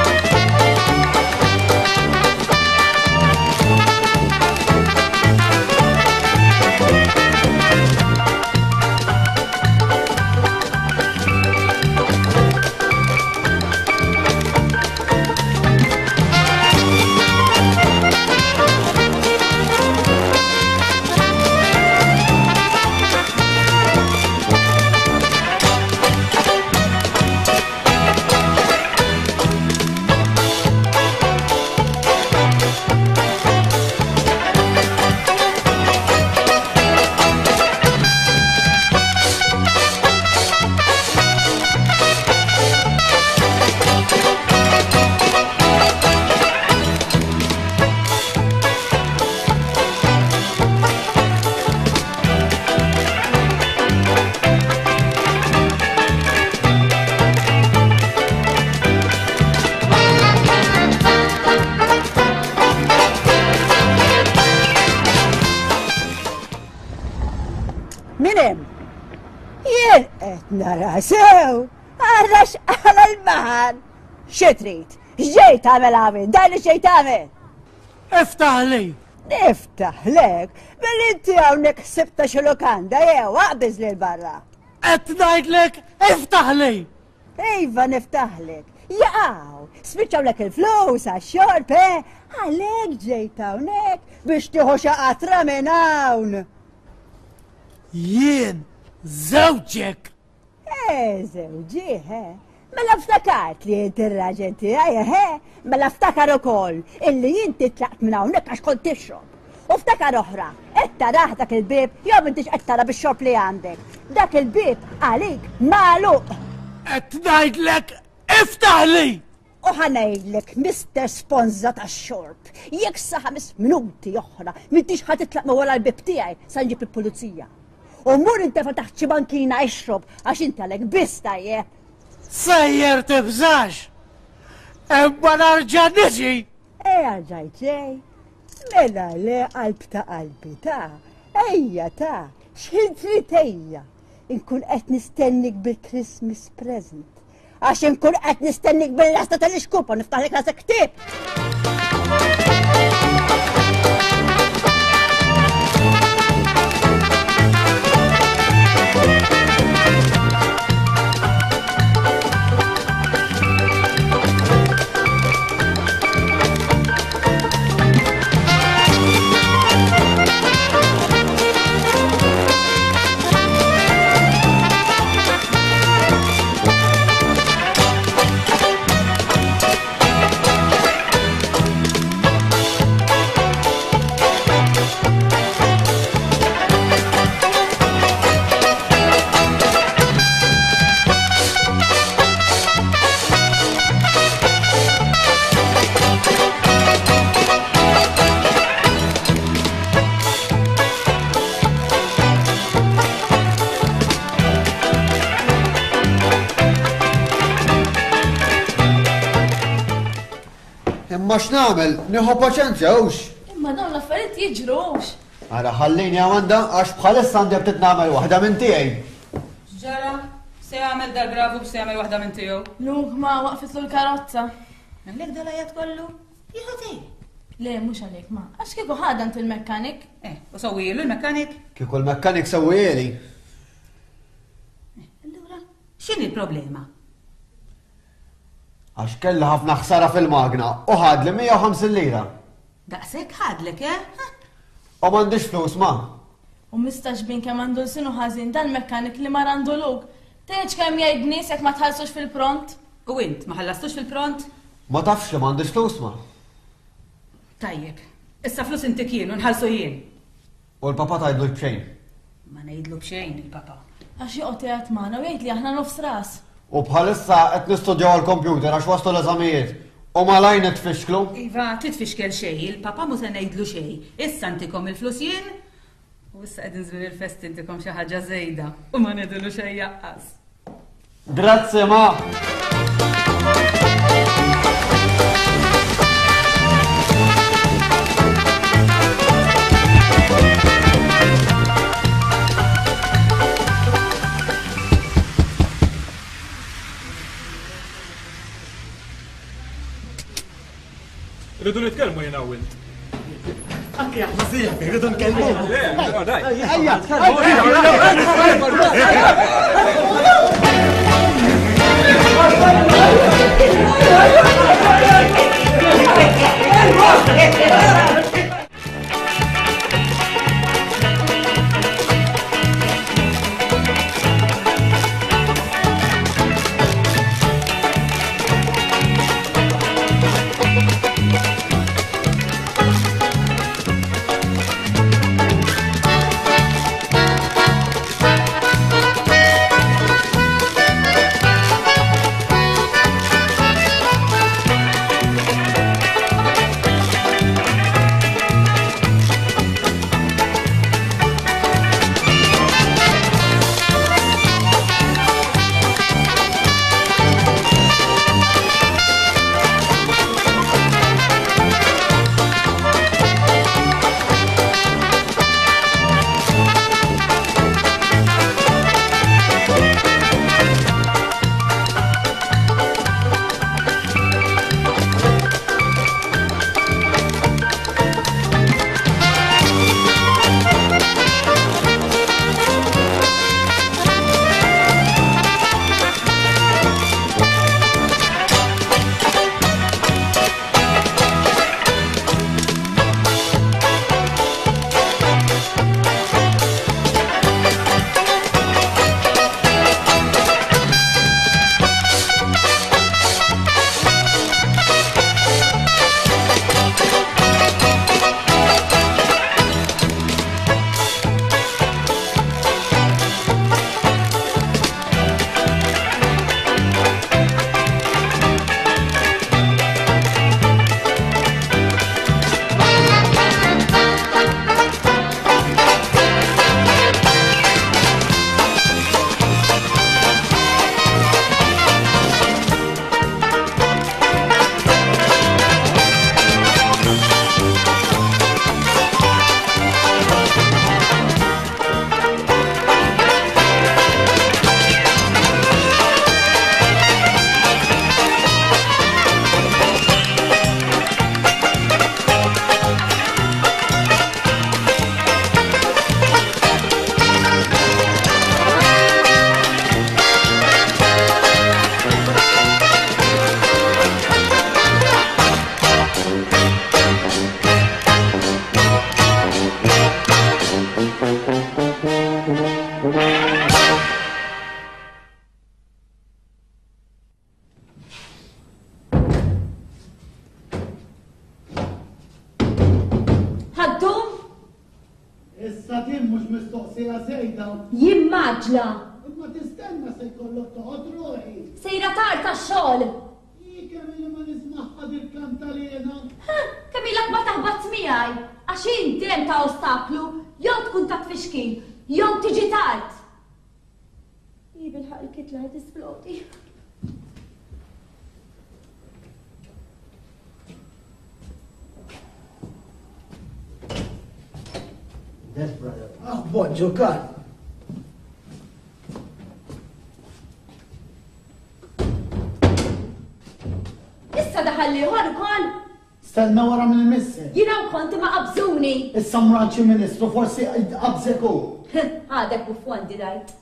Minem, jien qed nara sew, għarrax għala l-baħar. Xitrit, xġej tagħmel għamil, dan li xġej tagħmel. Iftaħ li. Niftaħ lek, mill-inti hawnhekk sibta xi lukanda jew aqbiż lil barra. Qed ngħidlek iftaħ li. Iva niftaħlek, jaqgħu, spiċċawlek il-flus għax-xorb, eh? Għalhekk ġejt hawnhekk biex tieħu xi qatra minn hawn. Jien, żewġek! Eh, żewġi, eh? Mela ftakart li jinti r-raġel tiegħi, eh? Mela ftakar ukoll illi jinti tlaqt minn hawnhekk għax kont tixrob. U ftakar oħra, qed taraħ dak il-bib jew m'intix qed tara bix-xorb li għandek. Dak il-bib għalik magħluq. Qed ngħidlek iftaħ li! U ħanajdlek mister Sponza tax-xorb. Jekk sa ħames minuti oħra m'intix ħatitlaq ma wara l-bib tiegħi sa nġib il-pulizija. U mur inti fataħt xi bankina ixrob għax inti għalek biss tajjeb. Sejjer tibżax! Imma narġa' niġi! E għalġajt ġej, mela le qalb ta' qalbi ta' ejja ta' x'intri tejja. Inkun qed nistennik bil-Christmas present. Għax inkun qed nistennik bil-lasta tal-ixkupa niftaħlek rasek ktieb. Imma x'nagħmel, nieħu paċenzja hux. Imma dawn l-affarijiet jiġrux. Ara ħallini Amanda għax bħalissa għandi btet nagħmel waħda minn tiegħi. Ġara, Se għamel dal-gravu b'se għamel wahda minn tiegħu. Luk ma waqfitlu l-karozza. Għallek dal-ajat kollu? Jħati. Le, mux għalek ma. Għax kieku ħadant il-mekkanik? Eh, u sawilu il-mekkanik? Kieku l-mekkanik sawijeli. Allura, x'in il-problema? Għax kella ħafna ħsara fil-magna u ħadli mija u ħamsin lira. Daqsek ħadlek, eh? U m'għandix flus ma. U mistaġbin kemm għandu l-sinu ħażin dal-mekkanik li ma randu luk. Teħġ kemm jgħid nies jekk ma tħallsux fil-pront? U int, ma ħallastux fil-pront? Ma tafx li m'għandix flus ma. Tajjeb, issa flus inti kienu nħallsu jien. U l-papa tajdlu bxejn. Ma ngħidlu bxejn il-papa. Għax joqgħod jgħid magħna u jgħid li aħna nofs ras. U bħalissa qed nistudjaw għall-kompjuter għax waslu l-eżamijiet. U malajn tfixklu? Iva, titfixkel xej, il-papa mu se ngħidlu xej. Issa intikom il-flus jien u issa qegħdin żvir il-fest intikom xi ħaġa żejda u ma ngħidulu xejn jaqqas. Grazzi ma. Rridu nitkellmu jena u int. Anke aħna sija, rridu nkellmu. Ejja, Jimmaġla! Ma tistenna se jkollok toħod ruħi. Sejra tar ta' xogħol. Kemm ma nismaħħa dil-kantalena. Kemm ilek ma taħbad miegħi għax inti hemm ta' ostaklu jew tkun ta' tfixkil jew tiġi tard. Jib il-ħaq il-kitla qed tisplodi. Yes, brother. Ah, buon giocare. daħalli ieħor ukoll. Stenna wara minn il-missi. Jiena kont ma qabżuni. Issa mranċi ministru forsi qabżek hu. Għadek u fwandi dajt.